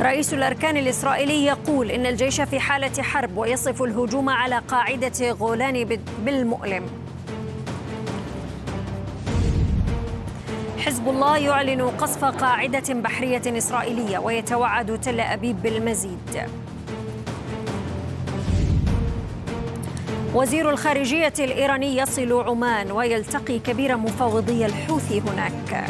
رئيس الأركان الإسرائيلي يقول إن الجيش في حالة حرب ويصف الهجوم على قاعدة غولاني بالمؤلم. حزب الله يعلن قصف قاعدة بحرية إسرائيلية ويتوعد تل أبيب بالمزيد. وزير الخارجية الإيراني يصل عمان ويلتقي كبير مفوضي الحوثي هناك.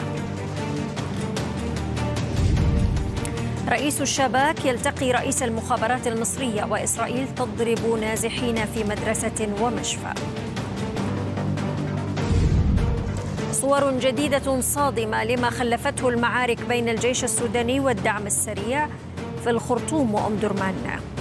رئيس الشباك يلتقي رئيس المخابرات المصرية وإسرائيل تضرب نازحين في مدرسة ومشفى. صور جديدة صادمة لما خلفته المعارك بين الجيش السوداني والدعم السريع في الخرطوم وأم درمان.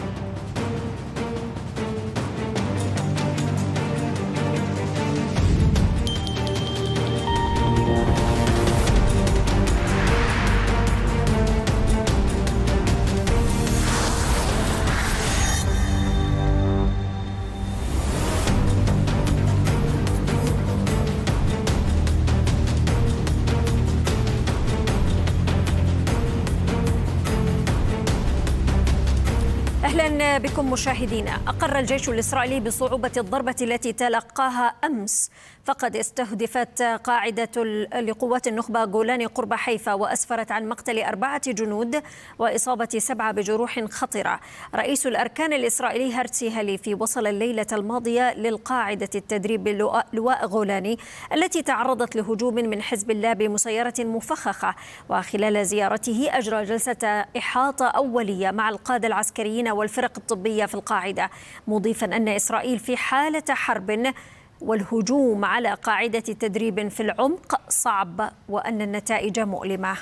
أهلا بكم مشاهدينا. أقر الجيش الإسرائيلي بصعوبة الضربة التي تلقاها أمس، فقد استهدفت قاعدة لقوات النخبة جولاني قرب حيفا وأسفرت عن مقتل 4 جنود وإصابة 7 بجروح خطرة. رئيس الأركان الإسرائيلي هرتسي هليفي وصل الليلة الماضية للقاعدة التدريب لواء غولاني التي تعرضت لهجوم من حزب الله بمسيرة مفخخة، وخلال زيارته أجرى جلسة إحاطة أولية مع القادة العسكريين والفرق الطبية في القاعدة، مضيفا أن إسرائيل في حالة حرب والهجوم على قاعدة تدريب في العمق صعب وأن النتائج مؤلمة.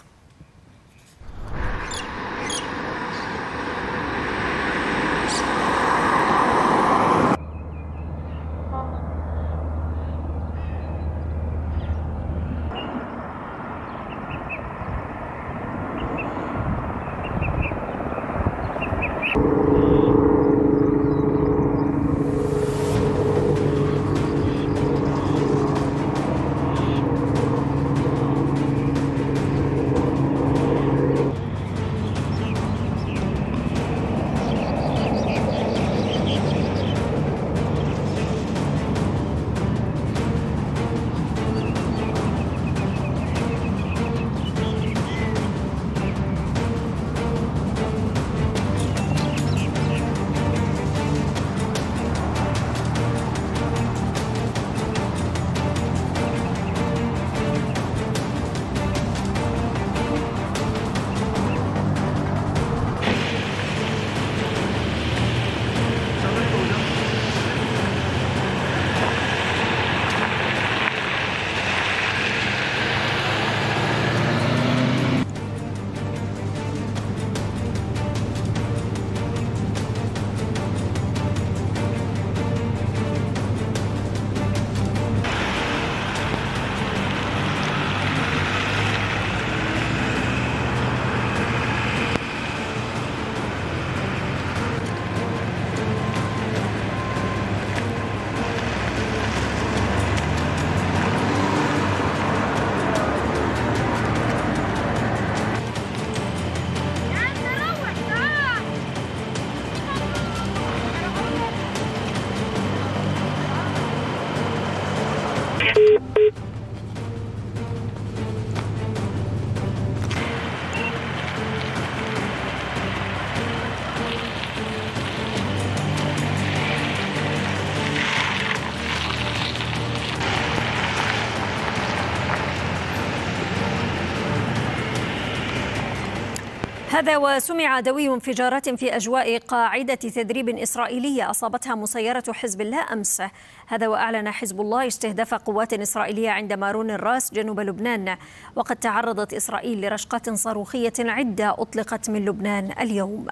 هذا وسمع دوي انفجارات في أجواء قاعدة تدريب إسرائيلية أصابتها مسيرة حزب الله أمس. هذا وأعلن حزب الله استهداف قوات إسرائيلية عند مارون الراس جنوب لبنان، وقد تعرضت إسرائيل لرشقات صاروخية عدة أطلقت من لبنان اليوم.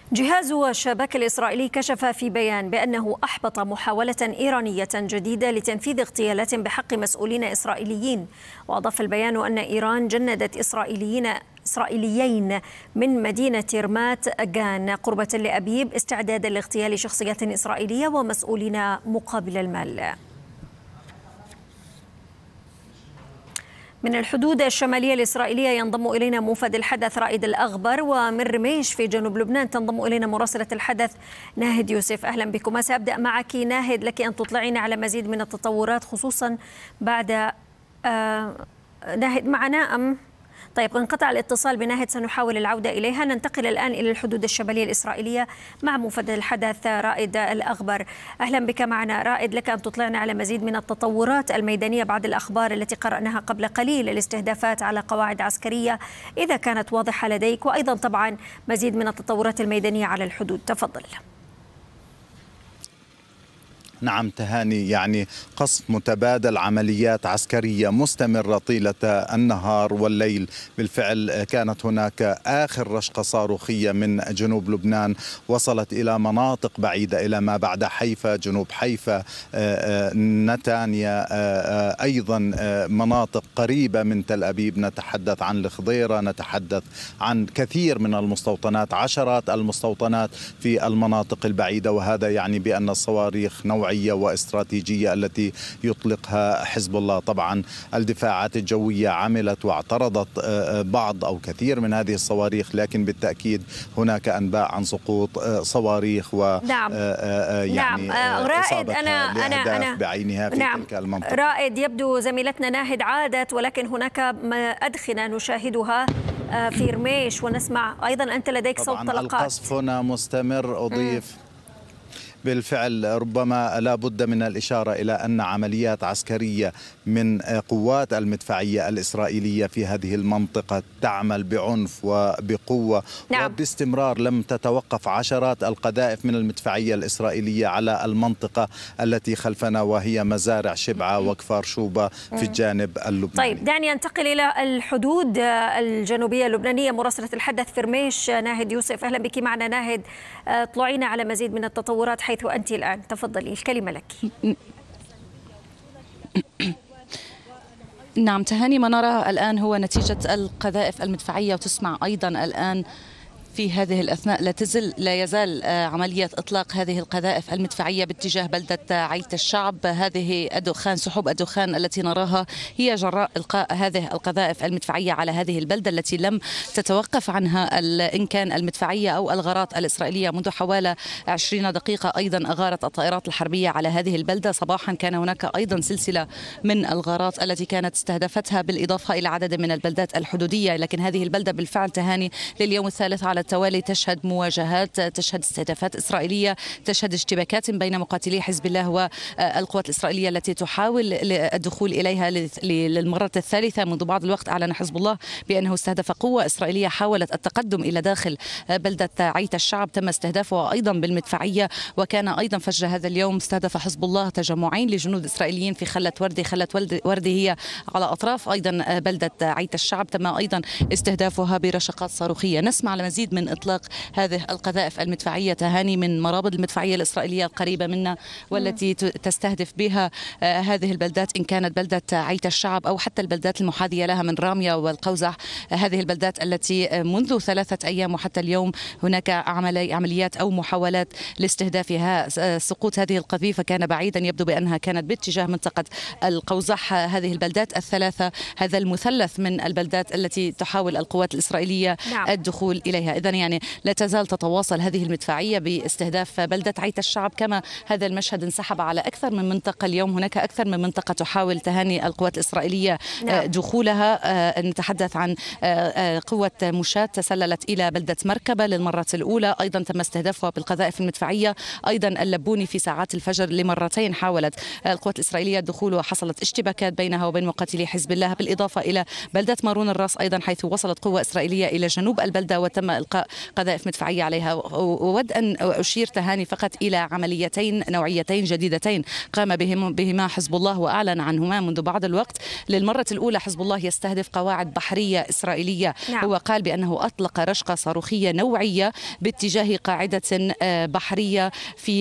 جهاز الشباك الإسرائيلي كشف في بيان بأنه أحبط محاولة إيرانية جديدة لتنفيذ اغتيالات بحق مسؤولين إسرائيليين. وأضاف البيان أن إيران جندت إسرائيليين من مدينة رمات جان قرب تل أبيب استعدادا لاغتيال شخصيات إسرائيلية ومسؤولين مقابل المال. من الحدود الشمالية الإسرائيلية ينضم إلينا موفد الحدث رائد الأغبر، ومن رميش في جنوب لبنان تنضم إلينا مراسلة الحدث ناهد يوسف. أهلا بكم. سأبدأ معك ناهد، لك أن تطلعينا على مزيد من التطورات خصوصا بعد ناهد معنا أم؟ طيب، انقطع الاتصال بناهد، سنحاول العودة إليها. ننتقل الآن إلى الحدود الشمالية الإسرائيلية مع موفد الحدث رائد الأغبر. أهلا بك معنا رائد، لك أن تطلعنا على مزيد من التطورات الميدانية بعد الأخبار التي قرأناها قبل قليل، الاستهدافات على قواعد عسكرية إذا كانت واضحة لديك، وأيضا طبعا مزيد من التطورات الميدانية على الحدود. تفضل. نعم تهاني، يعني قصف متبادل، عمليات عسكرية مستمرة طيلة النهار والليل. بالفعل كانت هناك آخر رشقة صاروخية من جنوب لبنان وصلت إلى مناطق بعيدة، إلى ما بعد حيفا، جنوب حيفا، نتانيا، أيضا مناطق قريبة من تل أبيب. نتحدث عن الخضيرة، نتحدث عن كثير من المستوطنات، عشرات المستوطنات في المناطق البعيدة. وهذا يعني بأن الصواريخ نوعية واستراتيجية التي يطلقها حزب الله. طبعا الدفاعات الجوية عملت واعترضت بعض أو كثير من هذه الصواريخ، لكن بالتأكيد هناك أنباء عن سقوط صواريخ و نعم. يعني نعم. رائد، أنا بعينها في تلك المنطقة. رائد، يبدو زميلتنا ناهد عادت، ولكن هناك أدخنة نشاهدها في رميش ونسمع أيضا أنت لديك صوت طلقات. القصف هنا مستمر. أضيف بالفعل ربما لا بد من الإشارة إلى أن عمليات عسكرية من قوات المدفعية الإسرائيلية في هذه المنطقة تعمل بعنف وبقوة. نعم. وباستمرار لم تتوقف عشرات القذائف من المدفعية الإسرائيلية على المنطقة التي خلفنا، وهي مزارع شبعة وكفار شوبة في الجانب اللبناني. طيب، دعني أنتقل إلى الحدود الجنوبية اللبنانية. مراسلة الحدث في رميش ناهد يوسف. أهلا بك معنا ناهد، اطلعينا على مزيد من التطورات حيث أنت الآن. تفضلي، الكلمة لك. نعم تهاني، ما نراه الآن هو نتيجة القذائف المدفعية، وتسمع أيضا الآن في هذه الأثناء لا يزال عملية إطلاق هذه القذائف المدفعية باتجاه بلدة عيت الشعب. هذه الدخان، سحب الدخان التي نراها هي جراء إلقاء هذه القذائف المدفعية على هذه البلدة التي لم تتوقف عنها إن كان المدفعية أو الغارات الإسرائيلية. منذ حوالي 20 دقيقة أيضا أغارت الطائرات الحربية على هذه البلدة. صباحا كان هناك أيضا سلسلة من الغارات التي كانت استهدفتها، بالإضافة إلى عدد من البلدات الحدودية. لكن هذه البلدة بالفعل تهاني لليوم الثالث على التوالي تشهد مواجهات، تشهد استهدافات إسرائيلية، تشهد اشتباكات بين مقاتلي حزب الله والقوات الإسرائيلية التي تحاول الدخول إليها للمرة الثالثة. منذ بعض الوقت أعلن حزب الله بأنه استهدف قوة إسرائيلية حاولت التقدم إلى داخل بلدة عيت الشعب، تم استهدافها أيضا بالمدفعية. وكان أيضا فجر هذا اليوم استهدف حزب الله تجمعين لجنود إسرائيليين في خلة وردي. خلة وردي هي على أطراف أيضا بلدة عيت الشعب، تم أيضا استهدافها برشقات صاروخية. نسمع لمزيد من إطلاق هذه القذائف المدفعية تهاني من مرابط المدفعية الإسرائيلية القريبة منا، والتي تستهدف بها هذه البلدات، إن كانت بلدة عيت الشعب أو حتى البلدات المحاذية لها من رامية والقوزح. هذه البلدات التي منذ 3 أيام وحتى اليوم هناك عمليات أو محاولات لاستهدافها. سقوط هذه القذيفة كان بعيدا، يبدو بأنها كانت باتجاه منطقة القوزح. هذه البلدات الثلاثة، هذا المثلث من البلدات التي تحاول القوات الإسرائيلية الدخول إليها. إذن يعني لا تزال تتواصل هذه المدفعية باستهداف بلدة عيت الشعب. كما هذا المشهد انسحب على أكثر من منطقة اليوم، هناك أكثر من منطقة تحاول تهاني القوات الإسرائيلية دخولها. نتحدث عن قوة مشاة تسللت إلى بلدة مركبة للمرة الأولى، أيضا تم استهدافها بالقذائف المدفعية. أيضا اللبوني في ساعات الفجر لمرتين حاولت القوات الإسرائيلية الدخول، وحصلت اشتباكات بينها وبين مقاتلي حزب الله. بالإضافة إلى بلدة مارون الراس أيضا، حيث وصلت قوة إسرائيلية إلى جنوب البلدة وتم إلقاء قذائف مدفعية عليها. وأود أن أشير تهاني فقط إلى عمليتين نوعيتين جديدتين قام بهما حزب الله وأعلن عنهما منذ بعض الوقت. للمرة الأولى حزب الله يستهدف قواعد بحرية إسرائيلية. هو قال بأنه أطلق رشقة صاروخية نوعية باتجاه قاعدة بحرية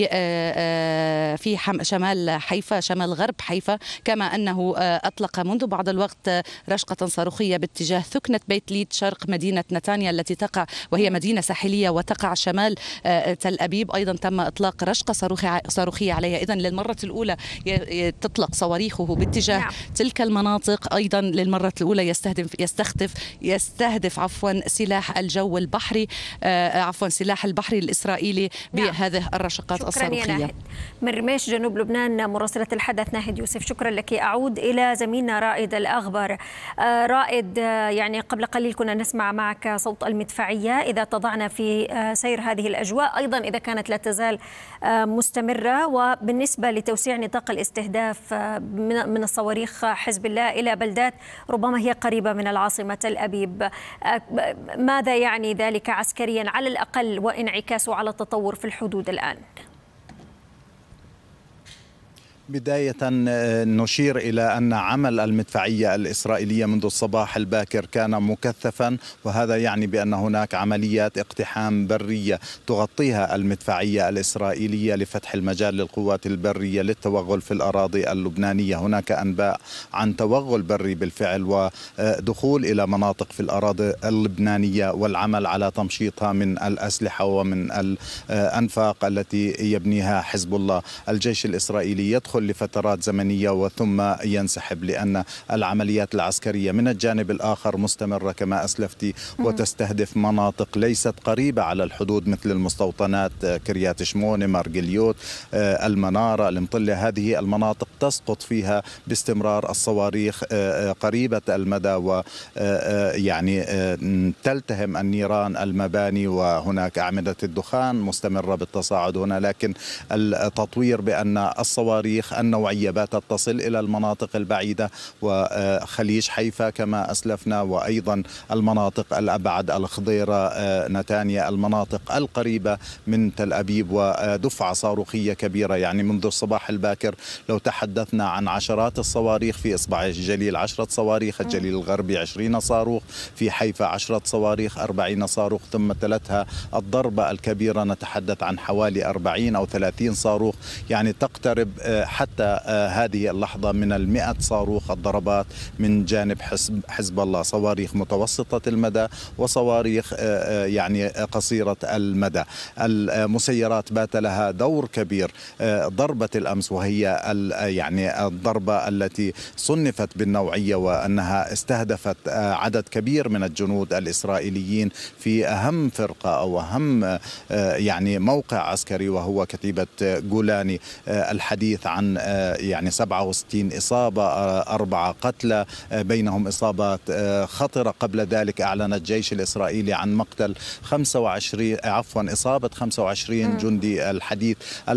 في شمال حيفا، شمال غرب حيفا، كما أنه أطلق منذ بعض الوقت رشقة صاروخية باتجاه ثكنة بيت ليد شرق مدينة نتانيا التي تقع، وهي مدينة ساحلية وتقع شمال تل أبيب. أيضا تم إطلاق رشقة صاروخية عليها. إذن للمرة الأولى تطلق صواريخه باتجاه تلك المناطق. أيضا للمرة الأولى يستهدف سلاح الجو البحري، سلاح البحري الإسرائيلي بهذه الرشقات الصاروخية. من رميش جنوب لبنان مراسلة الحدث ناهد يوسف، شكرا لك. أعود إلى زميلنا رائد الأغبر. رائد، يعني قبل قليل كنا نسمع معك صوت المدفعية. إذا تضعنا في سير هذه الأجواء، أيضا إذا كانت لا تزال مستمرة، وبالنسبة لتوسيع نطاق الاستهداف من الصواريخ حزب الله إلى بلدات ربما هي قريبة من العاصمة تل أبيب، ماذا يعني ذلك عسكريا على الأقل وانعكاسه على التطور في الحدود الآن؟ بداية نشير إلى أن عمل المدفعية الإسرائيلية منذ الصباح الباكر كان مكثفا، وهذا يعني بأن هناك عمليات اقتحام برية تغطيها المدفعية الإسرائيلية لفتح المجال للقوات البرية للتوغل في الأراضي اللبنانية. هناك أنباء عن توغل بري بالفعل ودخول إلى مناطق في الأراضي اللبنانية والعمل على تمشيطها من الأسلحة ومن الأنفاق التي يبنيها حزب الله. الجيش الإسرائيلي يدخل لفترات زمنية وثم ينسحب، لأن العمليات العسكرية من الجانب الآخر مستمرة كما أسلفتي، وتستهدف مناطق ليست قريبة على الحدود مثل المستوطنات كريات شمونة، مارجليوت، المنارة، المطلة. هذه المناطق تسقط فيها باستمرار الصواريخ قريبة المدى، ويعني تلتهم النيران المباني، وهناك أعمدة الدخان مستمرة بالتصاعد هنا. لكن التطوير بأن الصواريخ النوعية باتت تصل إلى المناطق البعيدة وخليج حيفا كما أسلفنا، وأيضا المناطق الأبعد، الخضيرة، نتانيا، المناطق القريبة من تل أبيب، ودفعة صاروخية كبيرة. يعني منذ الصباح الباكر لو تحدثنا عن عشرات الصواريخ في إصبع الجليل 10 صواريخ، الجليل الغربي 20 صاروخ، في حيفا 10 صواريخ 40 صاروخ، ثم تلتها الضربة الكبيرة نتحدث عن حوالي 40 أو 30 صاروخ. يعني تقترب حتى هذه اللحظة من 100 صاروخ الضربات من جانب حزب الله، صواريخ متوسطة المدى وصواريخ يعني قصيرة المدى. المسيرات بات لها دور كبير. ضربة الأمس وهي يعني الضربة التي صنفت بالنوعية وأنها استهدفت عدد كبير من الجنود الإسرائيليين في أهم فرقة أو أهم يعني موقع عسكري، وهو كتيبة جولاني. الحديث عن يعني 67 إصابة، 4 قتلى، بينهم إصابات خطرة. قبل ذلك أعلن الجيش الإسرائيلي عن مقتل 25 إصابة 25 جندي. الحديث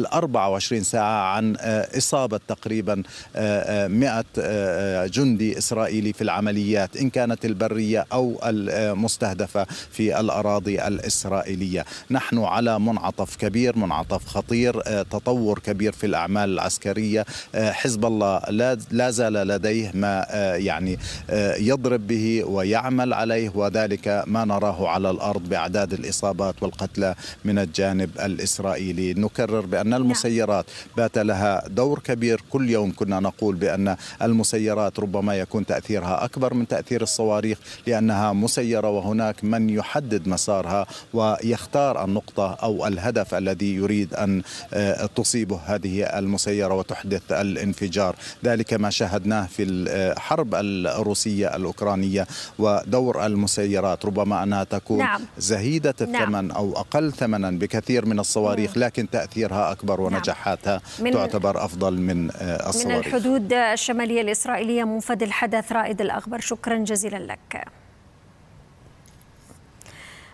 24 ساعة عن إصابة تقريبا 100 جندي إسرائيلي في العمليات إن كانت البرية أو المستهدفة في الأراضي الإسرائيلية. نحن على منعطف كبير، منعطف خطير، تطور كبير في الأعمال العسكرية. حزب الله لا زال لديه ما يعني يضرب به ويعمل عليه، وذلك ما نراه على الأرض بأعداد الإصابات والقتلى من الجانب الإسرائيلي. نكرر بأن المسيرات بات لها دور كبير. كل يوم كنا نقول بأن المسيرات ربما يكون تأثيرها أكبر من تأثير الصواريخ، لأنها مسيرة وهناك من يحدد مسارها ويختار النقطة أو الهدف الذي يريد أن تصيبه هذه المسيرة وتحدث الانفجار. ذلك ما شاهدناه في الحرب الروسية الأوكرانية. ودور المسيرات ربما أنها تكون زهيدة الثمن أو أقل ثمنا بكثير من الصواريخ، لكن تأثيرها أكبر ونجاحاتها تعتبر أفضل من الصواريخ. من الحدود الشمالية الإسرائيلية منفذ الحدث رائد الأغبر، شكرا جزيلا لك.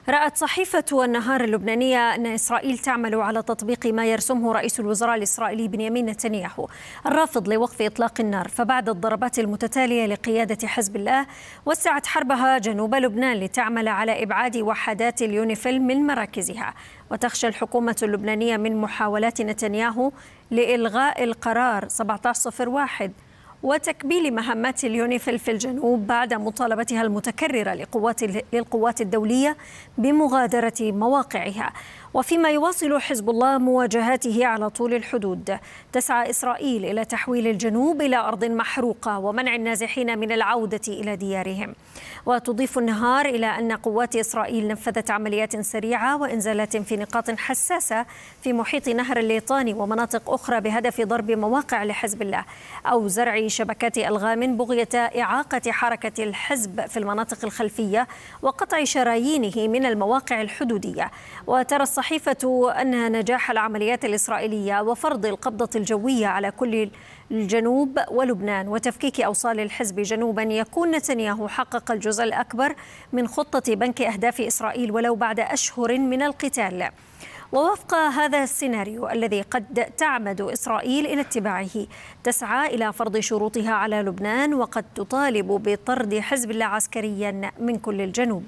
رأت صحيفة النهار اللبنانية أن إسرائيل تعمل على تطبيق ما يرسمه رئيس الوزراء الإسرائيلي بنيامين نتنياهو الرافض لوقف إطلاق النار. فبعد الضربات المتتالية لقيادة حزب الله وسعت حربها جنوب لبنان لتعمل على إبعاد وحدات اليونيفيل من مراكزها. وتخشى الحكومة اللبنانية من محاولات نتنياهو لإلغاء القرار 1701 وتكبيل مهمات اليونيفيل في الجنوب بعد مطالبتها المتكررة للقوات الدولية بمغادرة مواقعها. وفيما يواصل حزب الله مواجهاته على طول الحدود، تسعى إسرائيل إلى تحويل الجنوب إلى أرض محروقة ومنع النازحين من العودة إلى ديارهم. وتضيف النهار إلى أن قوات إسرائيل نفذت عمليات سريعة وإنزالات في نقاط حساسة في محيط نهر الليطاني ومناطق أخرى بهدف ضرب مواقع لحزب الله أو زرع شبكات ألغام بغية إعاقة حركة الحزب في المناطق الخلفية وقطع شرايينه من المواقع الحدودية. وترى الصحيفة أن نجاح العمليات الإسرائيلية وفرض القبضة الجوية على كل الجنوب ولبنان وتفكيك أوصال الحزب جنوبا يكون نتنياهو حقق الجزء الأكبر من خطة بنك أهداف إسرائيل ولو بعد أشهر من القتال. ووفق هذا السيناريو الذي قد تعمد إسرائيل إلى اتباعه، تسعى إلى فرض شروطها على لبنان وقد تطالب بطرد حزب الله عسكريا من كل الجنوب.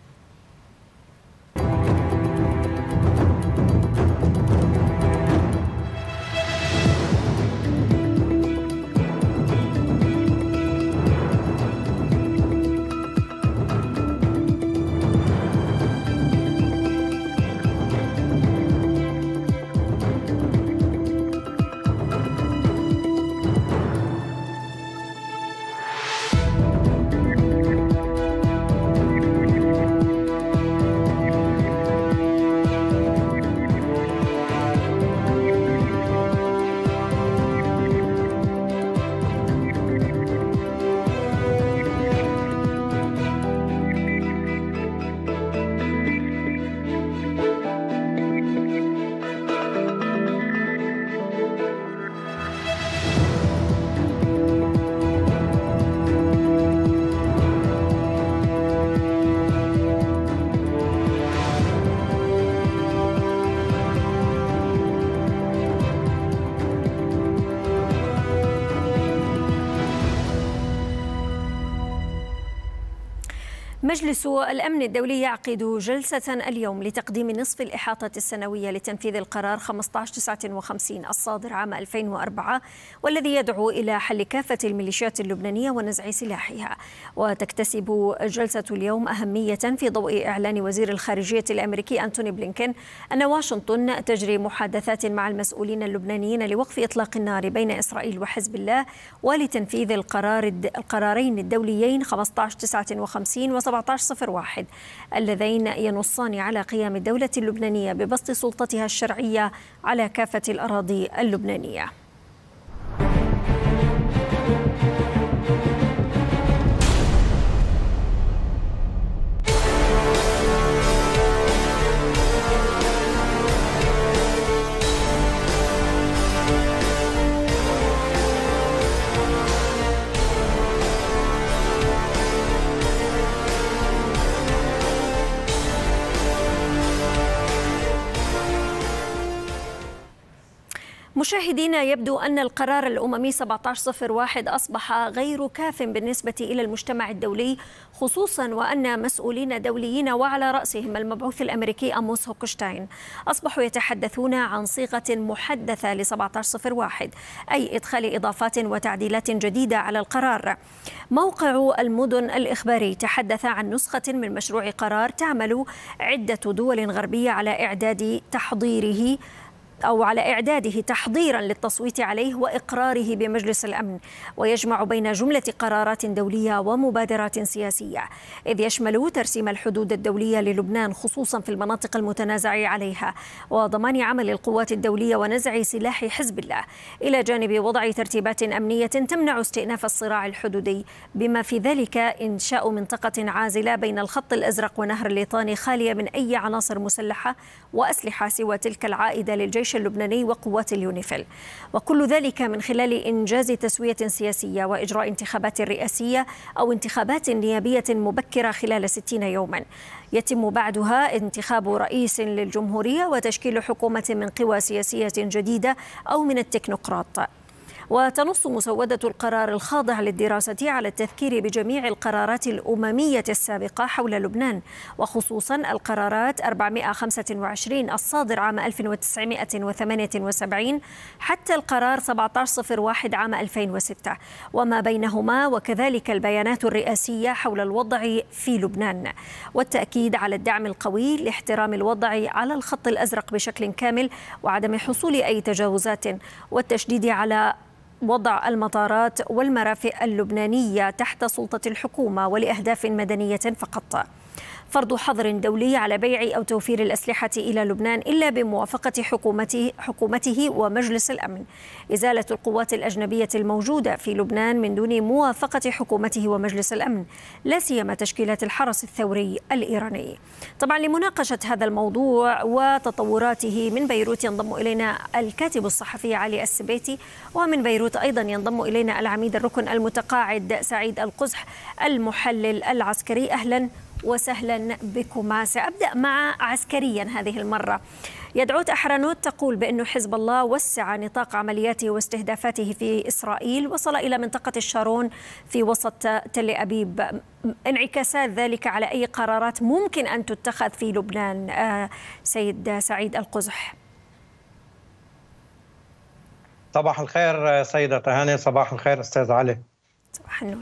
مجلس الأمن الدولي يعقد جلسة اليوم لتقديم نصف الإحاطة السنوية لتنفيذ القرار 1559 الصادر عام 2004 والذي يدعو إلى حل كافة الميليشيات اللبنانية ونزع سلاحها. وتكتسب جلسة اليوم أهمية في ضوء إعلان وزير الخارجية الأمريكي أنتوني بلينكين أن واشنطن تجري محادثات مع المسؤولين اللبنانيين لوقف إطلاق النار بين إسرائيل وحزب الله ولتنفيذ القرارين الدوليين 1559 و 1701 اللذين ينصان على قيام الدولة اللبنانية ببسط سلطتها الشرعية على كافة الأراضي اللبنانية. مشاهدينا، يبدو أن القرار الأممي 1701 أصبح غير كاف بالنسبة إلى المجتمع الدولي، خصوصا وأن مسؤولين دوليين وعلى رأسهم المبعوث الأمريكي أموس هوكشتاين أصبحوا يتحدثون عن صيغة محدثة ل 1701، أي إدخال إضافات وتعديلات جديدة على القرار. موقع المدن الإخباري تحدث عن نسخة من مشروع قرار تعمل عدة دول غربية على إعداده تحضيرا للتصويت عليه وإقراره بمجلس الأمن، ويجمع بين جملة قرارات دولية ومبادرات سياسية، إذ يشمل ترسيم الحدود الدولية للبنان خصوصا في المناطق المتنازع عليها، وضمان عمل القوات الدولية ونزع سلاح حزب الله، إلى جانب وضع ترتيبات أمنية تمنع استئناف الصراع الحدودي، بما في ذلك إنشاء منطقة عازلة بين الخط الأزرق ونهر الليطاني خالية من أي عناصر مسلحة وأسلحة سوى تلك العائدة للجيش الجيش اللبناني وقوات اليونيفيل، وكل ذلك من خلال إنجاز تسوية سياسية وإجراء انتخابات رئاسية أو انتخابات نيابية مبكرة خلال 60 يوما، يتم بعدها انتخاب رئيس للجمهورية وتشكيل حكومة من قوى سياسية جديدة أو من التكنوقراط. وتنص مسودة القرار الخاضع للدراسة على التذكير بجميع القرارات الأممية السابقة حول لبنان، وخصوصا القرارات 425 الصادر عام 1978 حتى القرار 1701 عام 2006 وما بينهما، وكذلك البيانات الرئاسية حول الوضع في لبنان، والتأكيد على الدعم القوي لاحترام الوضع على الخط الأزرق بشكل كامل وعدم حصول أي تجاوزات، والتشديد على وضع المطارات والمرافق اللبنانية تحت سلطة الحكومة ولأهداف مدنية فقط، فرض حظر دولي على بيع أو توفير الأسلحة إلى لبنان إلا بموافقة حكومته ومجلس الأمن، إزالة القوات الأجنبية الموجودة في لبنان من دون موافقة حكومته ومجلس الأمن، لا سيما تشكيلات الحرس الثوري الإيراني. طبعا لمناقشة هذا الموضوع وتطوراته من بيروت ينضم إلينا الكاتب الصحفي علي السبيتي، ومن بيروت أيضا ينضم إلينا العميد الركن المتقاعد سعيد القزح المحلل العسكري. أهلا وسهلا بكما. سأبدأ مع عسكريا هذه المرة. يدعوت أحرنوت تقول بأن حزب الله وسع نطاق عملياته واستهدافاته في إسرائيل، وصل إلى منطقة الشارون في وسط تل أبيب. انعكاسات ذلك على أي قرارات ممكن أن تتخذ في لبنان سيد سعيد القزح؟ صباح الخير سيدة تهاني. صباح الخير أستاذ علي. صباح النور.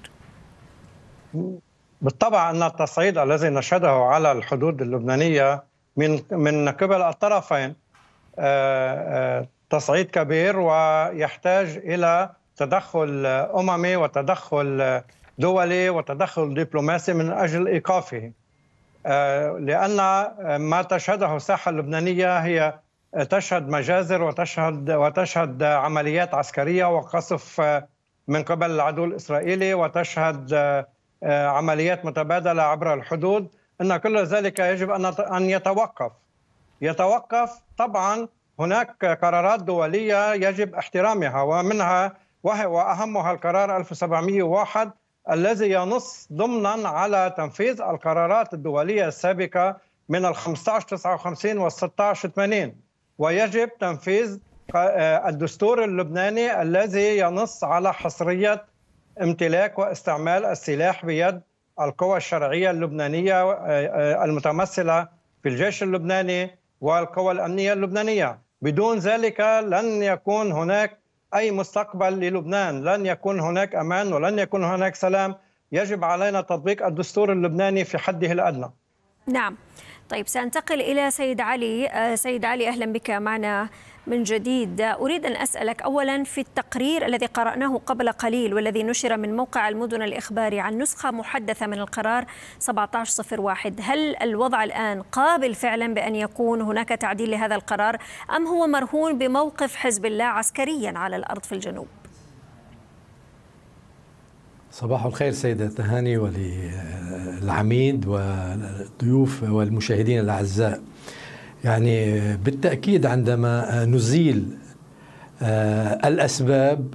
بالطبع أن التصعيد الذي نشهده على الحدود اللبنانية من قبل الطرفين تصعيد كبير ويحتاج إلى تدخل أممي وتدخل دولي وتدخل دبلوماسي من أجل إيقافه، لأن ما تشهده الساحة اللبنانية هي تشهد مجازر وتشهد عمليات عسكرية وقصف من قبل العدو الإسرائيلي، وتشهد عمليات متبادلة عبر الحدود. أن كل ذلك يجب أن يتوقف. طبعا هناك قرارات دولية يجب احترامها، وأهمها القرار 1701 الذي ينص ضمنا على تنفيذ القرارات الدولية السابقة من 1559 و 1680، ويجب تنفيذ الدستور اللبناني الذي ينص على حصرية امتلاك واستعمال السلاح بيد القوى الشرعية اللبنانية المتمثلة في الجيش اللبناني والقوى الأمنية اللبنانية. بدون ذلك لن يكون هناك أي مستقبل للبنان، لن يكون هناك أمان ولن يكون هناك سلام. يجب علينا تطبيق الدستور اللبناني في حده الأدنى. نعم. طيب سأنتقل إلى سيد علي. سيد علي أهلا بك معنا من جديد. أريد أن أسألك أولا في التقرير الذي قرأناه قبل قليل والذي نشر من موقع المدن الإخباري عن نسخة محدثة من القرار 1701، هل الوضع الآن قابل فعلا بأن يكون هناك تعديل لهذا القرار أم هو مرهون بموقف حزب الله عسكريا على الأرض في الجنوب؟ صباح الخير سيدة تهاني وللعميد والضيوف والمشاهدين الأعزاء. يعني بالتأكيد عندما نزيل الأسباب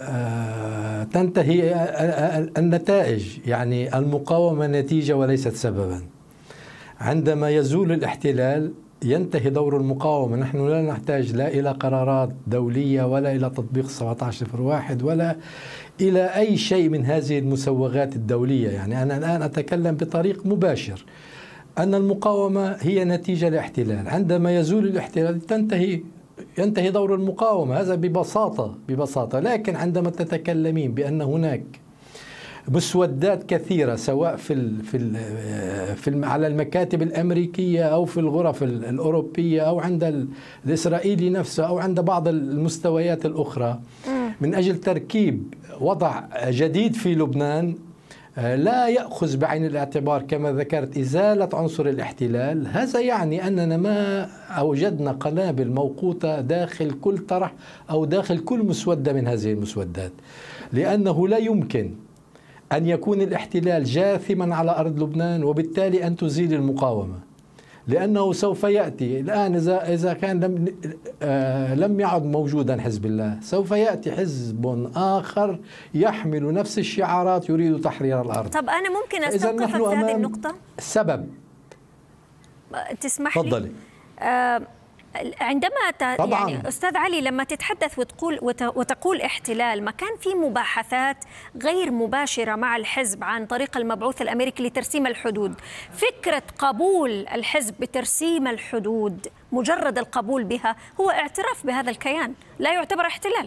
تنتهي النتائج، يعني المقاومة نتيجة وليست سببا. عندما يزول الاحتلال ينتهي دور المقاومة. نحن لا نحتاج لا إلى قرارات دولية ولا إلى تطبيق 1701 ولا إلى أي شيء من هذه المسوغات الدولية. يعني أنا الآن أتكلم بطريق مباشر أن المقاومة هي نتيجة لاحتلال. عندما يزول الاحتلال ينتهي دور المقاومة، هذا ببساطة. لكن عندما تتكلمين بأن هناك مسودات كثيرة سواء على المكاتب الأمريكية أو في الغرف الأوروبية أو عند الإسرائيلي نفسه أو عند بعض المستويات الأخرى من أجل تركيب وضع جديد في لبنان لا يأخذ بعين الاعتبار كما ذكرت إزالة عنصر الاحتلال، هذا يعني أننا ما أوجدنا قنابل موقوتة داخل كل طرح أو داخل كل مسودة من هذه المسودات، لأنه لا يمكن أن يكون الاحتلال جاثما على أرض لبنان وبالتالي أن تزيل المقاومة. لأنه سوف يأتي الآن إذا كان لم يعد موجودا حزب الله، سوف يأتي حزب آخر يحمل نفس الشعارات يريد تحرير الأرض. طب أنا ممكن أستوقفك في هذه النقطة؟ السبب تسمح لي؟ تفضلي. عندما طبعاً. يعني أستاذ علي لما تتحدث وتقول احتلال، ما كان في مباحثات غير مباشرة مع الحزب عن طريق المبعوث الأمريكي لترسيم الحدود؟ فكرة قبول الحزب بترسيم الحدود، مجرد القبول بها هو اعتراف بهذا الكيان، لا يعتبر احتلال.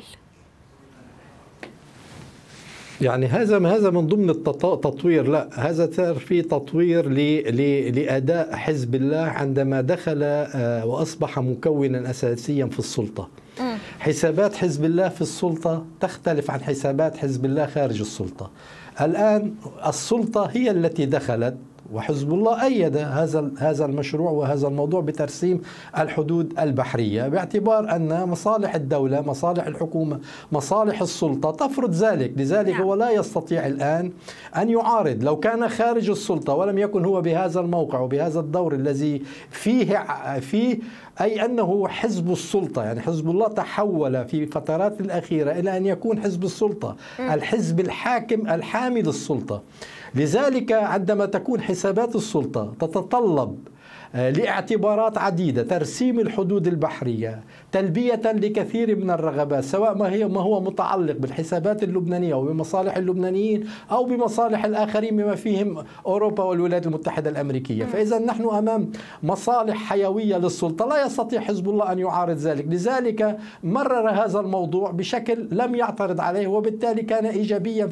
يعني هذا من ضمن التطوير، لا هذا صار في تطوير لأداء حزب الله عندما دخل وأصبح مكونا أساسيا في السلطة. حسابات حزب الله في السلطة تختلف عن حسابات حزب الله خارج السلطة. الآن السلطة هي التي دخلت، وحزب الله أيد هذا المشروع وهذا الموضوع بترسيم الحدود البحرية، باعتبار أن مصالح الدولة، مصالح الحكومة، مصالح السلطة تفرض ذلك. لذلك هو لا يستطيع الآن أن يعارض. لو كان خارج السلطة ولم يكن هو بهذا الموقع وبهذا الدور الذي فيه أي أنه حزب السلطة، يعني حزب الله تحول في فترات الأخيرة إلى أن يكون حزب السلطة، الحزب الحاكم الحامل السلطة. لذلك عندما تكون حسابات السلطة تتطلب لاعتبارات عديدة، ترسيم الحدود البحرية، تلبية لكثير من الرغبات، سواء ما هو متعلق بالحسابات اللبنانية وبمصالح اللبنانيين أو بمصالح الآخرين بما فيهم أوروبا والولايات المتحدة الأمريكية. فإذا نحن أمام مصالح حيوية للسلطة، لا يستطيع حزب الله أن يعارض ذلك. لذلك مرر هذا الموضوع بشكل لم يعترض عليه، وبالتالي كان إيجابيا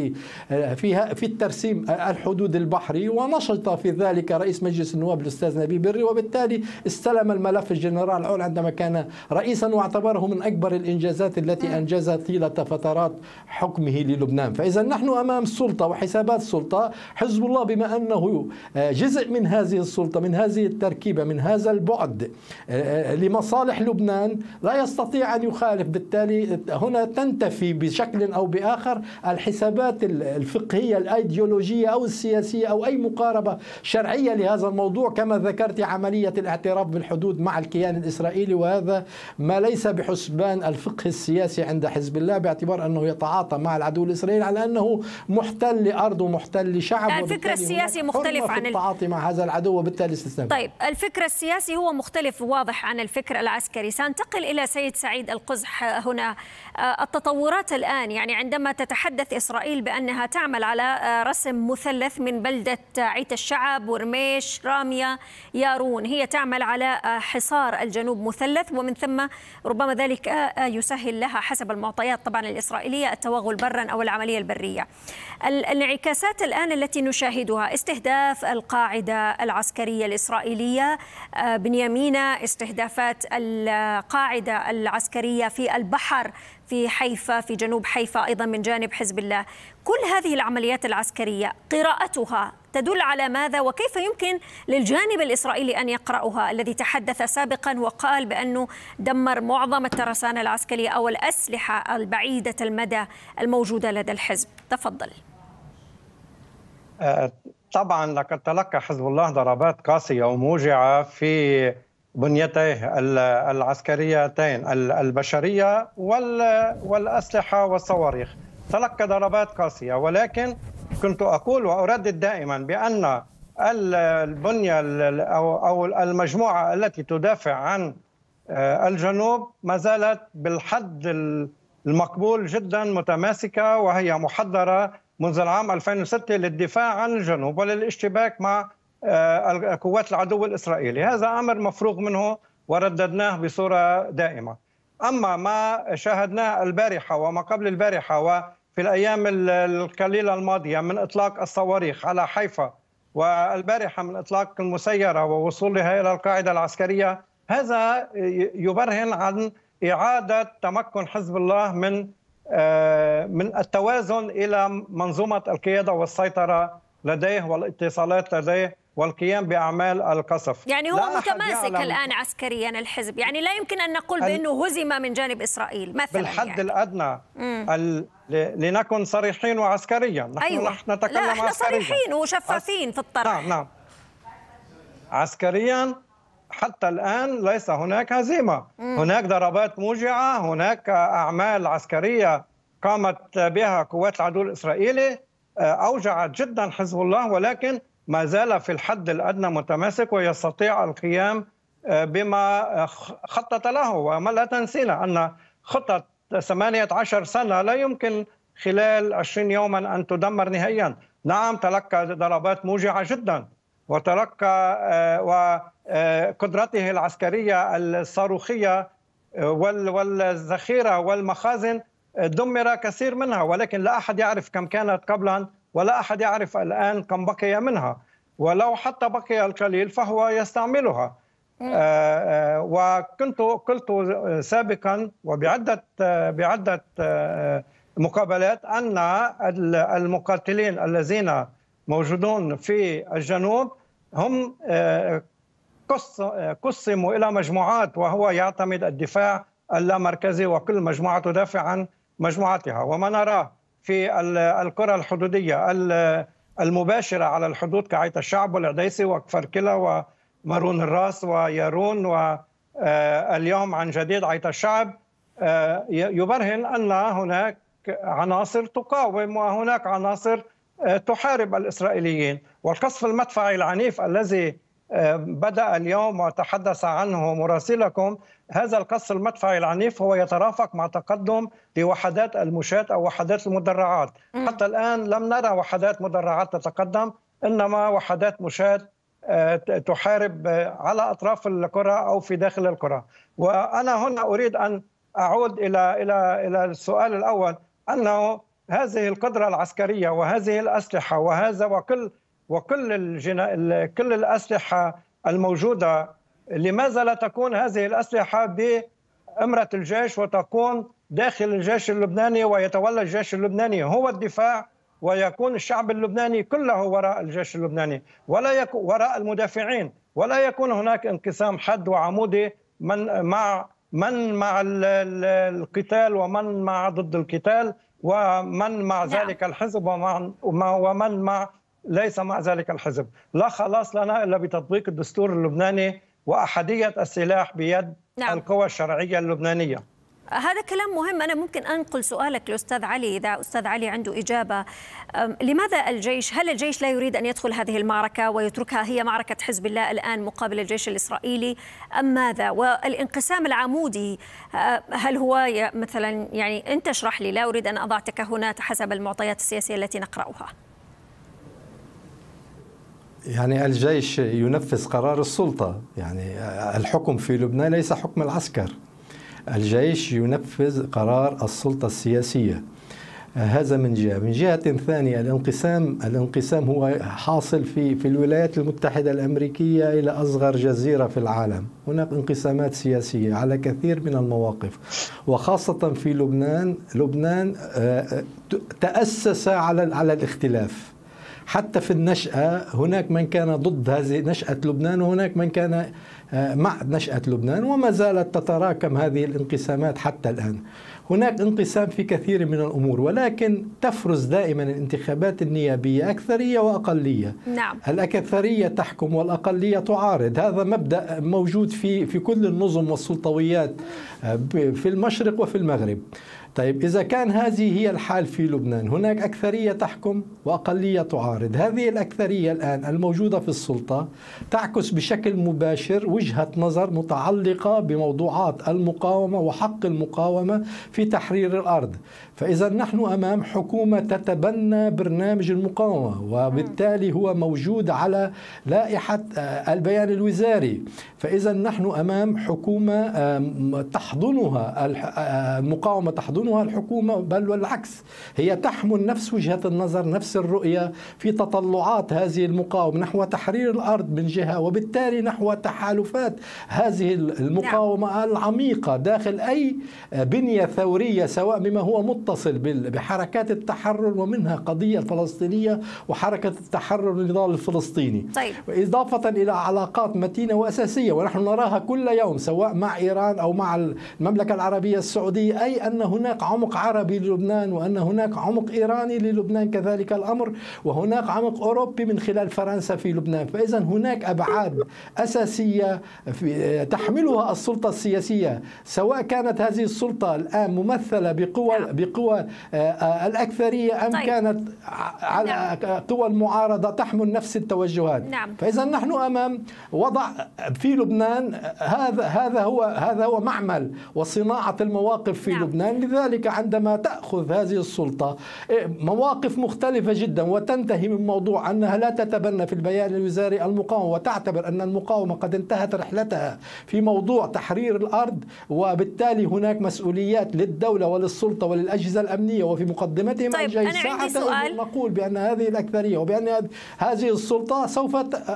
في الترسيم الحدود البحري، ونشط في ذلك رئيس مجلس النواب الأستاذ نبيل بري، وبالتالي استلم الملف الجنرال عون عندما كان رئيسا، واعتبره من أكبر الإنجازات التي أنجزها طيلة فترات حكمه للبنان. فإذا نحن أمام سلطة وحسابات سلطة. حزب الله بما أنه جزء من هذه السلطة، من هذه التركيبة، من هذا البعد لمصالح لبنان، لا يستطيع أن يخالف. بالتالي هنا تنتفي بشكل أو بآخر الحسابات الفقهية الأيديولوجية أو السياسية أو أي مقاربة شرعية لهذا الموضوع. كما ذكرت عملية الاعتراف بالحدود مع الكيان الإسرائيلي، وهذا ما ليس بحسبان الفقه السياسي عند حزب الله، باعتبار أنه يتعاطى مع العدو الإسرائيلي على أنه محتل أرض ومحتل شعب. الفكر السياسي مختلف عن التعاطي مع هذا العدو، وبالتالي استسلام. طيب الفكر السياسي هو مختلف واضح عن الفكر العسكري. سأنتقل إلى سيد سعيد القزح هنا. التطورات الآن، يعني عندما تتحدث إسرائيل بأنها تعمل على رسم مثلث من بلدة عيت الشعب ورميش رامية يارون، هي تعمل على حصار الجنوب مثلث، ومن ثم ربما ذلك يسهل لها حسب المعطيات طبعا الإسرائيلية التوغل برا أو العملية البرية. الانعكاسات الآن التي نشاهدها، استهداف القاعدة العسكرية الإسرائيلية بنيامينا، استهدافات القاعدة العسكرية في البحر في حيفا، في جنوب حيفا أيضا من جانب حزب الله. كل هذه العمليات العسكرية قراءتها تدل على ماذا، وكيف يمكن للجانب الإسرائيلي أن يقرأها، الذي تحدث سابقا وقال بأنه دمر معظم الترسانة العسكرية أو الأسلحة البعيدة المدى الموجودة لدى الحزب؟ تفضل. طبعا لقد تلقى حزب الله ضربات قاسية وموجعة في بنيتيه العسكريتين، البشرية والأسلحة والصواريخ. تلقى ضربات قاسية، ولكن كنت أقول وأردد دائما بأن البنية أو المجموعة التي تدافع عن الجنوب ما زالت بالحد المقبول جدا متماسكة، وهي محضرة منذ العام 2006 للدفاع عن الجنوب وللاشتباك مع قوات العدو الإسرائيلي. هذا أمر مفروغ منه ورددناه بصورة دائمة. أما ما شاهدناه البارحة وما قبل البارحة وفي الأيام القليلة الماضية من إطلاق الصواريخ على حيفا، والبارحة من إطلاق المسيرة ووصولها إلى القاعدة العسكرية، هذا يبرهن عن إعادة تمكن حزب الله من التوازن إلى منظومة القيادة والسيطرة لديه والاتصالات لديه والقيام بأعمال القصف. يعني هو متماسك الآن عسكريا الحزب، يعني لا يمكن أن نقول بأنه هزم من جانب إسرائيل مثلا بالحد يعني. الأدنى. لنكن صريحين وعسكريا. نحن نتكلم لا، احنا صريحين وشفافين في الطرح. نعم. عسكريا حتى الآن ليس هناك هزيمة. هناك ضربات موجعة، هناك أعمال عسكرية قامت بها قوات العدو الإسرائيلي أوجعت جدا حزب الله، ولكن ما زال في الحد الأدنى متماسك ويستطيع القيام بما خطط له. وما لا تنسينا أن خطة 18 سنة لا يمكن خلال 20 يوما أن تدمر نهائيا. نعم، تلقى ضربات موجعة جدا، وتلقى وقدرته العسكرية الصاروخية والذخيرة والمخازن دمر كثير منها، ولكن لا أحد يعرف كم كانت قبلا ولا أحد يعرف الآن كم بقي منها، ولو حتى بقي القليل فهو يستعملها. وكنت قلت سابقا وبعدة مقابلات أن المقاتلين الذين موجودون في الجنوب هم قسموا إلى مجموعات، وهو يعتمد الدفاع اللامركزي وكل مجموعة تدافع عن مجموعتها. وما نراه في القرى الحدودية المباشرة على الحدود كعيت الشعب والعديسي وكفر كلا ومارون الراس ويارون واليوم عن جديد عيت الشعب يبرهن أن هناك عناصر تقاوم وهناك عناصر تحارب الإسرائيليين. والقصف المدفعي العنيف الذي بدأ اليوم وتحدث عنه مراسلكم، هذا القصف المدفعي العنيف هو يترافق مع تقدم لوحدات المشاة أو وحدات المدرعات. حتى الآن لم نرى وحدات مدرعات تتقدم، إنما وحدات مشاة تحارب على أطراف القرى أو في داخل القرى. وأنا هنا أريد أن أعود إلى السؤال الأول، أنه هذه القدرة العسكرية وهذه الأسلحة وكل كل الأسلحة الموجودة، لماذا لا تكون هذه الأسلحة بإمرة الجيش وتكون داخل الجيش اللبناني ويتولى الجيش اللبناني هو الدفاع، ويكون الشعب اللبناني كله وراء الجيش اللبناني ولا يكون وراء المدافعين، ولا يكون هناك انقسام حد وعمودي من مع القتال ومن مع ضد القتال ومن مع ذلك الحزب ومن مع ليس مع ذلك الحزب. لا خلاص لنا إلا بتطبيق الدستور اللبناني وأحدية السلاح بيد القوى الشرعية اللبنانية. هذا كلام مهم. أنا ممكن أنقل سؤالك لأستاذ علي إذا أستاذ علي عنده إجابة. لماذا هل الجيش لا يريد أن يدخل هذه المعركة ويتركها هي معركة حزب الله الآن مقابل الجيش الإسرائيلي أم ماذا؟ والانقسام العمودي هل هو مثلا، يعني أنت اشرح لي، لا أريد أن أضع تكهنات حسب المعطيات السياسية التي نقرأها. يعني الجيش ينفذ قرار السلطة، يعني الحكم في لبنان ليس حكم العسكر، الجيش ينفذ قرار السلطة السياسية. هذا من جهة. من جهة ثانية الانقسام هو حاصل في الولايات المتحدة الأمريكية إلى أصغر جزيرة في العالم. هناك انقسامات سياسية على كثير من المواقف، وخاصة في لبنان تأسس على الاختلاف. حتى في النشأة هناك من كان ضد هذه نشأة لبنان وهناك من كان مع نشأة لبنان، وما زالت تتراكم هذه الانقسامات حتى الآن. هناك انقسام في كثير من الأمور، ولكن تفرز دائما الانتخابات النيابية أكثرية وأقلية. نعم. الأكثرية تحكم والأقلية تعارض. هذا مبدأ موجود في كل النظم والسلطويات في المشرق وفي المغرب. طيب إذا كان هذه هي الحال في لبنان، هناك أكثرية تحكم وأقلية تعارض. هذه الأكثرية الآن الموجودة في السلطة تعكس بشكل مباشر وجهة نظر متعلقة بموضوعات المقاومة وحق المقاومة في تحرير الأرض. فإذا نحن أمام حكومة تتبنى برنامج المقاومة، وبالتالي هو موجود على لائحة البيان الوزاري. فإذا نحن أمام حكومة تحضنها المقاومة، تحضنها الحكومة، بل والعكس، هي تحمل نفس وجهة النظر، نفس الرؤية في تطلعات هذه المقاومة نحو تحرير الأرض من جهة، وبالتالي نحو تحالفات هذه المقاومة العميقة داخل أي بنية ثورية، سواء بما هو متفق متصل بحركات التحرر، ومنها قضية فلسطينية وحركة التحرر النضال الفلسطيني. طيب. إضافة إلى علاقات متينة وأساسية ونحن نراها كل يوم سواء مع إيران أو مع المملكة العربية السعودية، أي أن هناك عمق عربي للبنان وأن هناك عمق إيراني للبنان كذلك الأمر، وهناك عمق أوروبي من خلال فرنسا في لبنان. فإذا هناك أبعاد أساسية تحملها السلطة السياسية، سواء كانت هذه السلطة الآن ممثلة بقوى الأكثرية أم كانت على قوى المعارضة تحمل نفس التوجهات. فإذا نحن أمام وضع في لبنان هذا هو معمل وصناعة المواقف في لبنان. لذلك عندما تأخذ هذه السلطة مواقف مختلفة جدا وتنتهي من موضوع أنها لا تتبنى في البيان الوزاري المقاومة وتعتبر أن المقاومة قد انتهت رحلتها في موضوع تحرير الأرض، وبالتالي هناك مسؤوليات للدولة وللسلطة وللأجهزة الأمنية وفي مقدمتهم الجيش. ساعتها نقول بأن هذه الأكثرية وبأن هذه السلطة سوف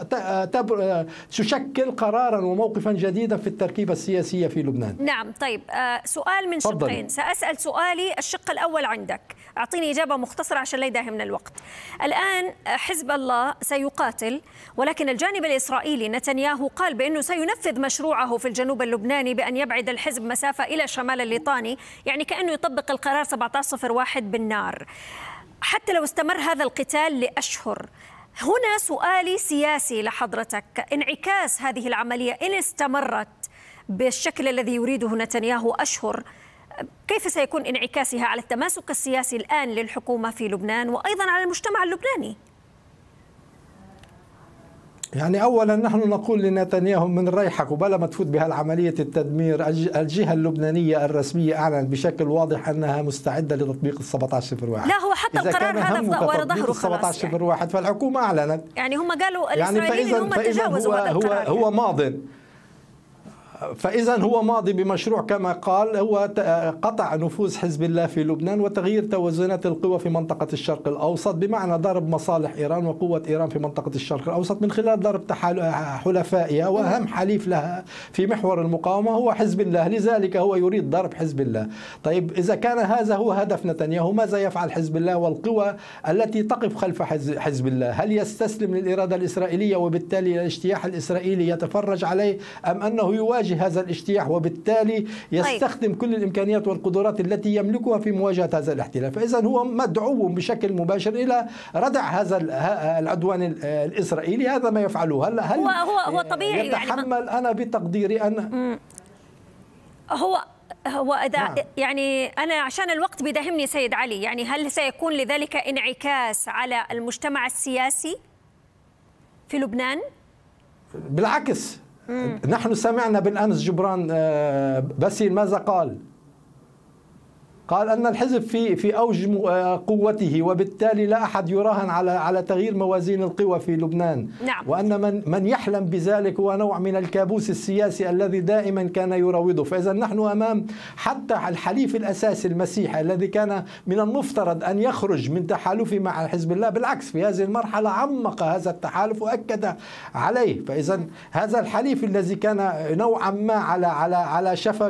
تشكل قرارا وموقفا جديدا في التركيبة السياسية في لبنان. نعم. طيب سؤال من شقين. سأسأل سؤالي الشق الأول عندك، أعطيني إجابة مختصرة عشان لا يداهمنا الوقت. الآن حزب الله سيقاتل، ولكن الجانب الإسرائيلي نتنياهو قال بأنه سينفذ مشروعه في الجنوب اللبناني بأن يبعد الحزب مسافة إلى شمال الليطاني، يعني كأنه يطبق القرار 1701 بالنار. حتى لو استمر هذا القتال لأشهر، هنا سؤالي سياسي لحضرتك، انعكاس هذه العملية إن استمرت بالشكل الذي يريده نتنياهو أشهر، كيف سيكون انعكاسها على التماسك السياسي الآن للحكومة في لبنان وأيضا على المجتمع اللبناني؟ يعني أولا نحن نقول لنتنياهو من ريحك وبلا ما تفوت بهالعملية التدمير، الجهة اللبنانية الرسمية أعلنت بشكل واضح أنها مستعدة لتطبيق 1701. لا، هو حتى القرار هذا ورا ظهره خلاص 1701 فالحكومة أعلنت، يعني هم قالوا الإسرائيليين هم تجاوزوا هذا القرار. هو ماضٍ. فإذا هو ماضي بمشروع كما قال، هو قطع نفوذ حزب الله في لبنان وتغيير توازنات القوى في منطقة الشرق الأوسط، بمعنى ضرب مصالح إيران وقوة إيران في منطقة الشرق الأوسط من خلال ضرب حلفائها، وأهم حليف لها في محور المقاومة هو حزب الله، لذلك هو يريد ضرب حزب الله. طيب إذا كان هذا هو هدف نتنياهو، ماذا يفعل حزب الله والقوى التي تقف خلف حزب الله؟ هل يستسلم للإرادة الإسرائيلية وبالتالي الاجتياح الإسرائيلي يتفرج عليه، أم أنه يواجه هذا الاجتياح وبالتالي يستخدم كل الإمكانيات والقدرات التي يملكها في مواجهة هذا الاحتلال؟ فإذا هو مدعو بشكل مباشر إلى ردع هذا العدوان الإسرائيلي. هذا ما يفعله. هل هو طبيعي يتحمل يعني أنا بتقديري أن هو إذا يعني أنا عشان الوقت بيداهمني سيد علي، يعني هل سيكون لذلك انعكاس على المجتمع السياسي في لبنان؟ بالعكس، نحن سمعنا بالأمس جبران باسيل ماذا قال؟ قال أن الحزب في أوج قوته وبالتالي لا أحد يراهن على تغيير موازين القوى في لبنان. نعم. وأن من يحلم بذلك هو نوع من الكابوس السياسي الذي دائما كان يراوده. فإذا نحن أمام حتى الحليف الأساسي المسيحي الذي كان من المفترض أن يخرج من تحالفه مع حزب الله، بالعكس في هذه المرحلة عمق هذا التحالف وأكد عليه. فإذا هذا الحليف الذي كان نوعا ما على شفا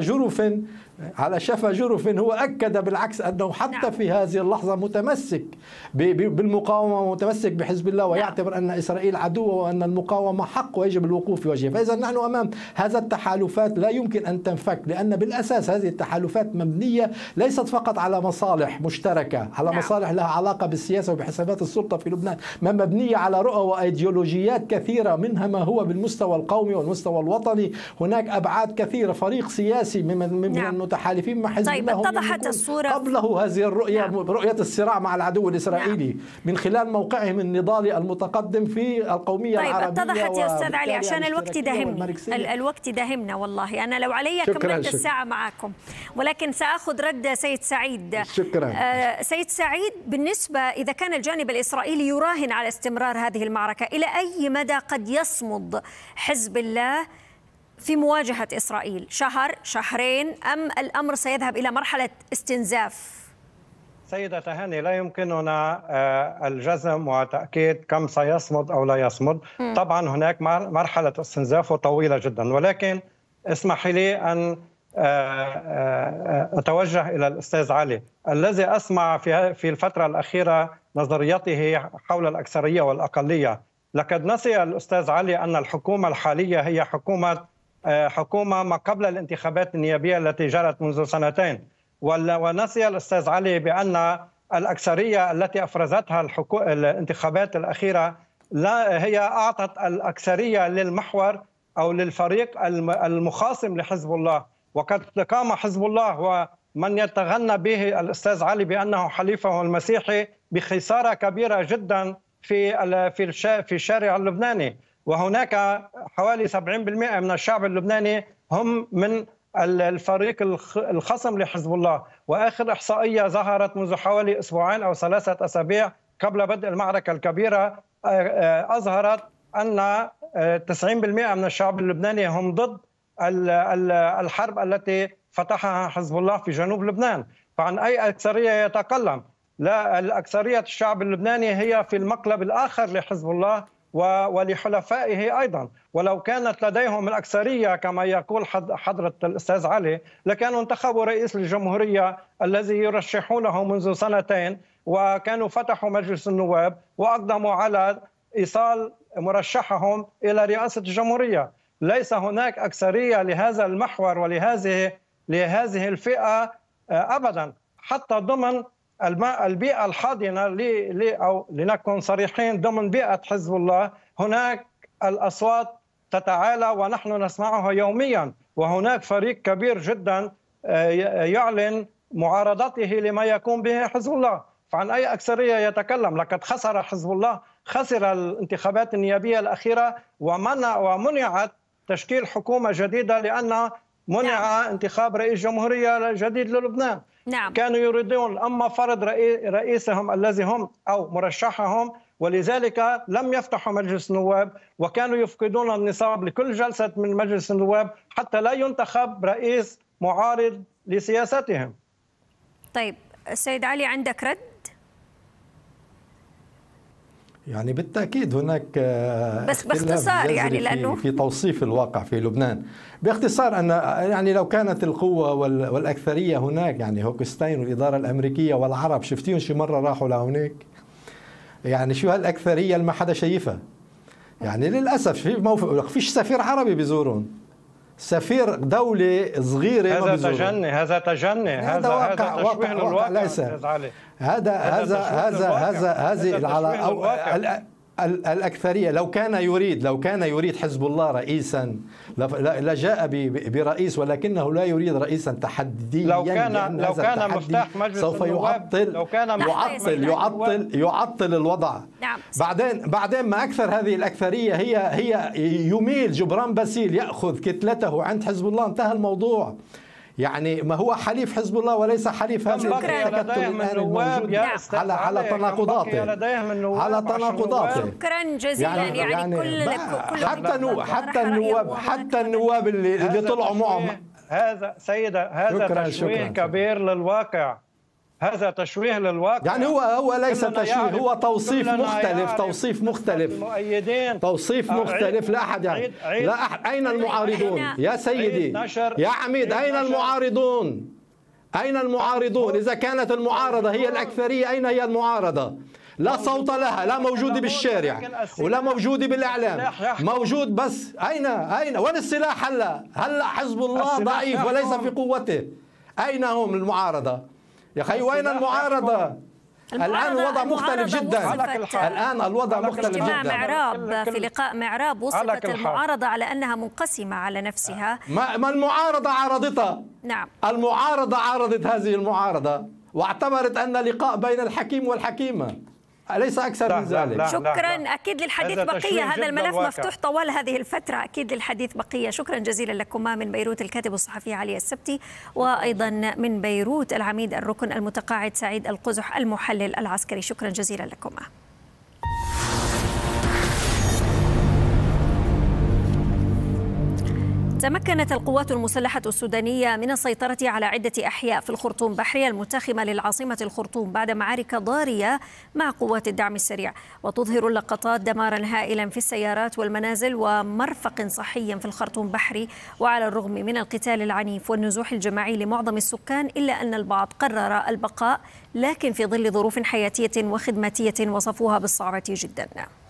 جرف هو أكد بالعكس أنه حتى في هذه اللحظة متمسك بالمقاومة ومتمسك بحزب الله، ويعتبر أن إسرائيل عدوة وأن المقاومة حق ويجب الوقوف في وجهها. فإذا نحن أمام هذا التحالفات لا يمكن أن تنفك، لأن بالأساس هذه التحالفات مبنية ليست فقط على مصالح مشتركة، على مصالح لها علاقة بالسياسة وبحسابات السلطة في لبنان، ما مبنية على رؤى وأيديولوجيات كثيرة، منها ما هو بالمستوى القومي والمستوى الوطني. هناك أبعاد كثيرة. فريق سياسي من المتحالفين مع حزب الله اتضحت الصورة قبله هذه الرؤية، رؤية الصراع مع العدو الإسرائيلي من خلال موقعهم النضالي المتقدم في القومية العربية. اتضحت يا أستاذ علي، عشان الوقت يداهمني، الوقت يداهمنا والله. أنا لو علي كملت الساعة معكم، ولكن سأخذ رد سيد سعيد. شكرا. سيد سعيد، بالنسبة إذا كان الجانب الإسرائيلي يراهن على استمرار هذه المعركة، إلى أي مدى قد يصمد حزب الله في مواجهة إسرائيل؟ شهر، شهرين، أم الأمر سيذهب إلى مرحلة استنزاف؟ سيدة تهاني، لا يمكننا الجزم وتأكيد كم سيصمد أو لا يصمد. طبعا هناك مرحلة استنزاف طويلة جدا، ولكن اسمح لي أن أتوجه إلى الأستاذ علي الذي أسمع في الفترة الأخيرة نظريته حول الأكثرية والأقلية. لقد نسي الأستاذ علي أن الحكومة الحالية هي حكومة ما قبل الانتخابات النيابية التي جرت منذ سنتين، ونسي الأستاذ علي بأن الأكثرية التي أفرزتها الانتخابات الأخيرة لا هي أعطت الأكثرية للمحور أو للفريق المخاصم لحزب الله، وقد قام حزب الله ومن يتغنى به الأستاذ علي بأنه حليفه المسيحي بخسارة كبيرة جدا في الشارع اللبناني، وهناك حوالي 70% من الشعب اللبناني هم من الفريق الخصم لحزب الله. وآخر إحصائية ظهرت منذ حوالي أسبوعين أو 3 أسابيع قبل بدء المعركة الكبيرة أظهرت أن 90% من الشعب اللبناني هم ضد الحرب التي فتحها حزب الله في جنوب لبنان. فعن أي أكثرية يتكلم؟ لا، الأكثرية الشعب اللبناني هي في المقلب الآخر لحزب الله ولحلفائه أيضا، ولو كانت لديهم الأكثرية كما يقول حضرة الأستاذ علي لكانوا انتخبوا رئيس الجمهورية الذي يرشحونه منذ سنتين، وكانوا فتحوا مجلس النواب وأقدموا على إيصال مرشحهم إلى رئاسة الجمهورية. ليس هناك أكثرية لهذا المحور ولهذه الفئة أبدا، حتى ضمن البيئة الحاضنة أو لنكون صريحين ضمن بيئة حزب الله هناك الأصوات تتعالى ونحن نسمعها يوميا، وهناك فريق كبير جدا يعلن معارضته لما يقوم به حزب الله. فعن أي أكثرية يتكلم؟ لقد خسر حزب الله، خسر الانتخابات النيابية الأخيرة ومنعت تشكيل حكومة جديدة لأن منع انتخاب رئيس جمهورية جديد للبنان. نعم. كانوا يريدون أما فرض رئيسهم الذي هم أو مرشحهم، ولذلك لم يفتحوا مجلس النواب، وكانوا يفقدون النصاب لكل جلسة من مجلس النواب حتى لا ينتخب رئيس معارض لسياستهم. طيب السيد علي عندك رد؟ يعني بالتأكيد هناك بس باختصار يعني لأنه في توصيف الواقع في لبنان باختصار أن يعني لو كانت القوة والأكثرية هناك، يعني هوكستاين والإدارة الأمريكية والعرب شفتيهم شي مرة راحوا لهونيك؟ يعني شو هالأكثرية اللي ما حدا شايفها؟ يعني للأسف فيش سفير عربي بيزورون، سفير دولة صغيرة هذا تجني، هذا تجني، هذا تشويه للواقع. ليس هذه الأكثرية لو كان يريد حزب الله رئيسا لجاء برئيس، ولكنه لا يريد رئيسا تحديا. لو كان مفتاح مجلس سوف يعطل الوضع. نعم. بعدين ما أكثر هذه الأكثرية هي يميل جبران باسيل يأخذ كتلته عند حزب الله، انتهى الموضوع. يعني ما هو حليف حزب الله وليس حليف هذه التكتل الآن الموجود على تناقضاته. شكرا جزيلا. يعني كل حتى النواب اللي طلعوا معهم. هذا تشويه كبير للواقع. هذا تشويه للواقع. يعني هو ليس تشويه، هو توصيف مختلف لا أحد يعني لا أحد. أين المعارضون يا سيدي يا عميد؟ أين المعارضون؟ إذا كانت المعارضة هي الأكثرية أين هي المعارضة؟ لا صوت لها، لا موجودة بالشارع ولا موجودة بالإعلام، موجود بس أين وين السلاح؟ هلا حزب الله ضعيف وليس في قوته. أين هم المعارضة يا أخي؟ وين المعارضة؟ الآن الوضع مختلف جدا. في لقاء معراب وصفت المعارضة على أنها منقسمة على نفسها. ما المعارضة عارضتها. نعم. المعارضة عارضت هذه المعارضة واعتبرت أن لقاء بين الحكيم والحكيمة، أليس أكثر من ذلك؟ شكرا. أكيد للحديث بقية، هذا الملف مفتوح طوال هذه الفترة، أكيد للحديث بقية. شكرا جزيلا لكما من بيروت الكاتب الصحفي علي السبتي، وأيضا من بيروت العميد الركن المتقاعد سعيد القزح المحلل العسكري. شكرا جزيلا لكما. تمكنت القوات المسلحة السودانية من السيطرة على عدة أحياء في الخرطوم بحرية المتاخمة للعاصمة الخرطوم بعد معارك ضارية مع قوات الدعم السريع، وتظهر اللقطات دمارا هائلا في السيارات والمنازل ومرفق صحي في الخرطوم بحري. وعلى الرغم من القتال العنيف والنزوح الجماعي لمعظم السكان إلا أن البعض قرر البقاء، لكن في ظل ظروف حياتية وخدماتية وصفوها بالصعبة جدا.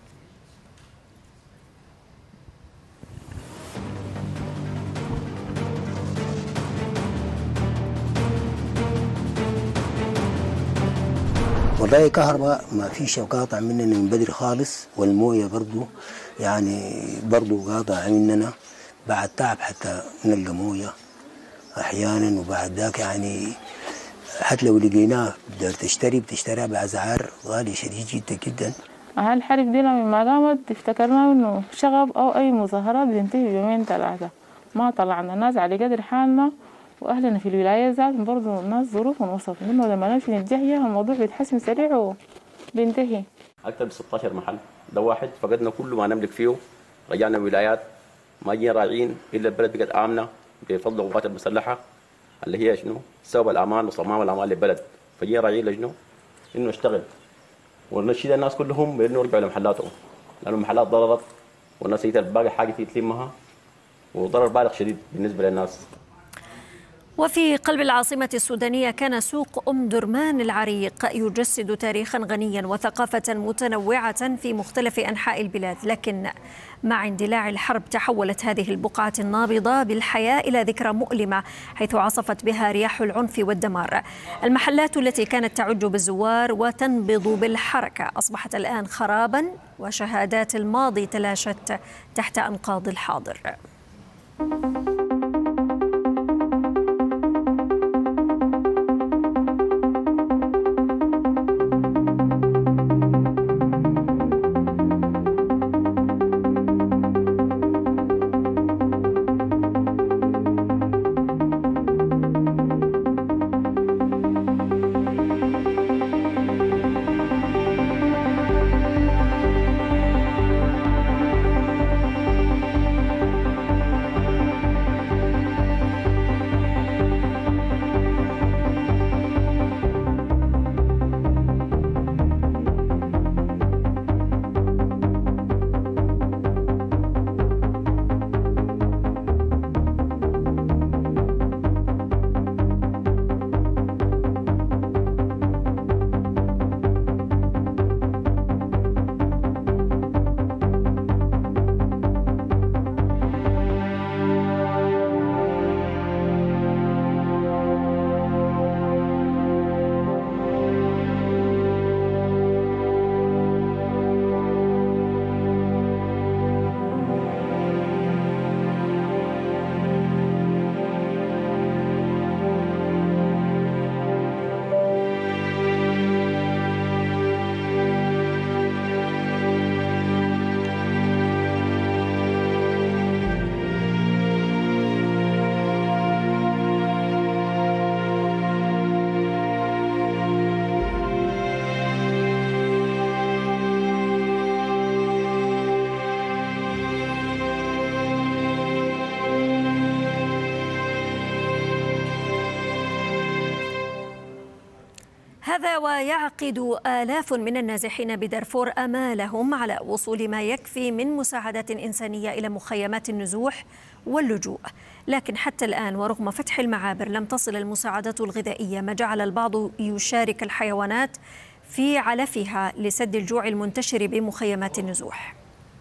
والله كهرباء ما فيش قاطع مننا من بدري خالص، والمويه برضو قاطع مننا بعد تعب حتى نلقى مويه احيانا، وبعد ذاك حتى لو لقيناه بتشتريها باسعار غاليه شديد جدا جدا. الحرب دي لما قامت افتكرنا انه شغب او اي مظاهرات بينتهي بيومين ثلاثه، ما طلعنا ناس على قدر حالنا، واهلنا في الولايه ذاتهم برضه الناس ظروفهم وصفت انه لما نمشي نتجهيها الموضوع بيتحسن سريع وبينتهي. اكثر من 16 محل، ده واحد فقدنا كل ما نملك فيه، رجعنا ولايات ما جينا راجعين الا البلد بقت امنه بفضل القوات المسلحه اللي هي شنو؟ سبب الامان وصمام الامان للبلد، فجينا راجعين لشنو؟ انه نشتغل ونشيد الناس كلهم بانه يرجعوا لمحلاتهم، لانه المحلات ضررت والناس باقي حاجه تلمها، وضرر بالغ شديد بالنسبه للناس. وفي قلب العاصمة السودانية كان سوق أم درمان العريق يجسد تاريخا غنيا وثقافة متنوعة في مختلف أنحاء البلاد، لكن مع اندلاع الحرب تحولت هذه البقعة النابضة بالحياة إلى ذكرى مؤلمة، حيث عصفت بها رياح العنف والدمار. المحلات التي كانت تعج بالزوار وتنبض بالحركة أصبحت الآن خرابا، وشهادات الماضي تلاشت تحت أنقاض الحاضر. هذا ويعقد آلاف من النازحين بدارفور آمالهم على وصول ما يكفي من مساعدات إنسانية إلى مخيمات النزوح واللجوء، لكن حتى الآن ورغم فتح المعابر لم تصل المساعدات الغذائية، ما جعل البعض يشارك الحيوانات في علفها لسد الجوع المنتشر بمخيمات النزوح.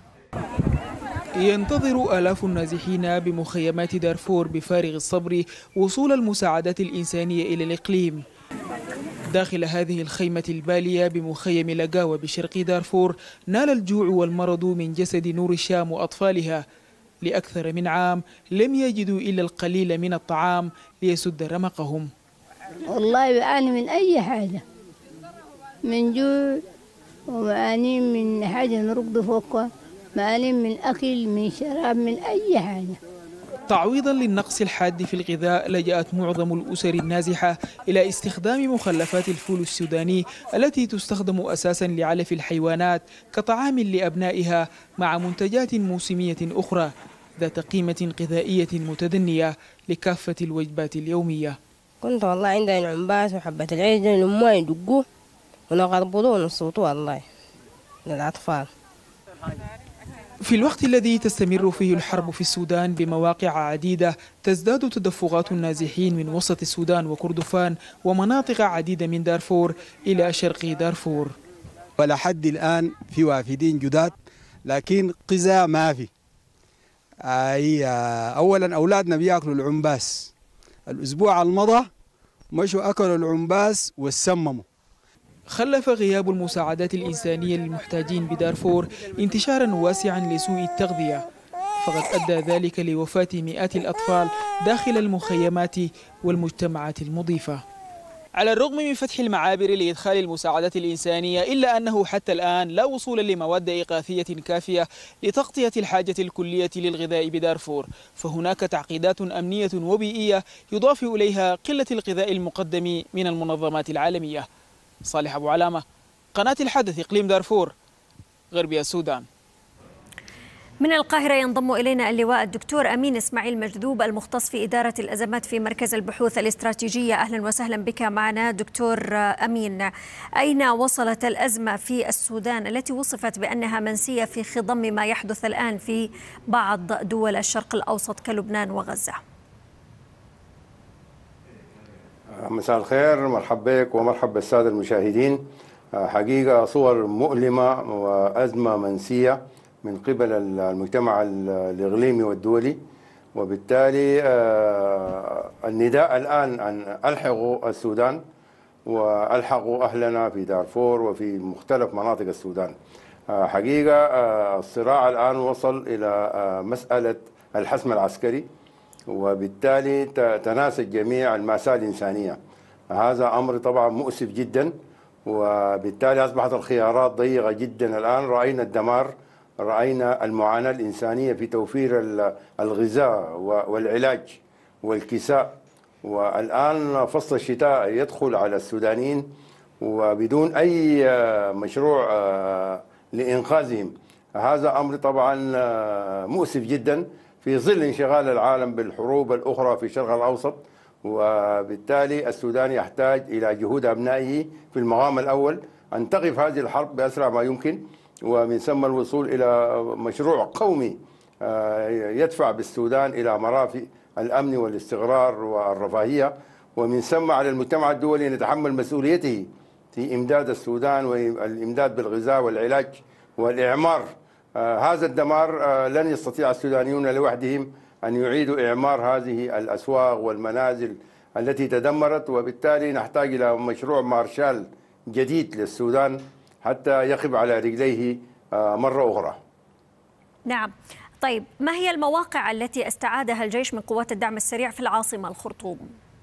ينتظر آلاف النازحين بمخيمات دارفور بفارغ الصبر وصول المساعدات الإنسانية إلى الإقليم. داخل هذه الخيمة البالية بمخيم لقاوة بشرق دارفور نال الجوع والمرض من جسد نور الشام وأطفالها. لأكثر من عام لم يجدوا إلا القليل من الطعام ليسد رمقهم. والله بعاني من أي حاجة، من جوع ومعاني من حاجة نرقد فوقها، معاني من أكل من شراب من أي حاجة. تعويضا للنقص الحاد في الغذاء لجأت معظم الأسر النازحة إلى استخدام مخلفات الفول السوداني التي تستخدم أساسا لعلف الحيوانات كطعام لأبنائها مع منتجات موسمية أخرى. ذات قيمة غذائية متدنية لكافة الوجبات اليومية. كنت والله عندنا عنباس وحبة العيش لما يدقوه ونغربطوه ونصوتوه والله للأطفال. في الوقت الذي تستمر فيه الحرب في السودان بمواقع عديدة، تزداد تدفقات النازحين من وسط السودان وكردفان ومناطق عديدة من دارفور إلى شرق دارفور. ولحد الآن في وافدين جداد، لكن غذاء ما في. أولا أولادنا بياكلوا العنباس. الأسبوع المضى مشوا أكلوا العنباس وسمموا. خلف غياب المساعدات الإنسانية للمحتاجين بدارفور انتشارا واسعا لسوء التغذية، فقد أدى ذلك لوفاة مئات الأطفال داخل المخيمات والمجتمعات المضيفة. على الرغم من فتح المعابر لإدخال المساعدات الإنسانية، إلا أنه حتى الآن لا وصول لمواد إغاثية كافية لتغطية الحاجة الكلية للغذاء بدارفور، فهناك تعقيدات أمنية وبيئية يضاف إليها قلة الغذاء المقدم من المنظمات العالمية. صالح أبو علامة، قناة الحدث، إقليم دارفور، غربي السودان. من القاهرة ينضم إلينا اللواء الدكتور أمين إسماعيل مجذوب المختص في إدارة الأزمات في مركز البحوث الاستراتيجية. أهلا وسهلا بك معنا دكتور أمين. أين وصلت الأزمة في السودان التي وصفت بأنها منسية في خضم ما يحدث الآن في بعض دول الشرق الأوسط كلبنان وغزة؟ مساء الخير، مرحبا بك ومرحبا بالسادة المشاهدين. حقيقة صور مؤلمة وأزمة منسية من قبل المجتمع الإقليمي والدولي، وبالتالي النداء الآن أن ألحقوا السودان وألحقوا أهلنا في دارفور وفي مختلف مناطق السودان. حقيقة الصراع الآن وصل إلى مسألة الحسم العسكري، وبالتالي تناسى جميع المأساة الإنسانية. هذا أمر طبعا مؤسف جدا، وبالتالي أصبحت الخيارات ضيقة جدا. الآن رأينا الدمار، رأينا المعاناة الإنسانية في توفير الغذاء والعلاج والكساء، والآن فصل الشتاء يدخل على السودانيين وبدون أي مشروع لإنقاذهم. هذا أمر طبعا مؤسف جدا في ظل انشغال العالم بالحروب الأخرى في الشرق الأوسط، وبالتالي السودان يحتاج إلى جهود أبنائه في المقام الأول أن تقف هذه الحرب بأسرع ما يمكن، ومن ثم الوصول إلى مشروع قومي يدفع بالسودان إلى مرافق الأمن والاستقرار والرفاهية، ومن ثم على المجتمع الدولي أن يتحمل مسؤوليته في إمداد السودان والإمداد بالغذاء والعلاج والإعمار. هذا الدمار لن يستطيع السودانيون لوحدهم أن يعيدوا إعمار هذه الأسواق والمنازل التي تدمرت، وبالتالي نحتاج إلى مشروع مارشال جديد للسودان حتى يقف على رجليه مرة أخرى. نعم. طيب، ما هي المواقع التي استعادها الجيش من قوات الدعم السريع في العاصمة الخرطوم؟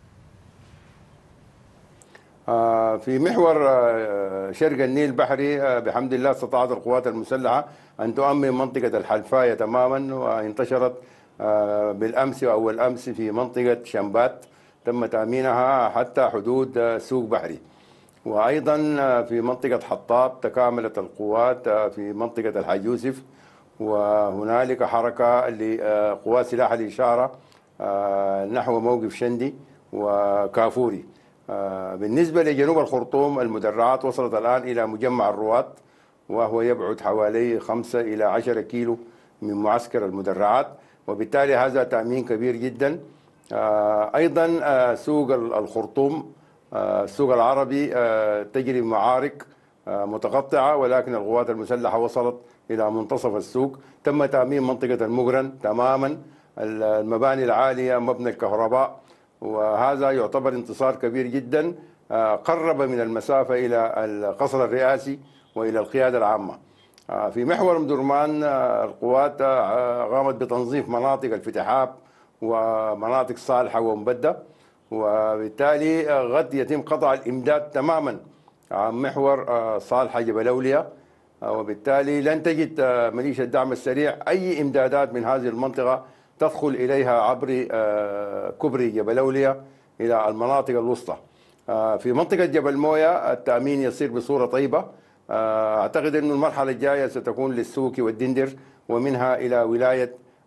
في محور شرق النيل البحري بحمد الله استطاعت القوات المسلحة أن تؤمن منطقة الحلفاية تماما، وانتشرت بالأمس وأول أمس في منطقة شمبات تم تأمينها حتى حدود سوق بحري، وأيضا في منطقة حطاب تكاملت القوات في منطقة الحاج يوسف، وهنالك حركة لقوات سلاح الإشارة نحو موقف شندي وكافوري. بالنسبة لجنوب الخرطوم المدرعات وصلت الآن إلى مجمع الرواة، وهو يبعد حوالي 5 إلى 10 كيلو من معسكر المدرعات، وبالتالي هذا تأمين كبير جدا. أيضا سوق الخرطوم السوق العربي تجري معارك متقطعة، ولكن القوات المسلحة وصلت إلى منتصف السوق. تم تأمين منطقة المقرن تماما، المباني العالية، مبنى الكهرباء، وهذا يعتبر انتصار كبير جدا قرب من المسافة إلى القصر الرئاسي وإلى القيادة العامة. في محور مدرمان القوات قامت بتنظيف مناطق الفتحاب ومناطق صالحة ومبدة، وبالتالي غد يتم قطع الإمداد تماما عن محور صالحة جبل أولياء، وبالتالي لن تجد ميليشيا الدعم السريع أي إمدادات من هذه المنطقة تدخل إليها عبر كوبري جبل أولياء إلى المناطق الوسطى. في منطقة جبل مويا التأمين يصير بصورة طيبة. أعتقد أن المرحلة الجاية ستكون للسوكي والدندر، ومنها إلى ولاية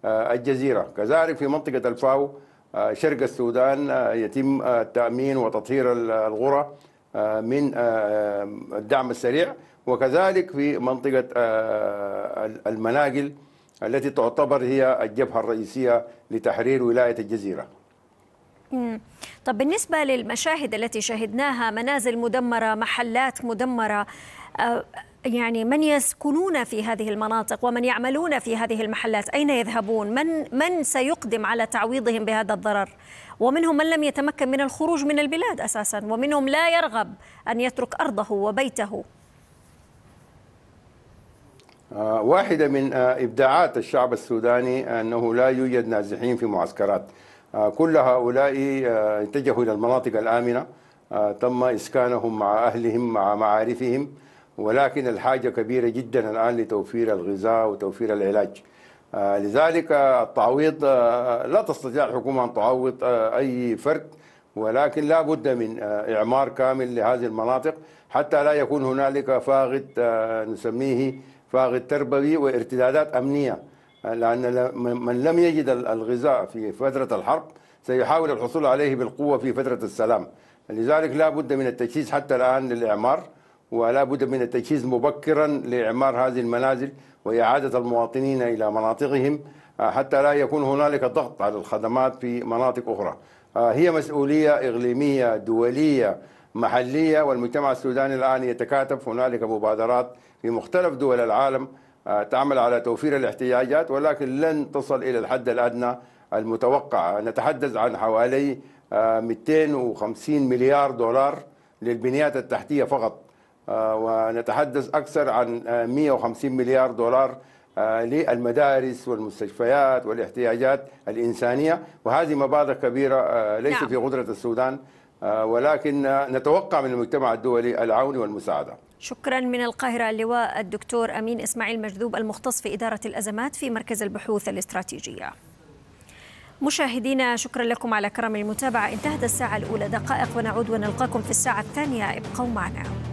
الجزيرة. كذلك في منطقة الفاو شرق السودان يتم تأمين وتطهير الغرة من الدعم السريع، وكذلك في منطقة المناقل التي تعتبر هي الجبهة الرئيسية لتحرير ولاية الجزيرة. طب بالنسبة للمشاهد التي شاهدناها، منازل مدمرة، محلات مدمرة، يعني من يسكنون في هذه المناطق ومن يعملون في هذه المحلات أين يذهبون؟ من سيقدم على تعويضهم بهذا الضرر؟ ومنهم من لم يتمكن من الخروج من البلاد أساسا، ومنهم لا يرغب أن يترك أرضه وبيته. واحدة من إبداعات الشعب السوداني أنه لا يوجد نازحين في معسكرات. كل هؤلاء اتجهوا إلى المناطق الآمنة، تم إسكانهم مع أهلهم مع معارفهم، ولكن الحاجة كبيرة جدا الآن لتوفير الغذاء وتوفير العلاج. لذلك التعويض لا تستطيع الحكومة أن تعوض أي فرد، ولكن لا بد من إعمار كامل لهذه المناطق حتى لا يكون هنالك فاقد نسميه فاقد تربوي وارتدادات أمنية، لأن من لم يجد الغذاء في فترة الحرب سيحاول الحصول عليه بالقوة في فترة السلام. لذلك لا بد من التجهيز حتى الآن للإعمار، ولا بد من التجهيز مبكرا لإعمار هذه المنازل وإعادة المواطنين إلى مناطقهم حتى لا يكون هنالك ضغط على الخدمات في مناطق أخرى. هي مسؤولية إقليمية دولية محلية، والمجتمع السوداني الآن يتكاتف. هنالك مبادرات في مختلف دول العالم تعمل على توفير الاحتياجات، ولكن لن تصل إلى الحد الأدنى المتوقع. نتحدث عن حوالي 250 مليار دولار للبنيات التحتية فقط، ونتحدث أكثر عن 150 مليار دولار للمدارس والمستشفيات والاحتياجات الإنسانية، وهذه مبالغ كبيرة ليس في قدرة السودان، ولكن نتوقع من المجتمع الدولي العون والمساعدة. شكرا. من القاهرة اللواء الدكتور أمين إسماعيل مجذوب، المختص في إدارة الأزمات في مركز البحوث الاستراتيجية. مشاهدينا شكرا لكم على كرم المتابعة. انتهت الساعة الأولى دقائق ونعود ونلقاكم في الساعة الثانية، ابقوا معنا.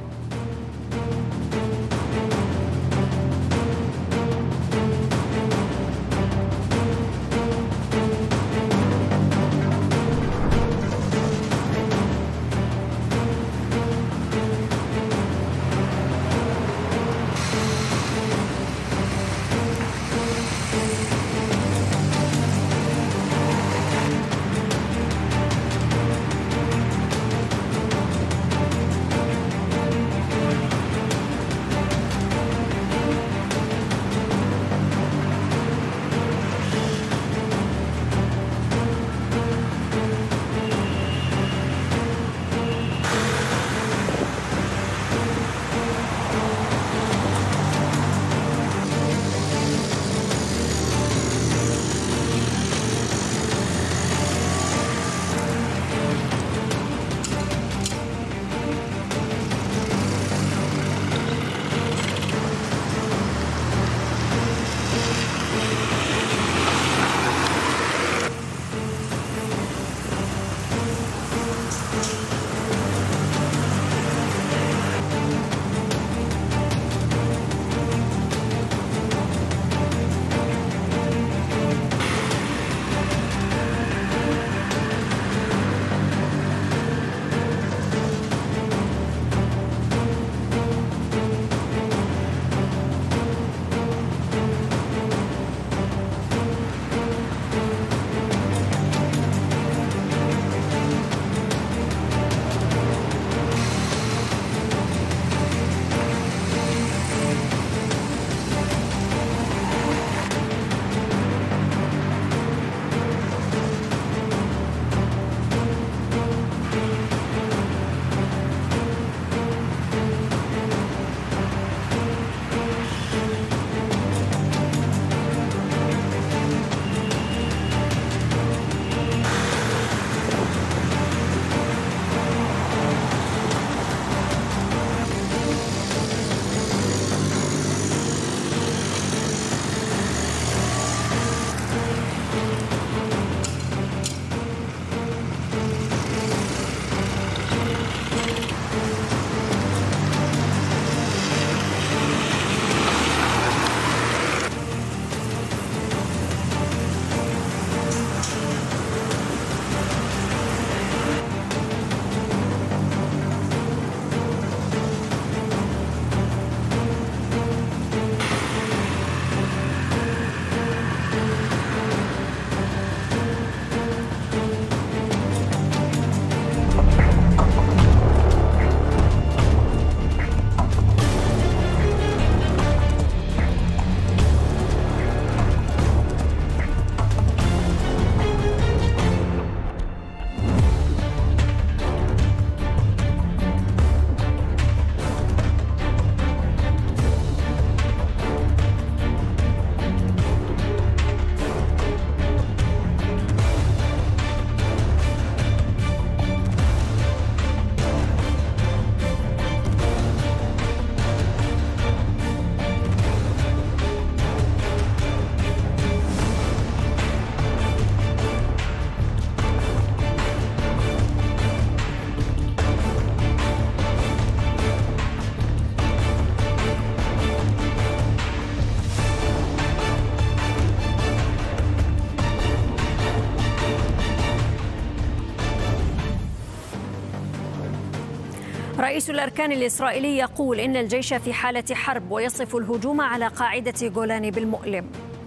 رئيس الأركان الإسرائيلي يقول إن الجيش في حالة حرب ويصف الهجوم على قاعدة جولان بالمؤلم.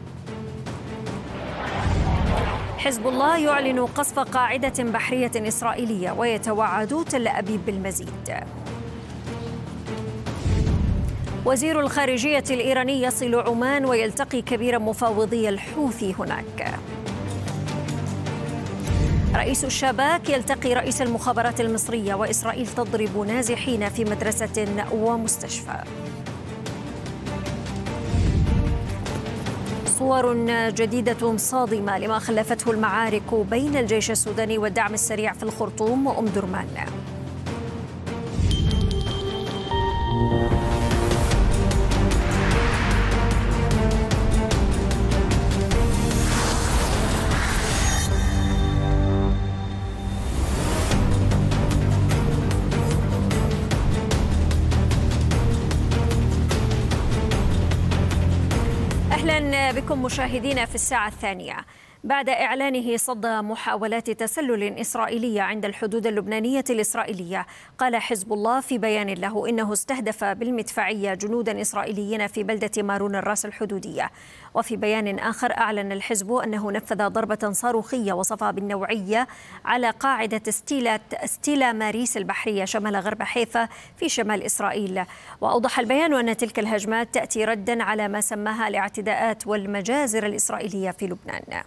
حزب الله يعلن قصف قاعدة بحرية إسرائيلية ويتوعد تل أبيب بالمزيد. وزير الخارجية الإيراني يصل عمان ويلتقي كبير مفاوضي الحوثي هناك. رئيس الشباك يلتقي رئيس المخابرات المصرية وإسرائيل تضرب نازحين في مدرسة ومستشفى. صور جديدة صادمة لما خلفته المعارك بين الجيش السوداني والدعم السريع في الخرطوم وأم درمان. أهلا بكم مشاهدينا في الساعة الثانية. بعد إعلانه صد محاولات تسلل إسرائيلية عند الحدود اللبنانية الإسرائيلية، قال حزب الله في بيان له إنه استهدف بالمدفعية جنودا إسرائيليين في بلدة مارون الراس الحدودية. وفي بيان آخر أعلن الحزب أنه نفذ ضربة صاروخية وصفها بالنوعية على قاعدة ستيلا ماريس البحرية شمال غرب حيفا في شمال إسرائيل. وأوضح البيان أن تلك الهجمات تأتي ردا على ما سماها الاعتداءات والمجازر الإسرائيلية في لبنان.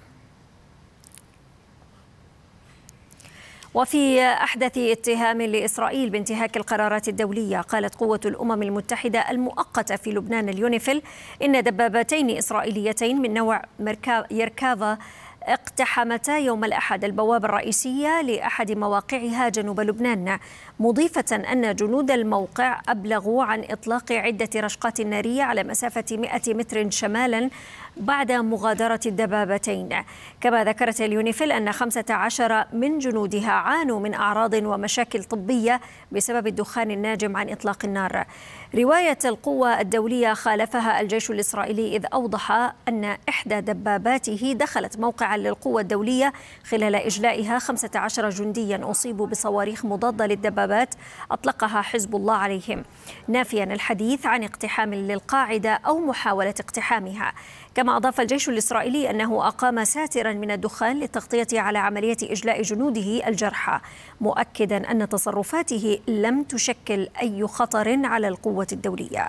وفي أحدث اتهام لإسرائيل بانتهاك القرارات الدولية، قالت قوة الأمم المتحدة المؤقتة في لبنان اليونيفيل إن دبابتين إسرائيليتين من نوع يركافا اقتحمتا يوم الأحد البوابة الرئيسية لأحد مواقعها جنوب لبنان، مضيفة أن جنود الموقع أبلغوا عن إطلاق عدة رشقات نارية على مسافة 100 متر شمالا بعد مغادرة الدبابتين. كما ذكرت اليونيفيل أن 15 من جنودها عانوا من أعراض ومشاكل طبية بسبب الدخان الناجم عن إطلاق النار. رواية القوة الدولية خالفها الجيش الإسرائيلي، إذ أوضح أن إحدى دباباته دخلت موقعا للقوة الدولية خلال إجلائها 15 جنديا أصيبوا بصواريخ مضادة للدبابات أطلقها حزب الله عليهم، نافيا الحديث عن اقتحام للقاعدة أو محاولة اقتحامها. كما أضاف الجيش الإسرائيلي أنه أقام ساترا من الدخان للتغطية على عملية إجلاء جنوده الجرحى، مؤكدا أن تصرفاته لم تشكل أي خطر على القوة الدولية.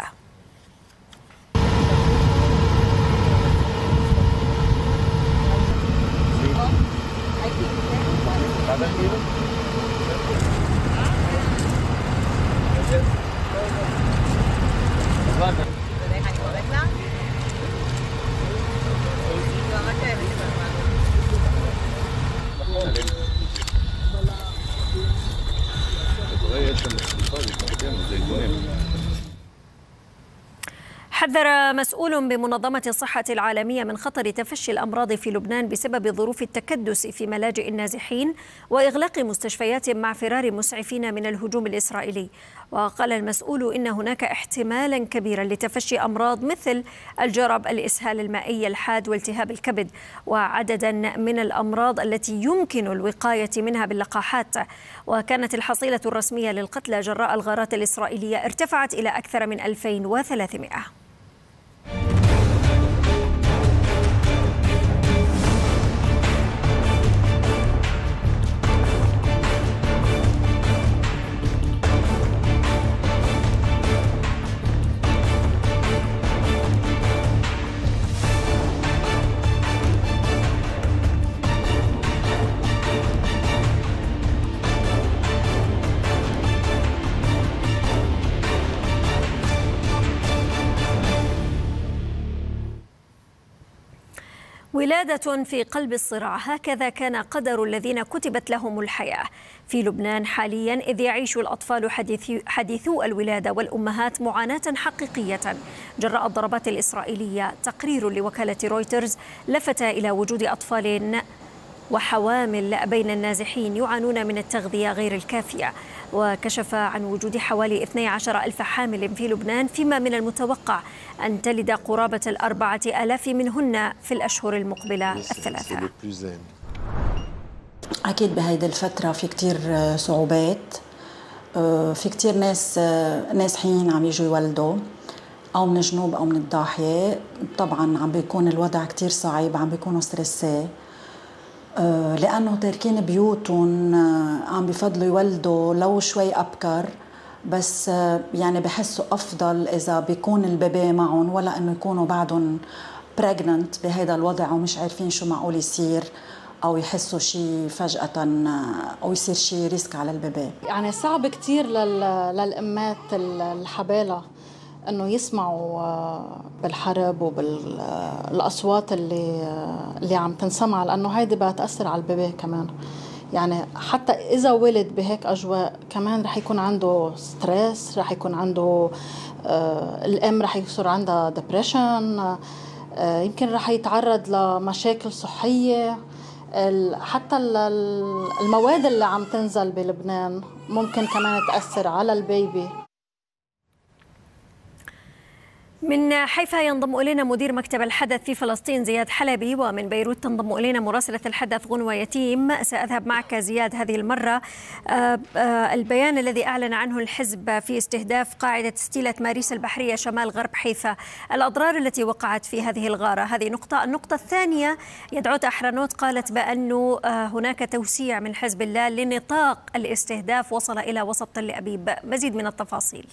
حذر مسؤول بمنظمة الصحة العالمية من خطر تفشي الأمراض في لبنان بسبب ظروف التكدس في ملاجئ النازحين وإغلاق مستشفيات مع فرار مسعفين من الهجوم الإسرائيلي. وقال المسؤول إن هناك احتمالا كبيرا لتفشي أمراض مثل الجرب، الإسهال المائي الحاد والتهاب الكبد، وعددا من الأمراض التي يمكن الوقاية منها باللقاحات. وكانت الحصيلة الرسمية للقتلى جراء الغارات الإسرائيلية ارتفعت إلى أكثر من 2300. ولادة في قلب الصراع، هكذا كان قدر الذين كتبت لهم الحياة في لبنان حاليا، إذ يعيش الأطفال حديثو الولادة والأمهات معاناة حقيقية جراء الضربات الإسرائيلية. تقرير لوكالة رويترز لفت إلى وجود أطفال وحوامل بين النازحين يعانون من التغذية غير الكافية، وكشف عن وجود حوالي 12,000 حامل في لبنان، فيما من المتوقع أن تلد قرابة 4,000 منهن في الأشهر المقبلة الثلاثة. أكيد بهيدي الفترة في كتير صعوبات، في كتير ناس نازحين عم يجوا يولدوا أو من الجنوب أو من الضاحية. طبعا عم بيكون الوضع كتير صعب، عم بيكونوا ستريسي لأنه تاركين بيوتهم، عم بفضلوا يولدوا لو شوي أبكر، بس يعني بحسوا أفضل إذا بيكون البيبي معهم ولا إنه يكونوا بعدهم pregnant بهذا الوضع ومش عارفين شو معقول يصير، أو يحسوا شيء فجأة أو يصير شيء ريسك على البيبي. يعني صعب كتير للأمات الحبالة إنه يسمعوا بالحرب وبالأصوات اللي عم تنسمع، لأنه هيدي بتأثر على البيبي كمان. يعني حتى إذا ولد بهيك أجواء كمان رح يكون عنده ستريس، رح يكون عنده الأم رح يصير عندها ديبريشن، يمكن رح يتعرض لمشاكل صحية. حتى المواد اللي عم تنزل بلبنان ممكن كمان تأثر على البيبي. من حيفا ينضم إلينا مدير مكتب الحدث في فلسطين زياد حلبي، ومن بيروت تنضم إلينا مراسلة الحدث غنوة يتيم. سأذهب معك زياد هذه المرة. البيان الذي أعلن عنه الحزب في استهداف قاعدة ستيلة ماريس البحرية شمال غرب حيفا، الأضرار التي وقعت في هذه الغارة، هذه نقطة. النقطة الثانية، يدعوت أحرنوت قالت بأنه هناك توسيع من حزب الله لنطاق الاستهداف وصل إلى وسط تل أبيب. مزيد من التفاصيل.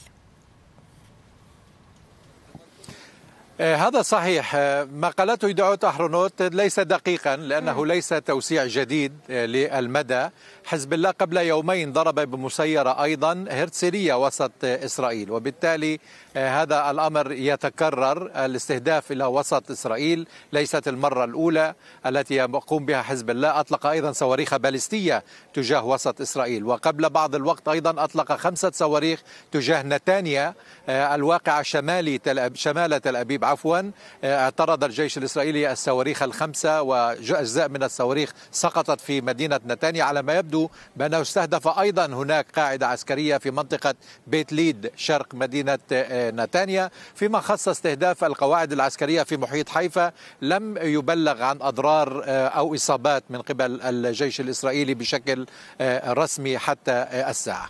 هذا صحيح، ما قالته يدعوت أحرنوت ليس دقيقا، لأنه ليس توسيع جديد للمدى. حزب الله قبل يومين ضرب بمسيرة أيضا هرتسلية وسط إسرائيل، وبالتالي هذا الأمر يتكرر. الاستهداف إلى وسط إسرائيل ليست المرة الأولى التي يقوم بها حزب الله. أطلق أيضا صواريخ باليستية تجاه وسط إسرائيل، وقبل بعض الوقت أيضا أطلق 5 صواريخ تجاه نتانيا الواقعة شمال تل أبيب. اعترض الجيش الإسرائيلي الصواريخ ال5 وأجزاء من الصواريخ سقطت في مدينة نتانيا. على ما يبدو بأنه استهدف أيضا هناك قاعدة عسكرية في منطقة بيت ليد شرق مدينة نتانيا. فيما خص استهداف القواعد العسكرية في محيط حيفا، لم يبلغ عن أضرار أو إصابات من قبل الجيش الإسرائيلي بشكل رسمي حتى الساعة.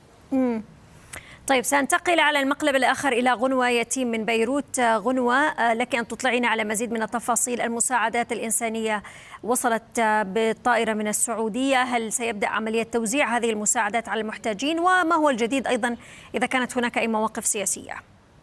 طيب، سأنتقل على المقلب الآخر إلى غنوة يتيم من بيروت. غنوة، لك أن تطلعين على مزيد من التفاصيل. المساعدات الإنسانية وصلت بالطائرة من السعودية، هل سيبدأ عملية توزيع هذه المساعدات على المحتاجين؟ وما هو الجديد أيضا إذا كانت هناك أي مواقف سياسية؟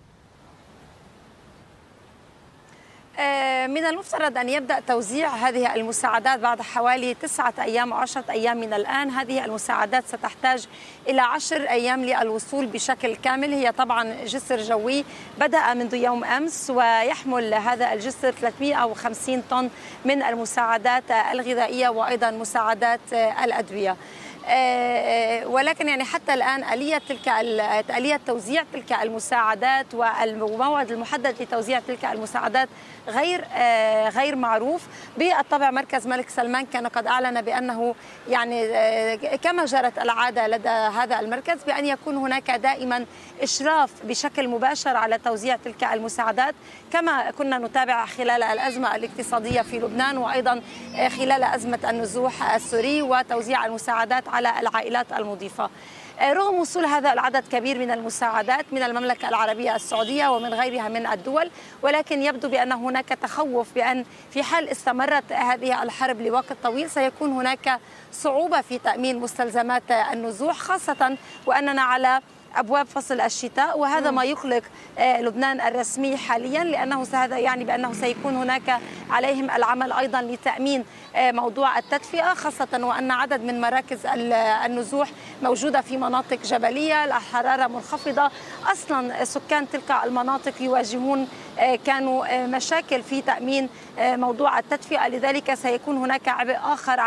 من المفترض أن يبدأ توزيع هذه المساعدات بعد حوالي 9 أيام أو 10 أيام من الآن. هذه المساعدات ستحتاج إلى 10 أيام للوصول بشكل كامل. هي طبعا جسر جوي بدأ منذ يوم أمس، ويحمل هذا الجسر 350 طن من المساعدات الغذائية وأيضا مساعدات الأدوية. ولكن يعني حتى الآن آلية توزيع تلك المساعدات والموعد المحدد لتوزيع تلك المساعدات غير معروف. بالطبع مركز الملك سلمان كان قد أعلن بأنه يعني كما جرت العادة لدى هذا المركز بأن يكون هناك دائما إشراف بشكل مباشر على توزيع تلك المساعدات، كما كنا نتابع خلال الأزمة الاقتصادية في لبنان وأيضا خلال أزمة النزوح السوري وتوزيع المساعدات على العائلات المضيفة. رغم وصول هذا العدد كبير من المساعدات من المملكة العربية السعودية ومن غيرها من الدول، ولكن يبدو بأن هناك تخوف بأن في حال استمرت هذه الحرب لوقت طويل سيكون هناك صعوبة في تأمين مستلزمات النزوح، خاصة وأننا على أبواب فصل الشتاء، وهذا ما يقلق لبنان الرسمي حاليا، لأنه هذا يعني بأنه سيكون هناك عليهم العمل أيضا لتأمين موضوع التدفئة، خاصة وأن عدد من مراكز النزوح موجودة في مناطق جبلية، الحرارة منخفضة. أصلا سكان تلك المناطق يواجهون كانوا مشاكل في تأمين موضوع التدفئة، لذلك سيكون هناك عبء آخر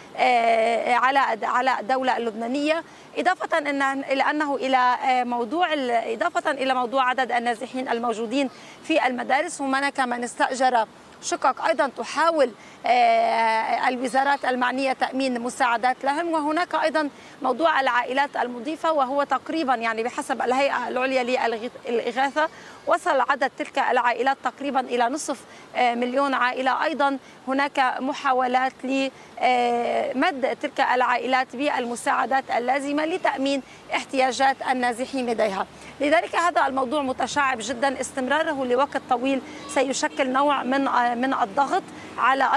على الدولة اللبنانية، إضافة إلى موضوع عدد النازحين الموجودين في المدارس. هناك من استأجر شقق أيضا تحاول الوزارات المعنية تأمين مساعدات لهم. وهناك أيضا موضوع العائلات المضيفة، وهو تقريبا يعني بحسب الهيئة العليا للإغاثة وصل عدد تلك العائلات تقريبا إلى نصف مليون عائلة. أيضا هناك محاولات لمد تلك العائلات بالمساعدات اللازمة لتأمين احتياجات النازحين لديها. لذلك هذا الموضوع متشعب جدا، استمراره لوقت طويل سيشكل نوع من الضغط على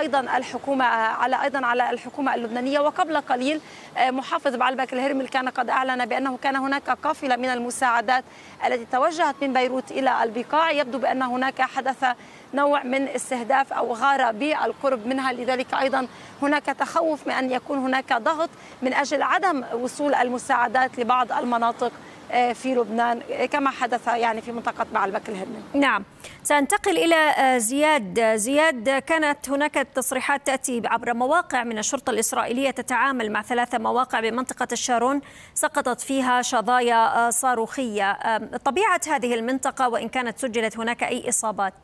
الحكومة اللبنانية. وقبل قليل محافظ بعلبك الهرمل كان قد أعلن بأنه كان هناك قافلة من المساعدات التي توجهت من بيروت إلى البقاع، يبدو بأن هناك حدث نوع من استهداف أو غارة بالقرب منها. لذلك أيضا هناك تخوف من أن يكون هناك ضغط من أجل عدم وصول المساعدات لبعض المناطق في لبنان كما حدث يعني في منطقة بعلبك الهرمل. نعم، سأنتقل إلى زياد. كانت هناك تصريحات تأتي عبر مواقع من الشرطة الإسرائيلية تتعامل مع 3 مواقع بمنطقة الشارون سقطت فيها شظايا صاروخية. طبيعة هذه المنطقة وإن كانت سجلت هناك أي إصابات؟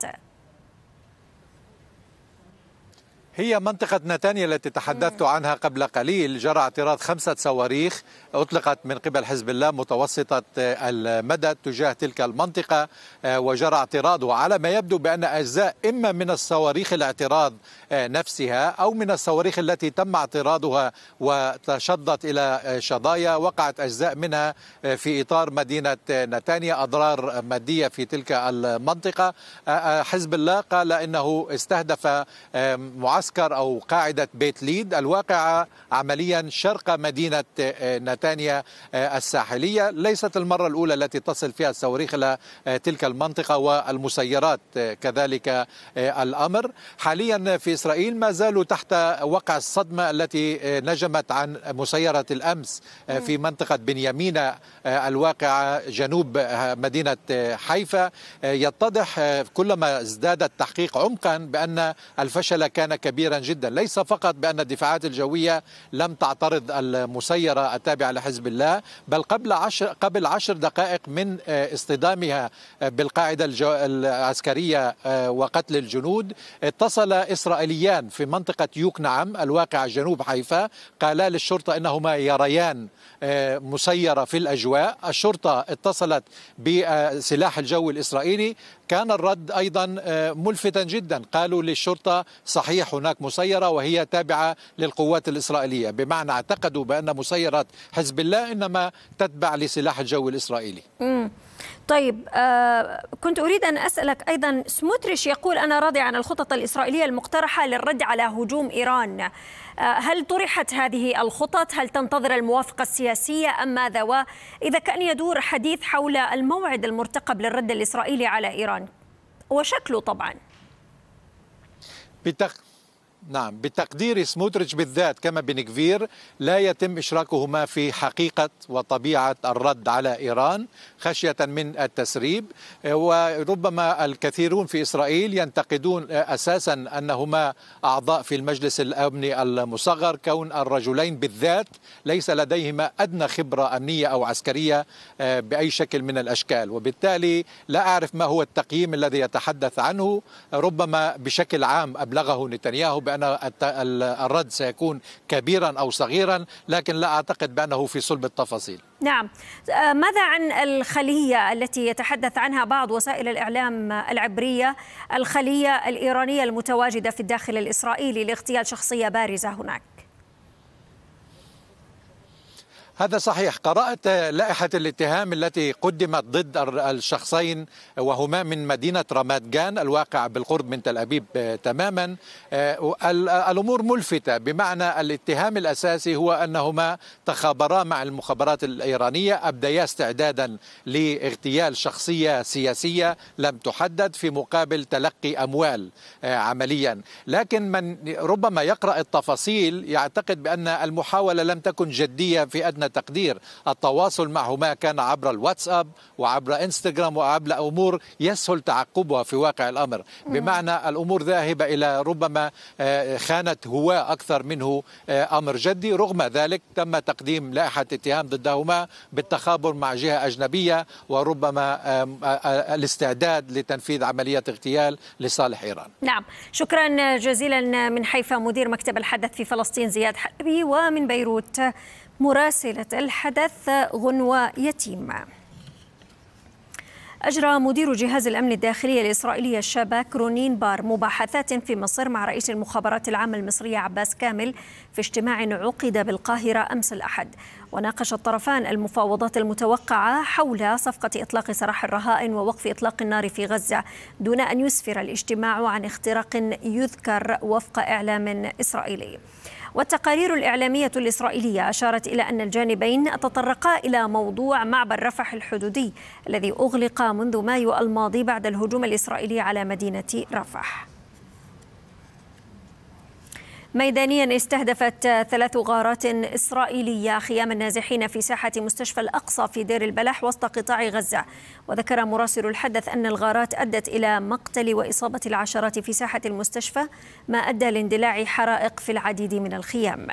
هي منطقة نتانيا التي تحدثت عنها قبل قليل. جرى اعتراض 5 صواريخ أطلقت من قبل حزب الله متوسطة المدى تجاه تلك المنطقة، وجرى اعتراض وعلى ما يبدو بأن أجزاء إما من الصواريخ الاعتراض نفسها أو من الصواريخ التي تم اعتراضها وتشظت إلى شظايا وقعت أجزاء منها في إطار مدينة نتانيا، أضرار مادية في تلك المنطقة. حزب الله قال إنه استهدف معسكر أو قاعدة بيت ليد الواقعة عمليا شرق مدينة نتانيا الساحلية. ليست المرة الأولى التي تصل فيها الصواريخ إلى تلك المنطقة والمسيرات كذلك الأمر. حاليا في إسرائيل ما زالوا تحت وقع الصدمة التي نجمت عن مسيرة الأمس في منطقة بنيامينا الواقعة جنوب مدينة حيفا. يتضح كلما ازداد التحقيق عمقا بأن الفشل كان كبيرا جدا، ليس فقط بأن الدفاعات الجوية لم تعترض المسيرة التابعة لحزب الله، بل قبل 10 دقائق من اصطدامها بالقاعدة العسكرية وقتل الجنود اتصل إسرائيليان في منطقة يوكنعم الواقعة جنوب حيفا، قالا للشرطة إنهما يريان مسيرة في الأجواء. الشرطة اتصلت بسلاح الجو الإسرائيلي، كان الرد أيضا ملفتا جدا، قالوا للشرطة صحيح هناك مسيرة وهي تابعة للقوات الإسرائيلية، بمعنى اعتقدوا بأن مسيرة حزب الله إنما تتبع لسلاح الجو الإسرائيلي. طيب، كنت أريد أن أسألك أيضا، سموتريش يقول أنا راضي عن الخطط الإسرائيلية المقترحة للرد على هجوم إيران. هل طرحت هذه الخطط؟ هل تنتظر الموافقة السياسية أم ماذا؟ وإذا كان يدور حديث حول الموعد المرتقب للرد الإسرائيلي على إيران وشكله طبعا. نعم، بتقدير سموتريتش بالذات كما بن كفير لا يتم إشراكهما في حقيقة وطبيعة الرد على إيران خشية من التسريب. وربما الكثيرون في إسرائيل ينتقدون أساسا أنهما أعضاء في المجلس الأمني المصغر، كون الرجلين بالذات ليس لديهما أدنى خبرة أمنية أو عسكرية بأي شكل من الأشكال، وبالتالي لا أعرف ما هو التقييم الذي يتحدث عنه. ربما بشكل عام أبلغه نتنياهو بأن الرد سيكون كبيرا أو صغيرا، لكن لا أعتقد بأنه في صلب التفاصيل. نعم، ماذا عن الخلية التي يتحدث عنها بعض وسائل الإعلام العبرية، الخلية الإيرانية المتواجدة في الداخل الإسرائيلي لاغتيال شخصية بارزة هناك؟ هذا صحيح. قرأت لائحة الاتهام التي قدمت ضد الشخصين وهما من مدينة رامات جان الواقع بالقرب من تل أبيب تماما. الأمور ملفتة، بمعنى الاتهام الأساسي هو أنهما تخابرا مع المخابرات الإيرانية، أبديا استعدادا لاغتيال شخصية سياسية لم تحدد في مقابل تلقي أموال عمليا. لكن من ربما يقرأ التفاصيل يعتقد بأن المحاولة لم تكن جدية في أدنى كان تقدير التواصل معهما كان عبر الواتساب وعبر انستغرام وعبر أمور يسهل تعقبها في واقع الأمر، بمعنى الأمور ذاهبة إلى ربما خانة هواة أكثر منه أمر جدي. رغم ذلك تم تقديم لائحة اتهام ضدهما بالتخابر مع جهة أجنبية وربما الاستعداد لتنفيذ عملية اغتيال لصالح إيران. نعم، شكرا جزيلا من حيفا مدير مكتب الحدث في فلسطين زياد حلبي، ومن بيروت مراسلة الحدث غنوة يتيم. أجرى مدير جهاز الأمن الداخلي الإسرائيلي الشباك رونين بار مباحثات في مصر مع رئيس المخابرات العامة المصرية عباس كامل في اجتماع عقد بالقاهرة أمس الأحد، وناقش الطرفان المفاوضات المتوقعة حول صفقة إطلاق سراح الرهائن ووقف إطلاق النار في غزة، دون أن يسفر الاجتماع عن اختراق يذكر وفق إعلام إسرائيلي. والتقارير الإعلامية الإسرائيلية أشارت إلى أن الجانبين تطرقا إلى موضوع معبر رفح الحدودي الذي أغلق منذ مايو الماضي بعد الهجوم الإسرائيلي على مدينة رفح. ميدانيا استهدفت 3 غارات إسرائيلية خيام النازحين في ساحة مستشفى الأقصى في دير البلح وسط قطاع غزة، وذكر مراسل الحدث أن الغارات أدت إلى مقتل وإصابة العشرات في ساحة المستشفى، ما أدى لاندلاع حرائق في العديد من الخيام.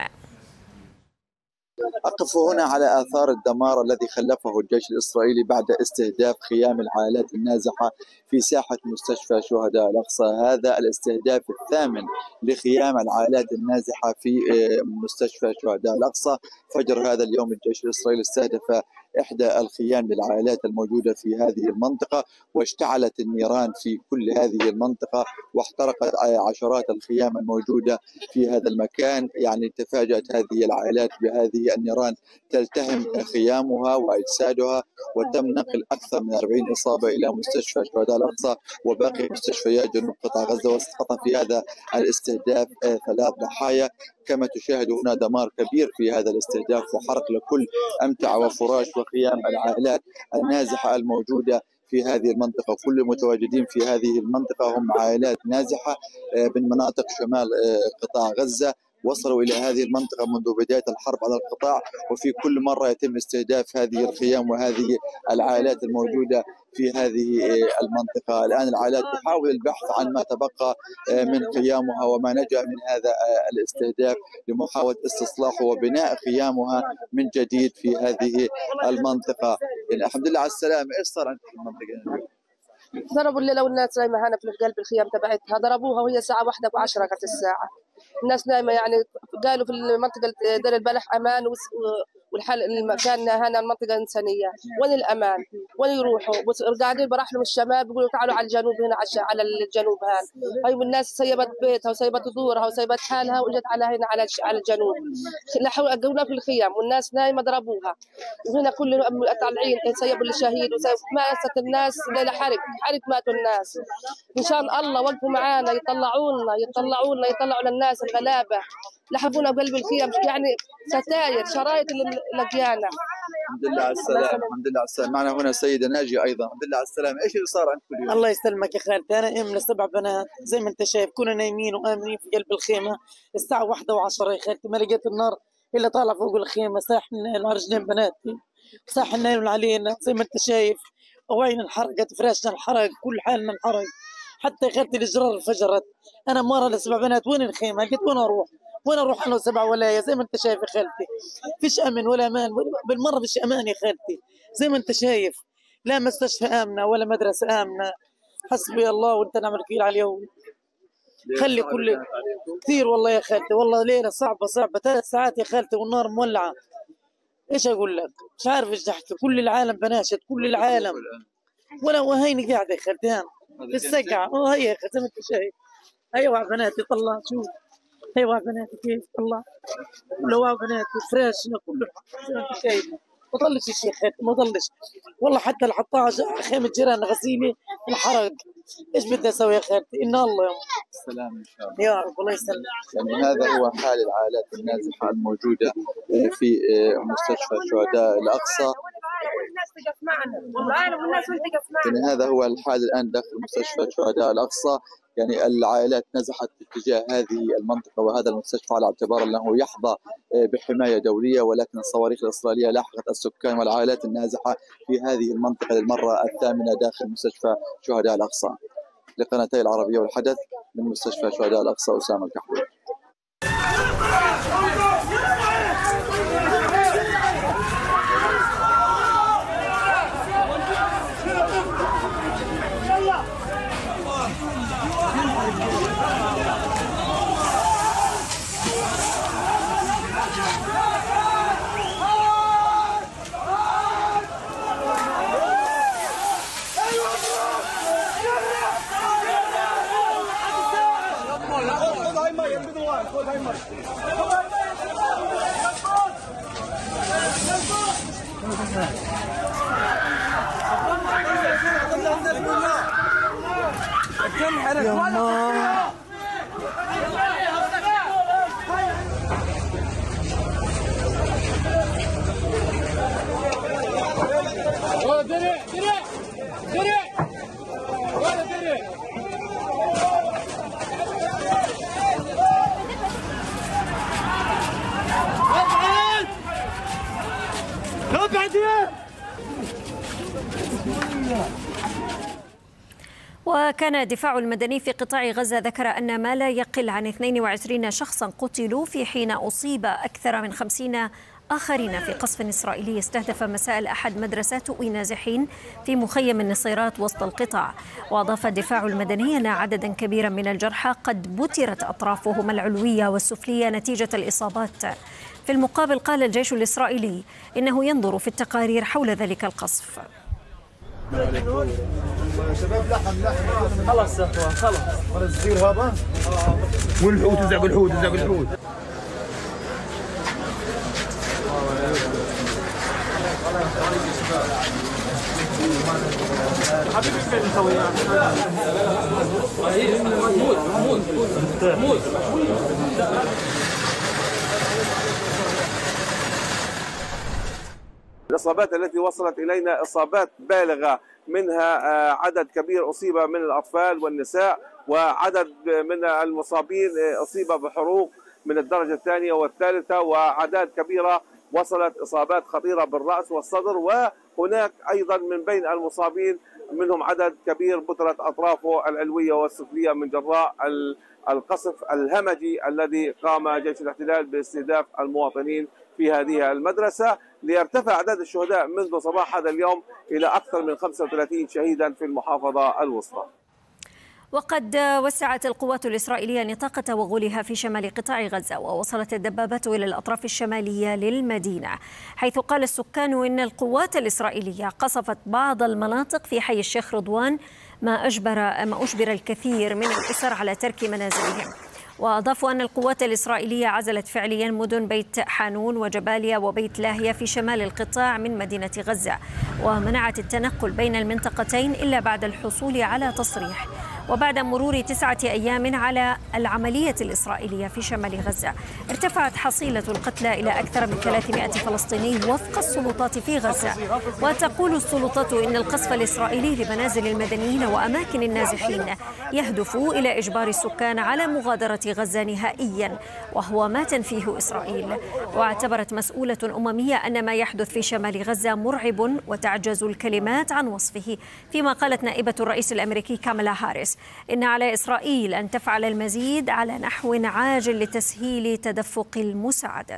أقف هنا على آثار الدمار الذي خلفه الجيش الإسرائيلي بعد استهداف خيام العائلات النازحة في ساحة مستشفى شهداء الأقصى. هذا الاستهداف الثامن لخيام العائلات النازحة في مستشفى شهداء الأقصى. فجر هذا اليوم الجيش الإسرائيلي استهدف إحدى الخيام للعائلات الموجودة في هذه المنطقة، واشتعلت النيران في كل هذه المنطقة واحترقت عشرات الخيام الموجودة في هذا المكان. يعني تفاجأت هذه العائلات بهذه النيران تلتهم خيامها وأجسادها، وتم نقل أكثر من 40 إصابة إلى مستشفى شهداء الأقصى وباقي مستشفيات جنوب قطاع غزة، وسقط في هذا الاستهداف 3 ضحايا. كما تشاهد هنا دمار كبير في هذا الاستهداف وحرق لكل أمتعة وفراش وخيام العائلات النازحة الموجودة في هذه المنطقة. كل المتواجدين في هذه المنطقة هم عائلات نازحة من مناطق شمال قطاع غزة، وصلوا إلى هذه المنطقة منذ بداية الحرب على القطاع، وفي كل مرة يتم استهداف هذه الخيام وهذه العائلات الموجودة في هذه المنطقة. الآن العائلات تحاول البحث عن ما تبقى من خيامها وما نجا من هذا الاستهداف لمحاولة استصلاحه وبناء خيامها من جديد في هذه المنطقة. الحمد لله على السلامة. إيش صار عندك في المنطقة؟ ضربوا الليلة والناس نايمة هنا في قلب الخيام تبعتها، ضربوها وهي الساعة 1:10 كانت الساعة، الناس نايمة. يعني قالوا في المنطقة دير البلح أمان، والحال المكان هنا المنطقة إنسانية، وين الأمان؟ وين يروحوا؟ قاعدين براح لهم الشباب يقولوا تعالوا على الجنوب هنا على الجنوب هان. هاي والناس سيبت بيتها وسيبت دورها وسيبت حالها وجت على هنا على الجنوب. لحقونا في الخيام والناس نايمة ضربوها، وهنا كل طالعين سيبوا الشهيد ماتت الناس ليلة حرق ماتوا الناس. إن شاء الله وقفوا معانا يطلعوا للناس الغلابة. لحقونا بقلب الخيام يعني ستاير شرايط لقيانا. الحمد لله على السلامة. الحمد لله على السلامة. معنا هنا سيدة ناجية أيضا. الحمد لله على السلامة. إيش اللي صار عندكم اليوم؟ الله يسلمك يا خالتي. أنا أم ل7 بنات زي ما أنت شايف، كنا نايمين وآمنين في قلب الخيمة الساعة 1:10 يا خالتي، ما لقيت النار إلا طالع فوق الخيمة، صاح على رجلين بناتي، صاح النايم علينا زي ما أنت شايف، وعينا انحرقت، فراشنا انحرق، كل حالنا انحرق، حتى يا خالتي الجرار انفجرت. أنا مرة ل7 بنات، وين الخيمة؟ قلت وين اروح انا و7 ولايه زي ما انت شايف يا خالتي، فيش امن ولا امان بالمره، فيش امان يا خالتي زي ما انت شايف، لا مستشفى امنه ولا مدرسه امنه. حسبي الله وانت نعم الوكيل على اليوم. خلي كل كثير والله يا خالتي، والله ليله صعبه 3 ساعات يا خالتي والنار مولعه. ايش اقول لك؟ مش عارف ايش احكي، كل العالم بناشد، كل العالم، ولا وهيني قاعده يا خالتي هان في السقعه. هي يا زي ما انت شايف. ايوه بناتي طلع شوف، ايوه بناتي كيف الله، ولو بناتي فراشنا كله زي ما انت شايف. ما ضلش شيء يا خالتي، ما ضلش والله، حتى الحطاها خيمه جيران غسيله انحرق. ايش بدي اسوي يا خالتي؟ ان الله السلام ان شاء الله يا رب. الله يسلمك. يعني هذا هو حال العائلات النازحه الموجوده في مستشفى شهداء الاقصى. يعني هذا هو الحال الان داخل مستشفى شهداء الاقصى. يعني العائلات نزحت اتجاه هذه المنطقة وهذا المستشفى على اعتبار أنه يحظى بحماية دولية، ولكن الصواريخ الإسرائيلية لاحقت السكان والعائلات النازحة في هذه المنطقة للمرة الثامنة داخل مستشفى شهداء الأقصى. لقناتي العربية والحدث من مستشفى شهداء الأقصى، أسامة الكحوي. وكان الدفاع المدني في قطاع غزة ذكر أن ما لا يقل عن 22 شخصا قتلوا في حين أصيب أكثر من 50 آخرين في قصف إسرائيلي استهدف مساء الأحد مدرسة تؤوي نازحين في مخيم النصيرات وسط القطاع. وأضاف الدفاع المدني أن عددا كبيرا من الجرحى قد بترت أطرافهم العلوية والسفلية نتيجة الإصابات. في المقابل قال الجيش الإسرائيلي إنه ينظر في التقارير حول ذلك القصف. شباب لحم خلاص يا اخوان خلاص الصغير هذا والحوت وزعق الحوت وزعق الحوت. حبيبي فين مسوي محمود الإصابات التي وصلت إلينا إصابات بالغة، منها عدد كبير أصيب من الأطفال والنساء، وعدد من المصابين أصيب بحروق من الدرجة الثانية والثالثة، وأعداد كبيرة وصلت إصابات خطيرة بالرأس والصدر. وهناك أيضا من بين المصابين منهم عدد كبير بترت أطرافه العلوية والسفلية من جراء القصف الهمجي الذي قام جيش الاحتلال باستهداف المواطنين في هذه المدرسة، ليرتفع عدد الشهداء منذ صباح هذا اليوم إلى أكثر من 35 شهيدا في المحافظة الوسطى. وقد وسعت القوات الإسرائيلية نطاق توغلها في شمال قطاع غزة، ووصلت الدبابات إلى الأطراف الشمالية للمدينة، حيث قال السكان إن القوات الإسرائيلية قصفت بعض المناطق في حي الشيخ رضوان ما أجبر الكثير من الأسر على ترك منازلهم. وأضافوا أن القوات الإسرائيلية عزلت فعليا مدن بيت حانون وجباليا وبيت لاهيا في شمال القطاع من مدينة غزة، ومنعت التنقل بين المنطقتين إلا بعد الحصول على تصريح. وبعد مرور 9 أيام على العملية الإسرائيلية في شمال غزة، ارتفعت حصيلة القتلى إلى أكثر من 300 فلسطيني وفق السلطات في غزة. وتقول السلطات إن القصف الإسرائيلي لمنازل المدنيين وأماكن النازحين يهدف إلى إجبار السكان على مغادرة غزة نهائيا، وهو ما تنفيه إسرائيل. واعتبرت مسؤولة أممية أن ما يحدث في شمال غزة مرعب وتعجز الكلمات عن وصفه، فيما قالت نائبة الرئيس الأمريكي كامالا هاريس إن على إسرائيل أن تفعل المزيد على نحو عاجل لتسهيل تدفق المساعدات.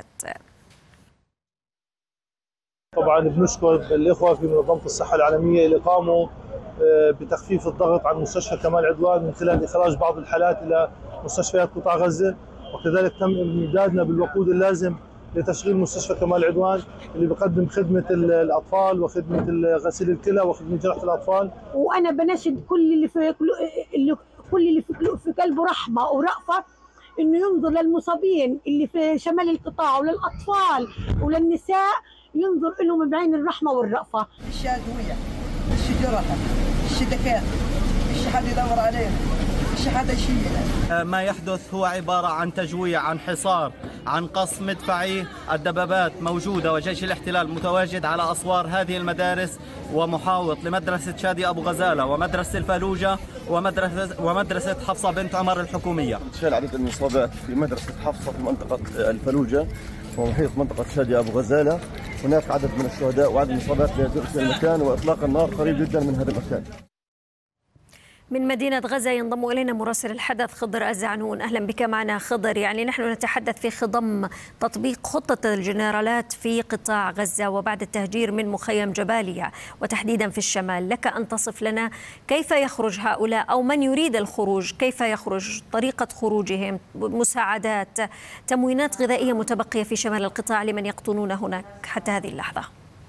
طبعا بنشكر الإخوة في منظمة الصحة العالمية اللي قاموا بتخفيف الضغط عن مستشفى كمال عدوان من خلال إخراج بعض الحالات إلى مستشفيات قطاع غزة، وكذلك تم إمدادنا بالوقود اللازم لتشغيل مستشفى كمال عدوان اللي بقدم خدمة الأطفال وخدمة غسيل الكلى وخدمة جراحة الأطفال. وأنا بناشد كل اللي في قلبه رحمة ورأفة إنه ينظر للمصابين اللي في شمال القطاع وللأطفال وللنساء، ينظر لهم بعين الرحمة والرأفة. الشي أدوية، الشي جراحة، الشي دكاترة، الشي حد يدور عليه، الشي حد يشيل. ما يحدث هو عبارة عن تجويع، عن حصار، عن قصف مدفعي. الدبابات موجودة وجيش الاحتلال متواجد على أسوار هذه المدارس ومحاوط لمدرسة شادي أبو غزالة ومدرسة الفالوجة ومدرسة حفصة بنت عمر الحكومية. انتشال عدد المصابات في مدرسة حفصة في منطقة الفلوجة ومحيط منطقة شادي أبو غزالة. هناك عدد من الشهداء وعدد المصابات لا يزال المكان، وإطلاق النار قريب جدا من هذا المكان. من مدينة غزة ينضم إلينا مراسل الحدث خضر الزعنون. أهلا بك معنا خضر. يعني نحن نتحدث في خضم تطبيق خطة الجنرالات في قطاع غزة وبعد التهجير من مخيم جباليا وتحديدا في الشمال. لك أن تصف لنا كيف يخرج هؤلاء أو من يريد الخروج، كيف يخرج، طريقة خروجهم، مساعدات، تموينات غذائية متبقية في شمال القطاع لمن يقطنون هناك حتى هذه اللحظة.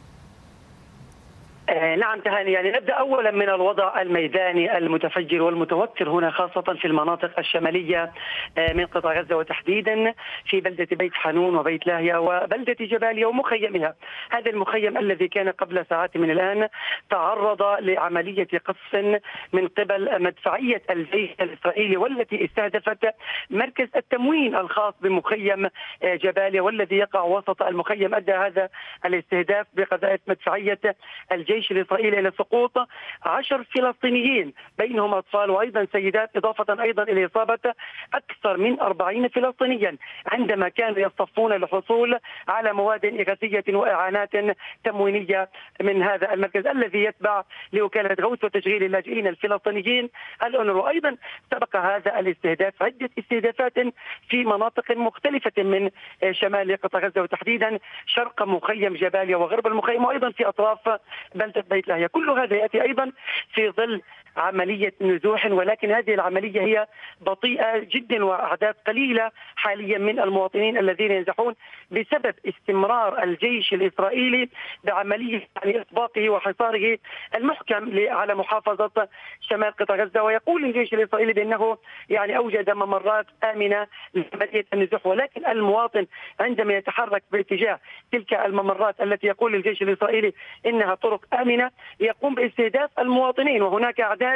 نعم تهاني، يعني نبدأ أولا من الوضع الميداني المتفجر والمتوتر هنا خاصة في المناطق الشمالية من قطاع غزة وتحديدا في بلدة بيت حانون وبيت لاهيا وبلدة جباليا ومخيمها. هذا المخيم الذي كان قبل ساعات من الآن تعرض لعملية قصف من قبل مدفعية الجيش الإسرائيلي والتي استهدفت مركز التموين الخاص بمخيم جباليا والذي يقع وسط المخيم. أدى هذا الاستهداف بقذائف مدفعية الجيش الإسرائيلي إلى سقوط 10 فلسطينيين بينهم أطفال وأيضا سيدات، إضافة أيضا إلى إصابة أكثر من 40 فلسطينيا عندما كانوا يصطفون للحصول على مواد إغاثية وإعانات تموينية من هذا المركز الذي يتبع لوكالة غوث وتشغيل اللاجئين الفلسطينيين الأونروا. أيضا سبق هذا الاستهداف عدة استهدافات في مناطق مختلفة من شمال قطاع غزة وتحديدا شرق مخيم جباليا وغرب المخيم وأيضا في أطراف بلدة بيت لاهيا. كل هذا يأتي أيضا في ظل عملية نزوح، ولكن هذه العملية هي بطيئة جدا وأعداد قليلة حاليا من المواطنين الذين ينزحون بسبب استمرار الجيش الإسرائيلي بعملية إطباقه وحصاره المحكم على محافظة شمال قطاع غزة. ويقول الجيش الإسرائيلي بأنه أوجد ممرات آمنة لعملية النزوح، ولكن المواطن عندما يتحرك باتجاه تلك الممرات التي يقول الجيش الإسرائيلي إنها طرق آمنة يقوم باستهداف المواطنين. وهناك أعداد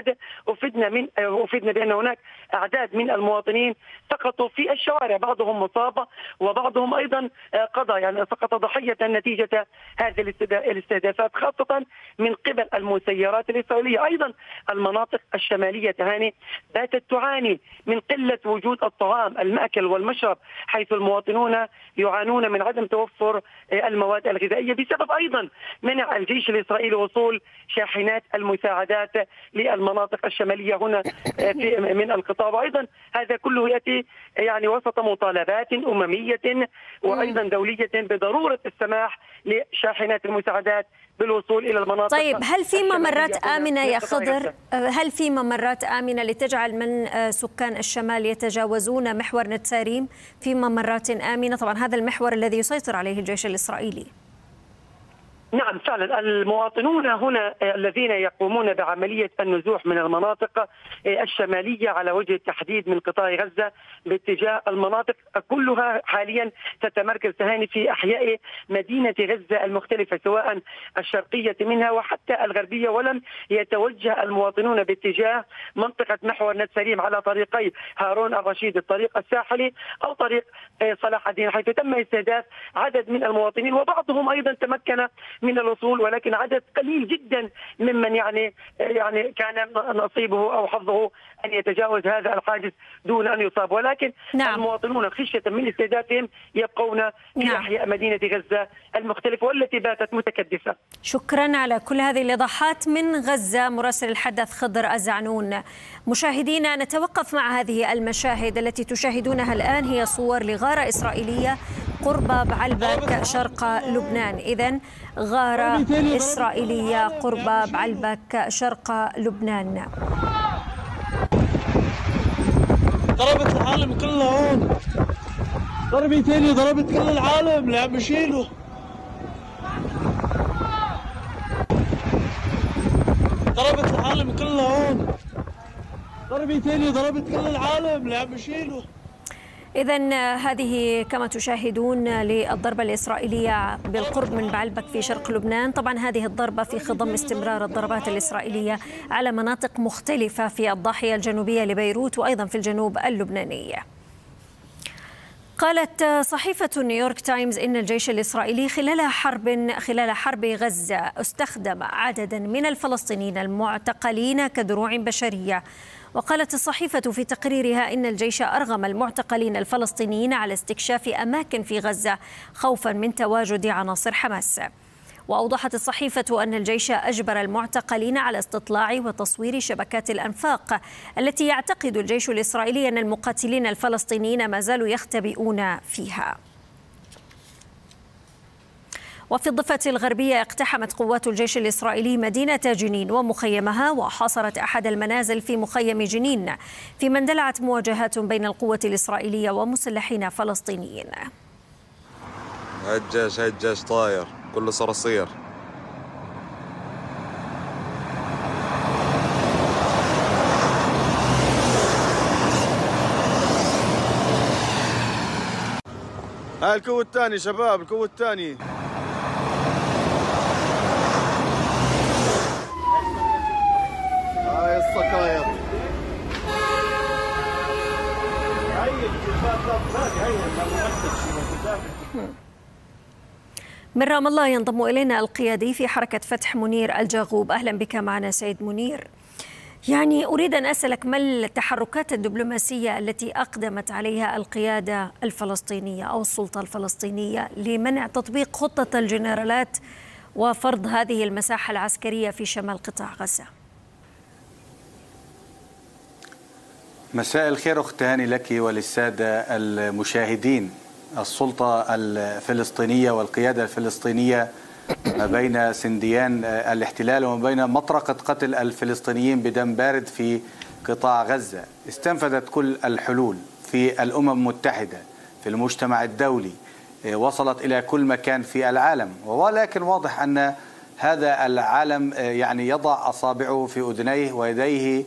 أفدنا بأن هناك أعداد من المواطنين سقطوا في الشوارع، بعضهم مصاب وبعضهم أيضا قضى سقط ضحية نتيجة هذه الاستهدافات خاصة من قبل المسيرات الإسرائيلية. أيضا المناطق الشمالية تهاني باتت تعاني من قلة وجود الطعام، المأكل والمشرب، حيث المواطنون يعانون من عدم توفر المواد الغذائية بسبب أيضا منع الجيش الإسرائيلي وصول شاحنات المساعدات للمناطق الشمالية هنا من القطاع. وأيضا هذا كله يأتي وسط مطالبات أممية وأيضا دولية بضرورة السماح لشاحنات المساعدات بالوصول إلى المناطق. طيب، هل في ممرات آمنة يا خضر؟ هل في ممرات آمنة لتجعل من سكان الشمال يتجاوزون محور نتساريم في ممرات آمنة؟ طبعا هذا المحور الذي يسيطر عليه الجيش الإسرائيلي. نعم فعلا، المواطنون هنا الذين يقومون بعملية النزوح من المناطق الشمالية على وجه التحديد من قطاع غزة باتجاه المناطق كلها حاليا تتمركز تهاني في أحياء مدينة غزة المختلفة سواء الشرقية منها وحتى الغربية، ولم يتوجه المواطنون باتجاه منطقة محور نتساريم على طريقي هارون الرشيد، الطريق الساحلي أو طريق صلاح الدين، حيث تم استهداف عدد من المواطنين وبعضهم أيضا تمكن من الوصول، ولكن عدد قليل جدا ممن كان نصيبه أو حظه أن يتجاوز هذا الحاجز دون أن يصاب. ولكن المواطنون خشية من استهدافهم يبقون في أحياء مدينة غزة المختلفة والتي باتت متكدسة. شكرا على كل هذه الإيضاحات من غزة مراسل الحدث خضر الزعنون. مشاهدينا، نتوقف مع هذه المشاهد التي تشاهدونها الآن. هي صور لغارة إسرائيلية قرب بعلبك شرق لبنان. إذن غارة إسرائيلية قرب بعلبك شرق لبنان. ضربت العالم كله هون، ضربة ثانية ضربت كل العالم اللي عم يشيلوا. ضربت العالم كله هون، ضربة ثانية ضربت كل العالم اللي عم يشيلوا. إذن هذه كما تشاهدون للضربة الإسرائيلية بالقرب من بعلبك في شرق لبنان. طبعا هذه الضربة في خضم استمرار الضربات الإسرائيلية على مناطق مختلفة في الضاحية الجنوبية لبيروت وأيضا في الجنوب اللبناني. قالت صحيفة نيويورك تايمز إن الجيش الإسرائيلي خلال حرب غزة استخدم عددا من الفلسطينيين المعتقلين كدروع بشرية. وقالت الصحيفة في تقريرها إن الجيش أرغم المعتقلين الفلسطينيين على استكشاف أماكن في غزة خوفا من تواجد عناصر حماس. وأوضحت الصحيفة أن الجيش أجبر المعتقلين على استطلاع وتصوير شبكات الأنفاق التي يعتقد الجيش الإسرائيلي أن المقاتلين الفلسطينيين ما زالوا يختبئون فيها. وفي الضفة الغربية اقتحمت قوات الجيش الإسرائيلي مدينة جنين ومخيمها وحاصرت أحد المنازل في مخيم جنين، فيما اندلعت مواجهات بين القوة الإسرائيلية ومسلحين فلسطينيين. هالجيش طاير كله صراصير. هاي الكوة الثاني شباب، الكوة الثاني. هاي الصكاير. من رام الله ينضم إلينا القيادي في حركة فتح منير الجاغوب. أهلا بك معنا سيد منير. يعني أريد أن أسألك ما التحركات الدبلوماسية التي أقدمت عليها القيادة الفلسطينية أو السلطة الفلسطينية لمنع تطبيق خطة الجنرالات وفرض هذه المساحة العسكرية في شمال قطاع غزة؟ مساء الخير أخت هاني لك وللسادة المشاهدين. السلطة الفلسطينية والقيادة الفلسطينية ما بين سنديان الاحتلال وما بين مطرقة قتل الفلسطينيين بدم بارد في قطاع غزة استنفذت كل الحلول في الأمم المتحدة، في المجتمع الدولي، وصلت إلى كل مكان في العالم، ولكن واضح أن هذا العالم يعني يضع أصابعه في أذنيه ويديه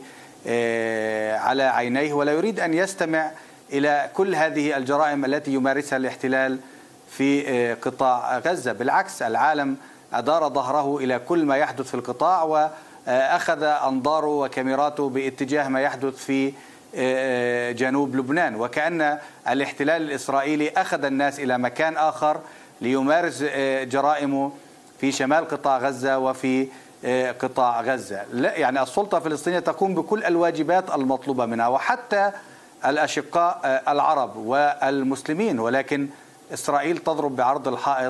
على عينيه ولا يريد أن يستمع إلى كل هذه الجرائم التي يمارسها الاحتلال في قطاع غزة. بالعكس، العالم أدار ظهره إلى كل ما يحدث في القطاع وأخذ أنظاره وكاميراته باتجاه ما يحدث في جنوب لبنان، وكأن الاحتلال الإسرائيلي أخذ الناس إلى مكان آخر ليمارس جرائمه في شمال قطاع غزة وفي قطاع غزة. لا يعني السلطة الفلسطينية تقوم بكل الواجبات المطلوبة منها وحتى الأشقاء العرب والمسلمين، ولكن إسرائيل تضرب بعرض الحائط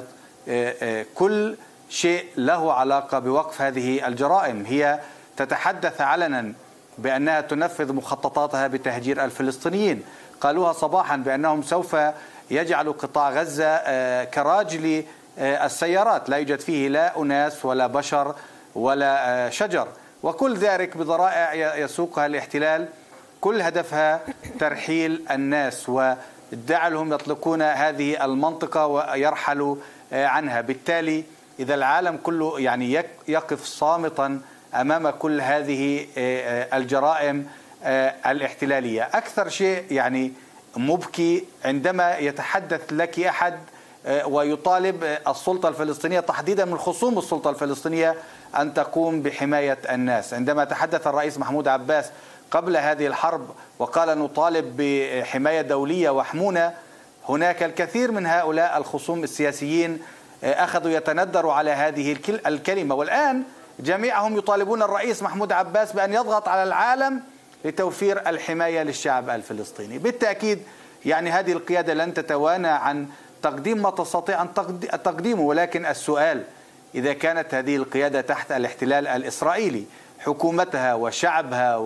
كل شيء له علاقة بوقف هذه الجرائم. هي تتحدث علنا بأنها تنفذ مخططاتها بتهجير الفلسطينيين. قالوها صباحا بأنهم سوف يجعلوا قطاع غزة كراجل السيارات، لا يوجد فيه لا أناس ولا بشر ولا شجر، وكل ذلك بذرائع يسوقها الاحتلال كل هدفها ترحيل الناس وجعلهم يطلقون هذه المنطقة ويرحلوا عنها. بالتالي إذا العالم كله يعني يقف صامتا أمام كل هذه الجرائم الاحتلالية، أكثر شيء يعني مبكي عندما يتحدث لك أحد ويطالب السلطة الفلسطينية تحديدا من خصوم السلطة الفلسطينية أن تقوم بحماية الناس. عندما تحدث الرئيس محمود عباس قبل هذه الحرب وقال نطالب بحماية دولية وحمونا، هناك الكثير من هؤلاء الخصوم السياسيين أخذوا يتندروا على هذه الكلمة، والآن جميعهم يطالبون الرئيس محمود عباس بأن يضغط على العالم لتوفير الحماية للشعب الفلسطيني. بالتأكيد يعني هذه القيادة لن تتوانى عن تقديم ما تستطيع أن تقديمه، ولكن السؤال إذا كانت هذه القيادة تحت الاحتلال الإسرائيلي، حكومتها وشعبها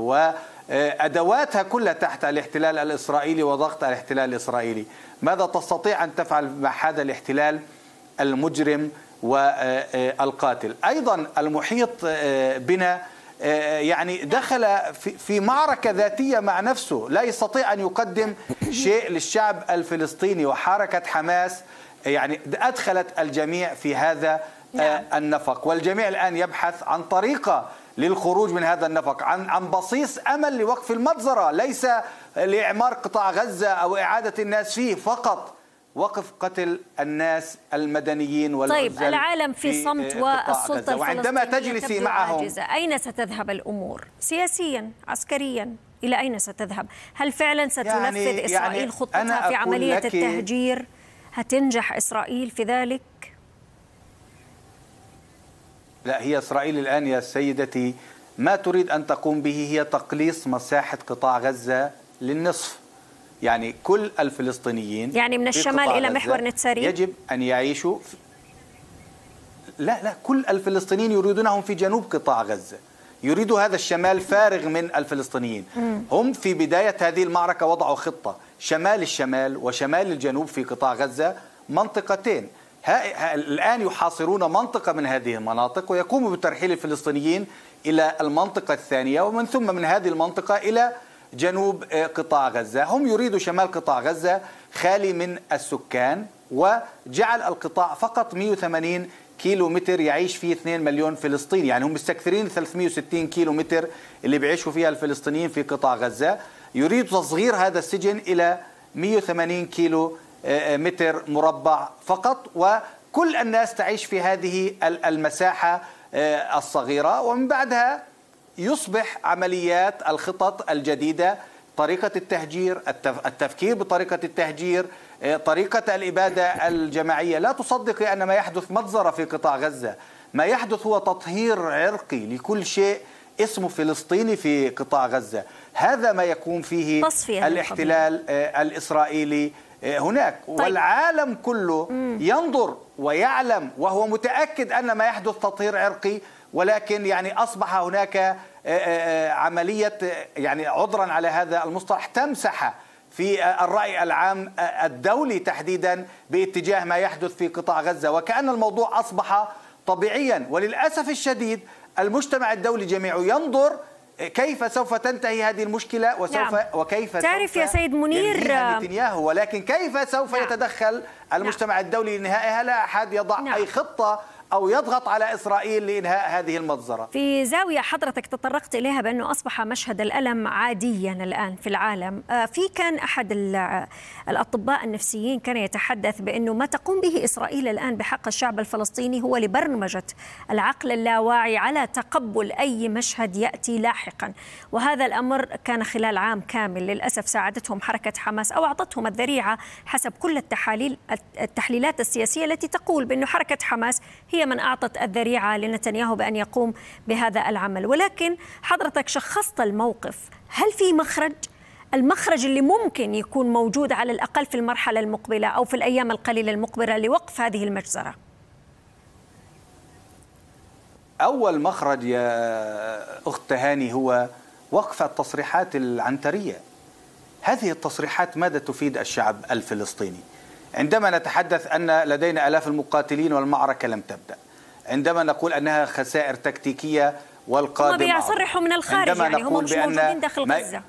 وأدواتها كلها تحت الاحتلال الإسرائيلي وضغط الاحتلال الإسرائيلي، ماذا تستطيع أن تفعل مع هذا الاحتلال المجرم والقاتل؟ أيضا المحيط بنا يعني دخل في معركة ذاتية مع نفسه، لا يستطيع أن يقدم شيء للشعب الفلسطيني، وحركة حماس يعني أدخلت الجميع في هذا النفق، والجميع الآن يبحث عن طريقة للخروج من هذا النفق، عن بصيص أمل لوقف المجزرة، ليس لإعمار قطاع غزة أو إعادة الناس فيه، فقط وقف قتل الناس المدنيين والعزل. طيب العالم في صمت والسلطة وعندما تجلسي معهم أين ستذهب الأمور سياسيا عسكريا؟ إلى أين ستذهب؟ هل فعلا ستنفذ إسرائيل خطتها في عملية التهجير؟ هتنجح إسرائيل في ذلك؟ لا، هي إسرائيل الآن يا سيدتي ما تريد أن تقوم به هي تقليص مساحة قطاع غزة للنصف. يعني كل الفلسطينيين يعني من الشمال إلى محور نتساري يجب أن يعيشوا لا كل الفلسطينيين يريدونهم في جنوب قطاع غزة، يريدوا هذا الشمال فارغ من الفلسطينيين. هم في بداية هذه المعركة وضعوا خطة شمال الشمال وشمال الجنوب في قطاع غزة منطقتين. الآن يحاصرون منطقة من هذه المناطق ويقوموا بترحيل الفلسطينيين إلى المنطقة الثانية، ومن ثم من هذه المنطقة إلى جنوب قطاع غزة. هم يريدوا شمال قطاع غزة خالي من السكان، وجعل القطاع فقط 180 كيلو متر يعيش فيه 2 مليون فلسطيني. يعني هم مستكثرين 360 كيلو متر اللي بيعيشوا فيها الفلسطينيين في قطاع غزة. يريد تصغير هذا السجن إلى 180 كيلو متر مربع فقط، وكل الناس تعيش في هذه المساحة الصغيرة. ومن بعدها يصبح عمليات الخطط الجديدة، طريقة التهجير، التفكير بطريقة التهجير، طريقة الإبادة الجماعية. لا تصدقي أن ما يحدث مجزرة في قطاع غزة، ما يحدث هو تطهير عرقي لكل شيء اسمه فلسطيني في قطاع غزة. هذا ما يقوم فيه الاحتلال الإسرائيلي هناك. طيب. والعالم كله ينظر ويعلم وهو متأكد أن ما يحدث تطهير عرقي، ولكن يعني أصبح هناك عملية يعني عذرا على هذا المصطلح تمسح في الرأي العام الدولي تحديدا باتجاه ما يحدث في قطاع غزة، وكأن الموضوع أصبح طبيعيا. وللأسف الشديد المجتمع الدولي جميعه ينظر كيف سوف تنتهي هذه المشكلة وكيف تعرف يا سيد منير نتنياهو، ولكن كيف سوف يتدخل المجتمع الدولي لإنهائها؟ لا أحد يضع أي خطة أو يضغط على إسرائيل لإنهاء هذه المجزرة. في زاوية حضرتك تطرقت إليها بأنه أصبح مشهد الألم عاديا الآن في العالم. كان أحد الأطباء النفسيين كان يتحدث بأنه ما تقوم به إسرائيل الآن بحق الشعب الفلسطيني هو لبرمجة العقل اللاواعي على تقبل أي مشهد يأتي لاحقا، وهذا الأمر كان خلال عام كامل. للأسف ساعدتهم حركة حماس أو أعطتهم الذريعة حسب كل التحليلات السياسية التي تقول بأنه حركة حماس هي من أعطت الذريعة لنتنياهو بأن يقوم بهذا العمل. ولكن حضرتك شخصت الموقف، هل في المخرج اللي ممكن يكون موجود على الأقل في المرحلة المقبلة أو في الأيام القليلة المقبلة لوقف هذه المجزرة؟ أول مخرج يا أخت تهاني هو وقف التصريحات العنترية. هذه التصريحات ماذا تفيد الشعب الفلسطيني؟ عندما نتحدث أن لدينا آلاف المقاتلين والمعركة لم تبدأ، عندما نقول أنها خسائر تكتيكية والقادم هم بيصرحوا من الخارج، يعني هم مش موجودين داخل غزة.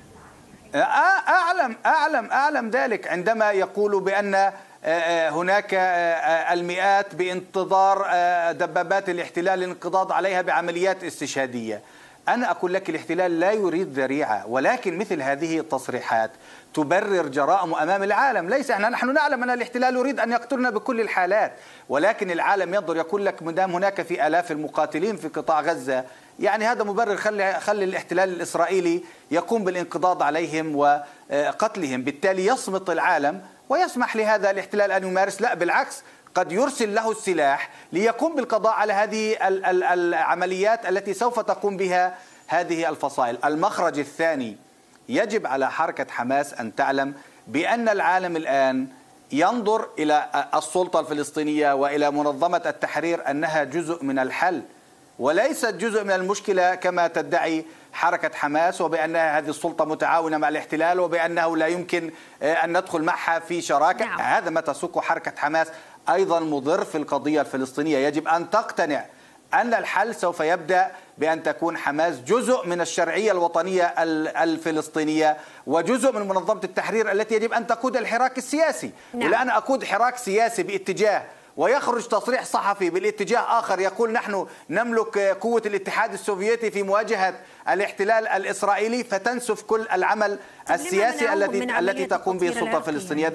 أعلم ذلك عندما يقولوا بأن هناك المئات بانتظار دبابات الاحتلال للانقضاض عليها بعمليات استشهادية. أنا أقول لك الاحتلال لا يريد ذريعة، ولكن مثل هذه التصريحات تبرر جرائم أمام العالم. ليس نحن نعلم أن الاحتلال يريد أن يقتلنا بكل الحالات، ولكن العالم ينظر يقول لك مدام هناك في آلاف المقاتلين في قطاع غزة، يعني هذا مبرر خلي الاحتلال الإسرائيلي يقوم بالانقضاض عليهم وقتلهم. بالتالي يصمت العالم ويسمح لهذا الاحتلال أن يمارس. لا بالعكس، قد يرسل له السلاح ليقوم بالقضاء على هذه العمليات التي سوف تقوم بها هذه الفصائل. المخرج الثاني، يجب على حركة حماس أن تعلم بأن العالم الآن ينظر إلى السلطة الفلسطينية وإلى منظمة التحرير أنها جزء من الحل وليست جزء من المشكلة كما تدعي حركة حماس، وبأن هذه السلطة متعاونة مع الاحتلال وبأنه لا يمكن أن ندخل معها في شراكة. هذا ما تسوقه حركة حماس أيضا مضر في القضية الفلسطينية. يجب أن تقتنع أن الحل سوف يبدأ بأن تكون حماس جزء من الشرعية الوطنية الفلسطينية وجزء من منظمة التحرير التي يجب أن تقود الحراك السياسي. ولا أنا أقود حراك سياسي باتجاه ويخرج تصريح صحفي بالاتجاه آخر يقول نحن نملك قوة الاتحاد السوفيتي في مواجهة الاحتلال الإسرائيلي، فتنسف كل العمل السياسي التي تقوم به السلطة الفلسطينية.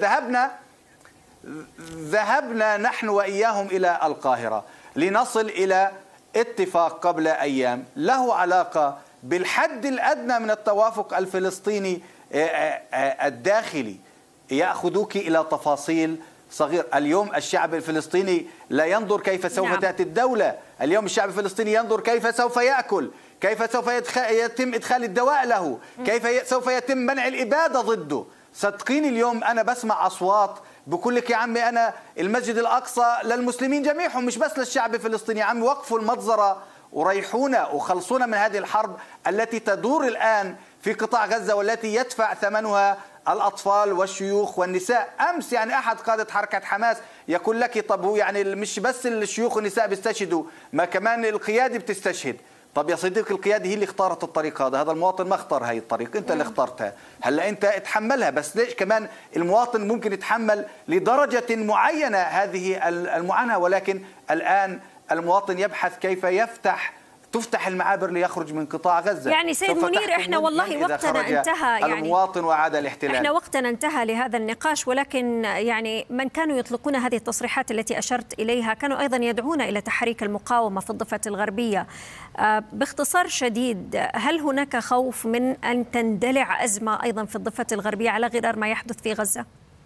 ذهبنا نحن وإياهم إلى القاهرة لنصل إلى اتفاق قبل أيام له علاقة بالحد الأدنى من التوافق الفلسطيني الداخلي يأخذوك إلى تفاصيل صغير. اليوم الشعب الفلسطيني لا ينظر كيف سوف تأتي الدولة، اليوم الشعب الفلسطيني ينظر كيف سوف يأكل، كيف سوف يتم إدخال الدواء له، كيف سوف يتم منع الإبادة ضده. صدقيني اليوم أنا بسمع أصوات بقول لك يا عمي أنا المسجد الأقصى للمسلمين جميعهم مش بس للشعب الفلسطيني، يا عمي وقفوا المجزرة وريحونا وخلصونا من هذه الحرب التي تدور الآن في قطاع غزة والتي يدفع ثمنها الأطفال والشيوخ والنساء. أمس يعني أحد قادة حركة حماس يقول لك طب هو يعني مش بس الشيوخ والنساء بيستشهدوا، ما كمان القيادة بتستشهد. طب يا صديقي القيادة هي اللي اختارت الطريق هذا المواطن ما اختار هاي الطريق، انت اللي اخترتها، هلا انت اتحملها، بس ليش كمان المواطن ممكن يتحمل لدرجة معينة هذه المعاناة، ولكن الآن المواطن يبحث كيف تفتح المعابر ليخرج من قطاع غزة. يعني سيد منير احنا والله وقتنا انتهى، يعني المواطن وعاد الاحتلال. احنا وقتنا انتهى لهذا النقاش، ولكن يعني من كانوا يطلقون هذه التصريحات التي أشرت إليها كانوا أيضا يدعون إلى تحريك المقاومة في الضفة الغربية. باختصار شديد، هل هناك خوف من أن تندلع أزمة أيضا في الضفة الغربية على غرار ما يحدث في غزة؟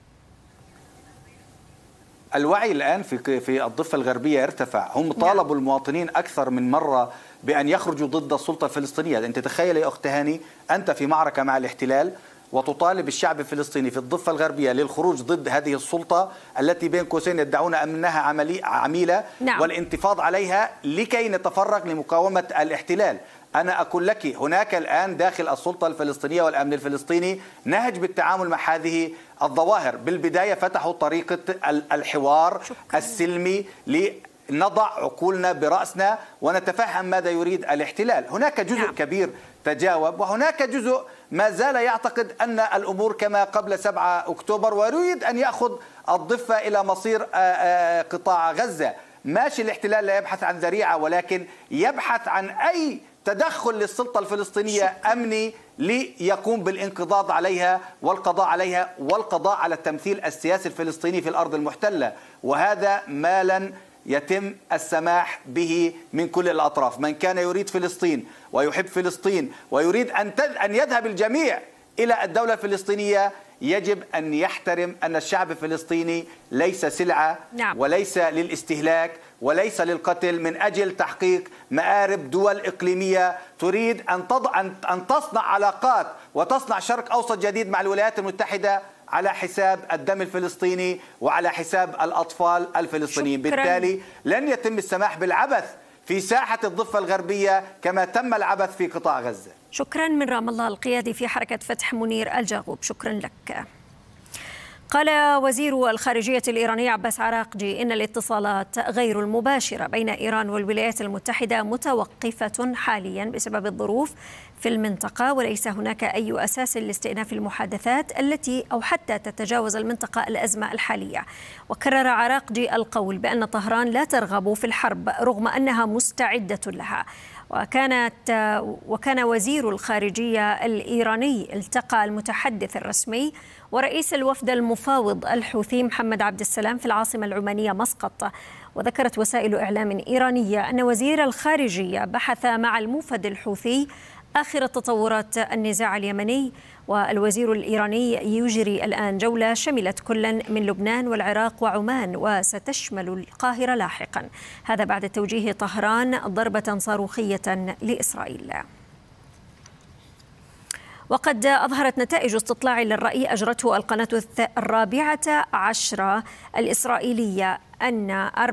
الوعي الآن في الضفة الغربية ارتفع، هم طالبوا المواطنين أكثر من مرة بأن يخرجوا ضد السلطة الفلسطينية. أنت تخيل يا أخت هاني أنت في معركة مع الاحتلال وتطالب الشعب الفلسطيني في الضفة الغربية للخروج ضد هذه السلطة التي بين قوسين يدعون أنها عميلة والانتفاض عليها لكي نتفرغ لمقاومة الاحتلال. أنا أقول لك هناك الآن داخل السلطة الفلسطينية والأمن الفلسطيني نهج بالتعامل مع هذه الظواهر. بالبداية فتحوا طريقة الحوار السلمي لنضع عقولنا برأسنا ونتفهم ماذا يريد الاحتلال. هناك جزء كبير تجاوب، وهناك جزء ما زال يعتقد أن الأمور كما قبل 7 أكتوبر ويريد أن يأخذ الضفة إلى مصير قطاع غزة. ماشي الاحتلال لا يبحث عن ذريعة، ولكن يبحث عن أي تدخل للسلطة الفلسطينية أمني ليقوم بالانقضاض عليها والقضاء عليها والقضاء على التمثيل السياسي الفلسطيني في الأرض المحتلة، وهذا ما لن يتم السماح به من كل الأطراف. من كان يريد فلسطين ويحب فلسطين ويريد أن يذهب الجميع إلى الدولة الفلسطينية يجب أن يحترم أن الشعب الفلسطيني ليس سلعة وليس للاستهلاك وليس للقتل من أجل تحقيق مآرب دول إقليمية تريد أن تصنع علاقات وتصنع شرق أوسط جديد مع الولايات المتحدة على حساب الدم الفلسطيني وعلى حساب الأطفال الفلسطينيين. بالتالي لن يتم السماح بالعبث في ساحة الضفة الغربية كما تم العبث في قطاع غزة. شكرا من رام الله القيادي في حركة فتح منير الجاغوب، شكرا لك. قال وزير الخارجية الإيراني عباس عراقجي إن الاتصالات غير المباشرة بين إيران والولايات المتحدة متوقفة حاليا بسبب الظروف في المنطقة، وليس هناك أي أساس لاستئناف المحادثات التي أو حتى تتجاوز المنطقة الأزمة الحالية. وكرر عراقجي القول بأن طهران لا ترغب في الحرب رغم أنها مستعدة لها. وكان وزير الخارجية الإيراني التقى المتحدث الرسمي ورئيس الوفد المفاوض الحوثي محمد عبد السلام في العاصمة العمانية مسقط. وذكرت وسائل إعلام إيرانية أن وزير الخارجية بحث مع الموفد الحوثي آخر تطورات النزاع اليمني. والوزير الإيراني يجري الآن جولة شملت كل من لبنان والعراق وعمان وستشمل القاهرة لاحقا، هذا بعد توجيه طهران ضربة صاروخية لإسرائيل. وقد أظهرت نتائج استطلاع للرأي أجرته القناة 14 الإسرائيلية أن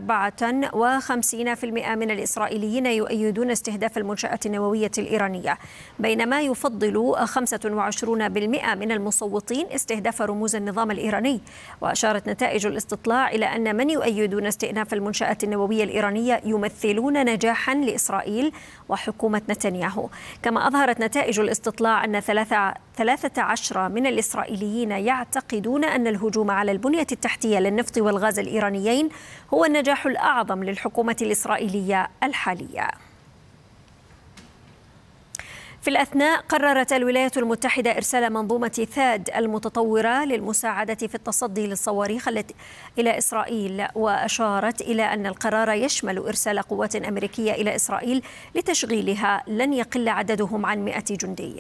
54% من الإسرائيليين يؤيدون استهداف المنشآت النووية الإيرانية، بينما يفضل 25% من المصوتين استهداف رموز النظام الإيراني. وأشارت نتائج الاستطلاع إلى أن من يؤيدون استئناف المنشآت النووية الإيرانية يمثلون نجاحا لإسرائيل وحكومة نتنياهو. كما أظهرت نتائج الاستطلاع أن 13 من الإسرائيليين يعتقدون أن الهجوم على البنية التحتية للنفط والغاز الإيرانيين هو النجاح الأعظم للحكومة الإسرائيلية الحالية. في الأثناء قررت الولايات المتحدة إرسال منظومة ثاد المتطورة للمساعدة في التصدي للصواريخ إلى إسرائيل، وأشارت إلى أن القرار يشمل إرسال قوات أمريكية إلى إسرائيل لتشغيلها لن يقل عددهم عن 100 جندي.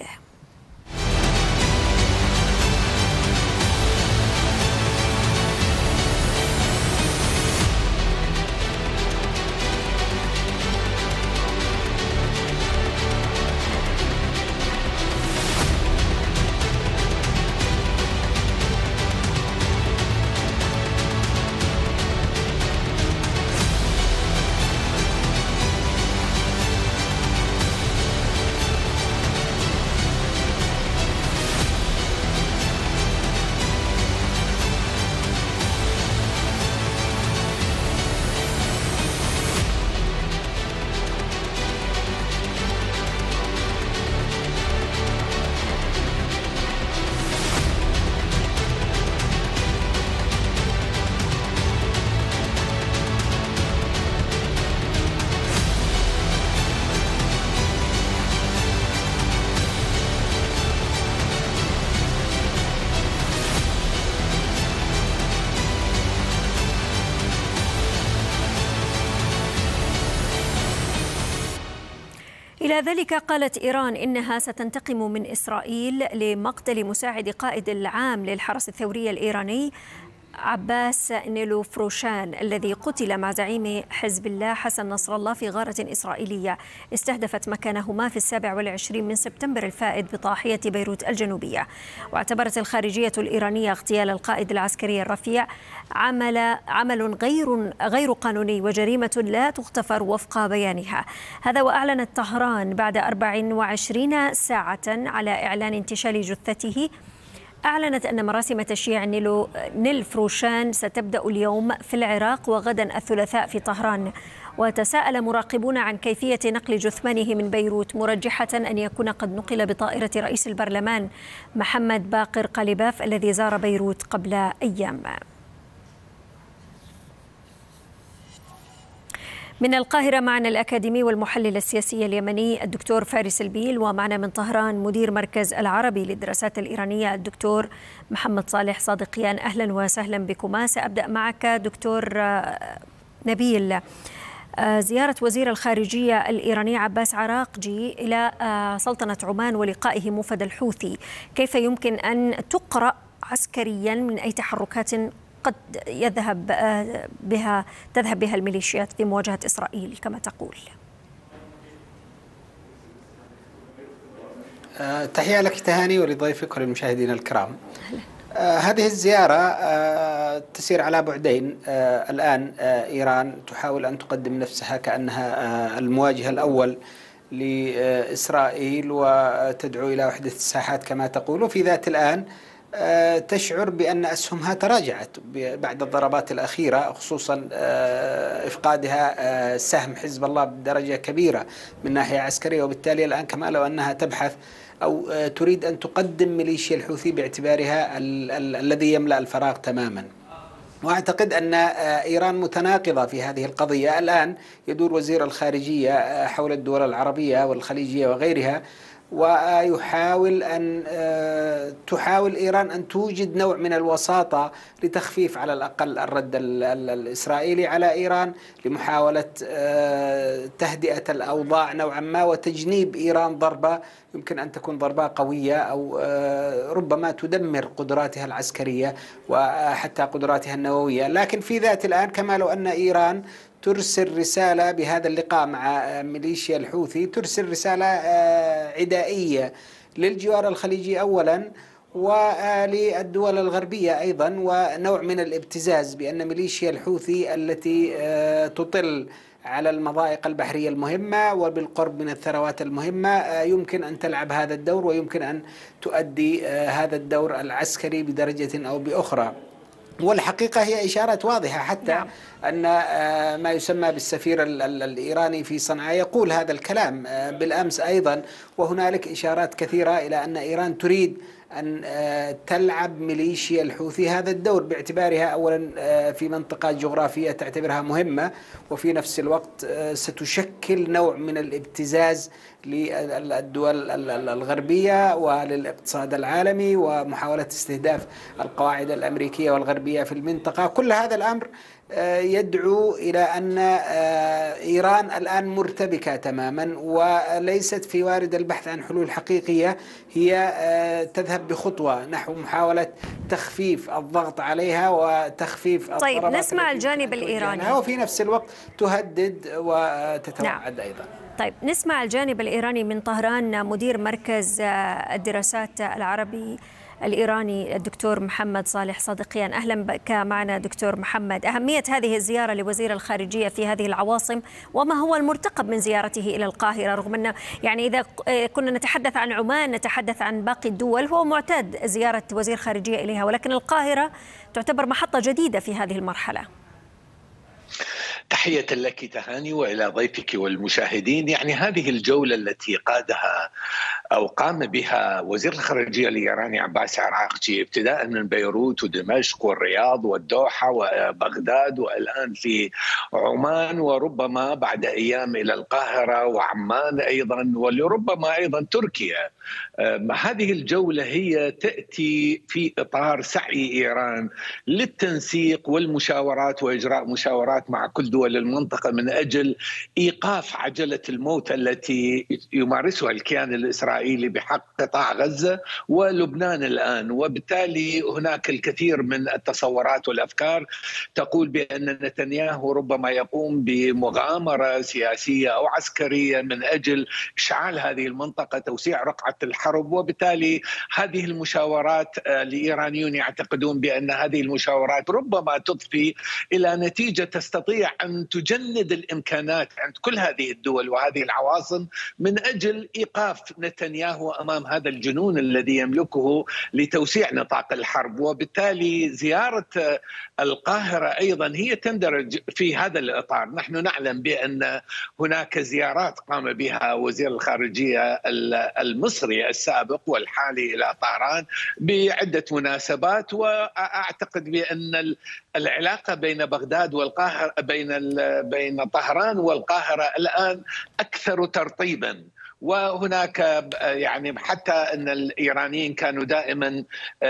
إلى ذلك قالت إيران إنها ستنتقم من إسرائيل لمقتل مساعد قائد العام للحرس الثوري الإيراني عباس نيلوفروشان الذي قتل مع زعيم حزب الله حسن نصر الله في غارة إسرائيلية استهدفت مكانهما في 27 من سبتمبر الفائت بضاحية بيروت الجنوبية. واعتبرت الخارجية الإيرانية اغتيال القائد العسكري الرفيع عمل غير قانوني وجريمة لا تغتفر وفق بيانها. هذا وأعلنت طهران بعد 24 ساعة على إعلان انتشال جثته. أعلنت أن مراسم تشييع نيلوفروشان ستبدأ اليوم في العراق وغدا الثلاثاء في طهران. وتساءل مراقبون عن كيفية نقل جثمانه من بيروت، مرجحة أن يكون قد نقل بطائرة رئيس البرلمان محمد باقر قليباف الذي زار بيروت قبل أيام. من القاهرة معنا الأكاديمي والمحلل السياسي اليمني الدكتور فارس البيل، ومعنا من طهران مدير مركز العربي للدراسات الإيرانية الدكتور محمد صالح صادقيان. أهلا وسهلا بكما. سأبدأ معك دكتور نبيل. زيارة وزير الخارجية الإيراني عباس عراقجي إلى سلطنة عمان ولقائه موفد الحوثي، كيف يمكن أن تقرأ عسكريا من أي تحركات قد تذهب بها الميليشيات في مواجهة إسرائيل كما تقول؟ تحية لك تهاني ولضيفك وللمشاهدين الكرام. هذه الزيارة تسير على بعدين. الآن إيران تحاول أن تقدم نفسها كأنها المواجه الأول لإسرائيل وتدعو إلى وحدة الساحات كما تقول، وفي ذات الآن تشعر بأن أسهمها تراجعت بعد الضربات الأخيرة، خصوصا إفقادها سهم حزب الله بدرجة كبيرة من ناحية عسكرية، وبالتالي الآن كما لو أنها تبحث أو تريد أن تقدم ميليشيا الحوثي باعتبارها الذي يملأ الفراغ تماما. وأعتقد أن إيران متناقضة في هذه القضية. الآن يدور وزير الخارجية حول الدول العربية والخليجية وغيرها، ويحاول تحاول إيران أن توجد نوع من الوساطة لتخفيف على الأقل الرد الإسرائيلي على إيران، لمحاولة تهدئة الأوضاع نوعا ما وتجنيب إيران ضربة يمكن أن تكون ضربة قوية أو ربما تدمر قدراتها العسكرية وحتى قدراتها النووية. لكن في ذات الآن كما لو أن إيران ترسل رسالة بهذا اللقاء مع ميليشيا الحوثي، ترسل رسالة عدائية للجوار الخليجي أولا وللدول الغربية أيضا، ونوع من الابتزاز بأن ميليشيا الحوثي التي تطل على المضائق البحرية المهمة وبالقرب من الثروات المهمة يمكن أن تلعب هذا الدور ويمكن أن تؤدي هذا الدور العسكري بدرجة أو بأخرى. والحقيقة هي إشارة واضحة حتى أن ما يسمى بالسفير الإيراني في صنعاء يقول هذا الكلام بالأمس أيضا، وهنالك إشارات كثيرة إلى أن إيران تريد أن تلعب ميليشيا الحوثي هذا الدور باعتبارها أولا في منطقة جغرافية تعتبرها مهمة، وفي نفس الوقت ستشكل نوع من الابتزاز للدول الغربية وللاقتصاد العالمي ومحاولة استهداف القواعد الأمريكية والغربية في المنطقة. كل هذا الأمر يدعو إلى أن إيران الآن مرتبكة تماما وليست في وارد البحث عن حلول حقيقية، هي تذهب بخطوة نحو محاولة تخفيف الضغط عليها وتخفيف طيب نسمع الجانب الإيراني، وفي نفس الوقت تهدد وتتوعد أيضا. طيب نسمع الجانب الإيراني من طهران، مدير مركز الدراسات العربي الإيراني الدكتور محمد صالح صادقيان. أهلا بك معنا دكتور محمد. أهمية هذه الزيارة لوزير الخارجية في هذه العواصم، وما هو المرتقب من زيارته إلى القاهرة، رغم أن يعني إذا كنا نتحدث عن عمان نتحدث عن باقي الدول، هو معتاد زيارة وزير خارجية إليها، ولكن القاهرة تعتبر محطة جديدة في هذه المرحلة. تحية لك تهاني وإلى ضيفك والمشاهدين. يعني هذه الجولة التي قادها أو قام بها وزير الخارجية الإيراني عباس عراقجي ابتداء من بيروت ودمشق والرياض والدوحة وبغداد والآن في عمان، وربما بعد أيام إلى القاهرة وعمان أيضا، ولربما أيضا تركيا. هذه الجولة هي تأتي في إطار سعي إيران للتنسيق والمشاورات وإجراء مشاورات مع كل دول المنطقة من أجل إيقاف عجلة الموت التي يمارسها الكيان الإسرائيلي بحق قطاع غزة ولبنان الآن. وبالتالي هناك الكثير من التصورات والأفكار تقول بأن نتنياهو ربما يقوم بمغامرة سياسية أو عسكرية من أجل إشعال هذه المنطقة، توسيع رقعة الحرب. وبالتالي هذه المشاورات الإيرانيون يعتقدون بأن هذه المشاورات ربما تضفي إلى نتيجة تستطيع أن تجند الإمكانات عند كل هذه الدول وهذه العواصم من أجل إيقاف نتنياهو أمام هذا الجنون الذي يملكه لتوسيع نطاق الحرب. وبالتالي زيارة القاهرة أيضا هي تندرج في هذا الإطار. نحن نعلم بأن هناك زيارات قام بها وزير الخارجية المصري السابق والحالي إلى طهران بعدة مناسبات، وأعتقد بأن العلاقة بين بغداد والقاهرة بين طهران والقاهرة الآن أكثر ترطيبا. وهناك يعني حتى أن الإيرانيين كانوا دائما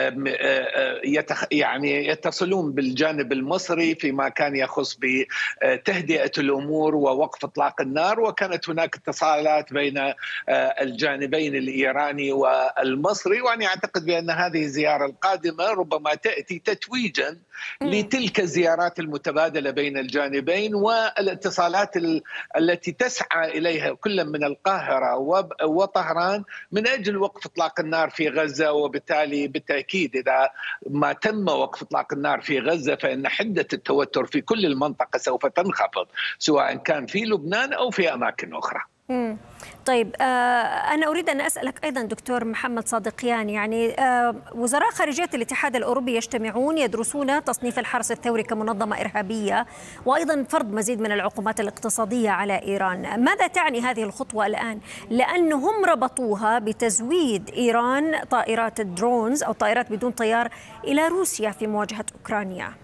يعني يتصلون بالجانب المصري فيما كان يخص بتهدئة الأمور ووقف إطلاق النار، وكانت هناك اتصالات بين الجانبين الإيراني والمصري. وأنا أعتقد بأن هذه الزيارة القادمة ربما تأتي تتويجا لتلك الزيارات المتبادلة بين الجانبين والاتصالات التي تسعى إليها كل من القاهرة وطهران من أجل وقف إطلاق النار في غزة. وبالتالي بالتأكيد إذا ما تم وقف إطلاق النار في غزة فإن حدة التوتر في كل المنطقة سوف تنخفض، سواء كان في لبنان أو في أماكن أخرى. طيب أنا أريد أن أسألك أيضا دكتور محمد صادقيان، يعني وزراء خارجية الاتحاد الأوروبي يجتمعون يدرسون تصنيف الحرس الثوري كمنظمة إرهابية وأيضا فرض مزيد من العقوبات الاقتصادية على إيران. ماذا تعني هذه الخطوة الآن؟ لأنهم ربطوها بتزويد إيران طائرات الدرونز أو طائرات بدون طيار إلى روسيا في مواجهة أوكرانيا.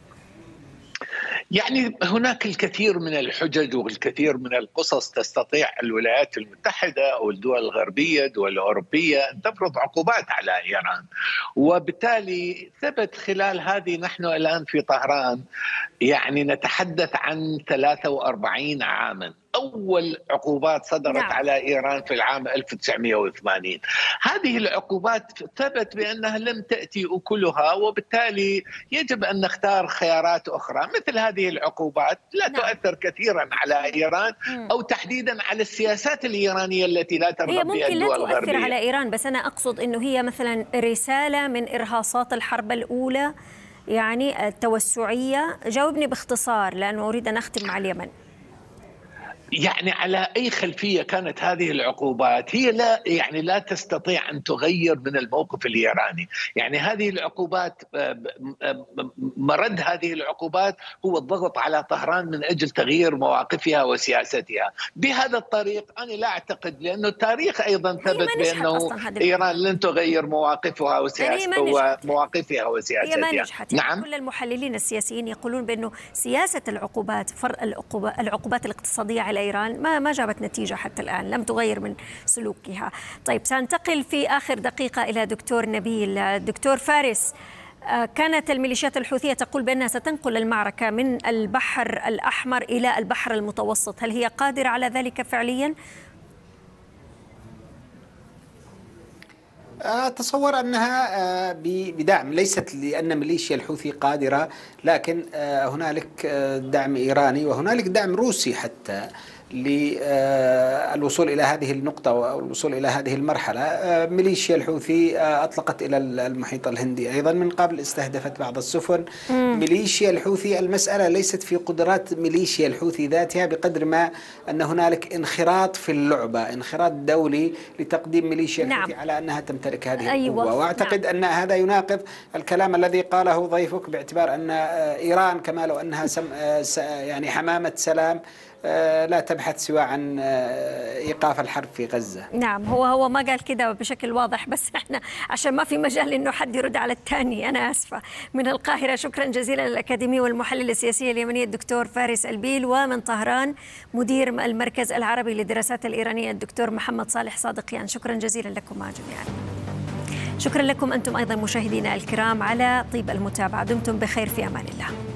يعني هناك الكثير من الحجج والكثير من القصص تستطيع الولايات المتحدة أو الدول الغربية الدول الأوروبية أن تفرض عقوبات على إيران. وبالتالي ثبت خلال هذه، نحن الآن في طهران يعني نتحدث عن 43 عاما أول عقوبات صدرت على إيران في العام 1980. هذه العقوبات ثبت بأنها لم تأتي أكلها، وبالتالي يجب أن نختار خيارات أخرى. مثل هذه العقوبات لا تؤثر كثيرا على إيران أو تحديدا على السياسات الإيرانية التي لا ترغب بها الدول الغربية. هي ممكن لا تؤثر على إيران، بس أنا أقصد أنه هي مثلا رسالة من إرهاصات الحرب الأولى، يعني التوسعية. جاوبني باختصار لأنه أريد أن أختم مع اليمن. يعني على أي خلفية كانت هذه العقوبات، هي لا تستطيع أن تغير من الموقف الإيراني. يعني هذه العقوبات، مرد هذه العقوبات هو الضغط على طهران من أجل تغيير مواقفها وسياستها. بهذا الطريق أنا لا أعتقد، لأنه التاريخ أيضا ثبت بأنه إيران لن تغير مواقفها وسياستها. هي ما نجحت. نعم. كل المحللين السياسيين يقولون بأنه سياسة العقوبات، فرض العقوبات الاقتصادية على إيران ما جابت نتيجة حتى الآن، لم تغير من سلوكها. طيب، سننتقل في آخر دقيقة إلى دكتور نبيل. دكتور فارس، كانت الميليشيات الحوثية تقول بأنها ستنقل المعركة من البحر الأحمر إلى البحر المتوسط، هل هي قادرة على ذلك فعلياً؟ أتصور أنها بدعم، ليست لأن ميليشيا الحوثي قادرة، لكن هنالك دعم إيراني وهنالك دعم روسي حتى للوصول إلى هذه النقطة والوصول إلى هذه المرحلة. ميليشيا الحوثي أطلقت إلى المحيط الهندي أيضا من قبل، استهدفت بعض السفن. ميليشيا الحوثي، المسألة ليست في قدرات ميليشيا الحوثي ذاتها بقدر ما أن هنالك انخراط في اللعبة، انخراط دولي لتقديم ميليشيا الحوثي على أنها تمتلك هذه القوة. وأعتقد أن هذا يناقض الكلام الذي قاله ضيفك، باعتبار أن إيران كما لو أنها يعني حمامة سلام لا تبحث سوى عن إيقاف الحرب في غزة. نعم، هو ما قال كده بشكل واضح، بس احنا عشان ما في مجال انه حد يرد على الثاني. انا اسفة. من القاهرة شكرا جزيلا للأكاديمي والمحلل السياسي اليمني الدكتور فارس البيل، ومن طهران مدير المركز العربي للدراسات الإيرانية الدكتور محمد صالح صادقيان. شكرا جزيلا لكم جميعا. شكرا لكم أنتم أيضا مشاهدينا الكرام على طيب المتابعة. دمتم بخير، في أمان الله.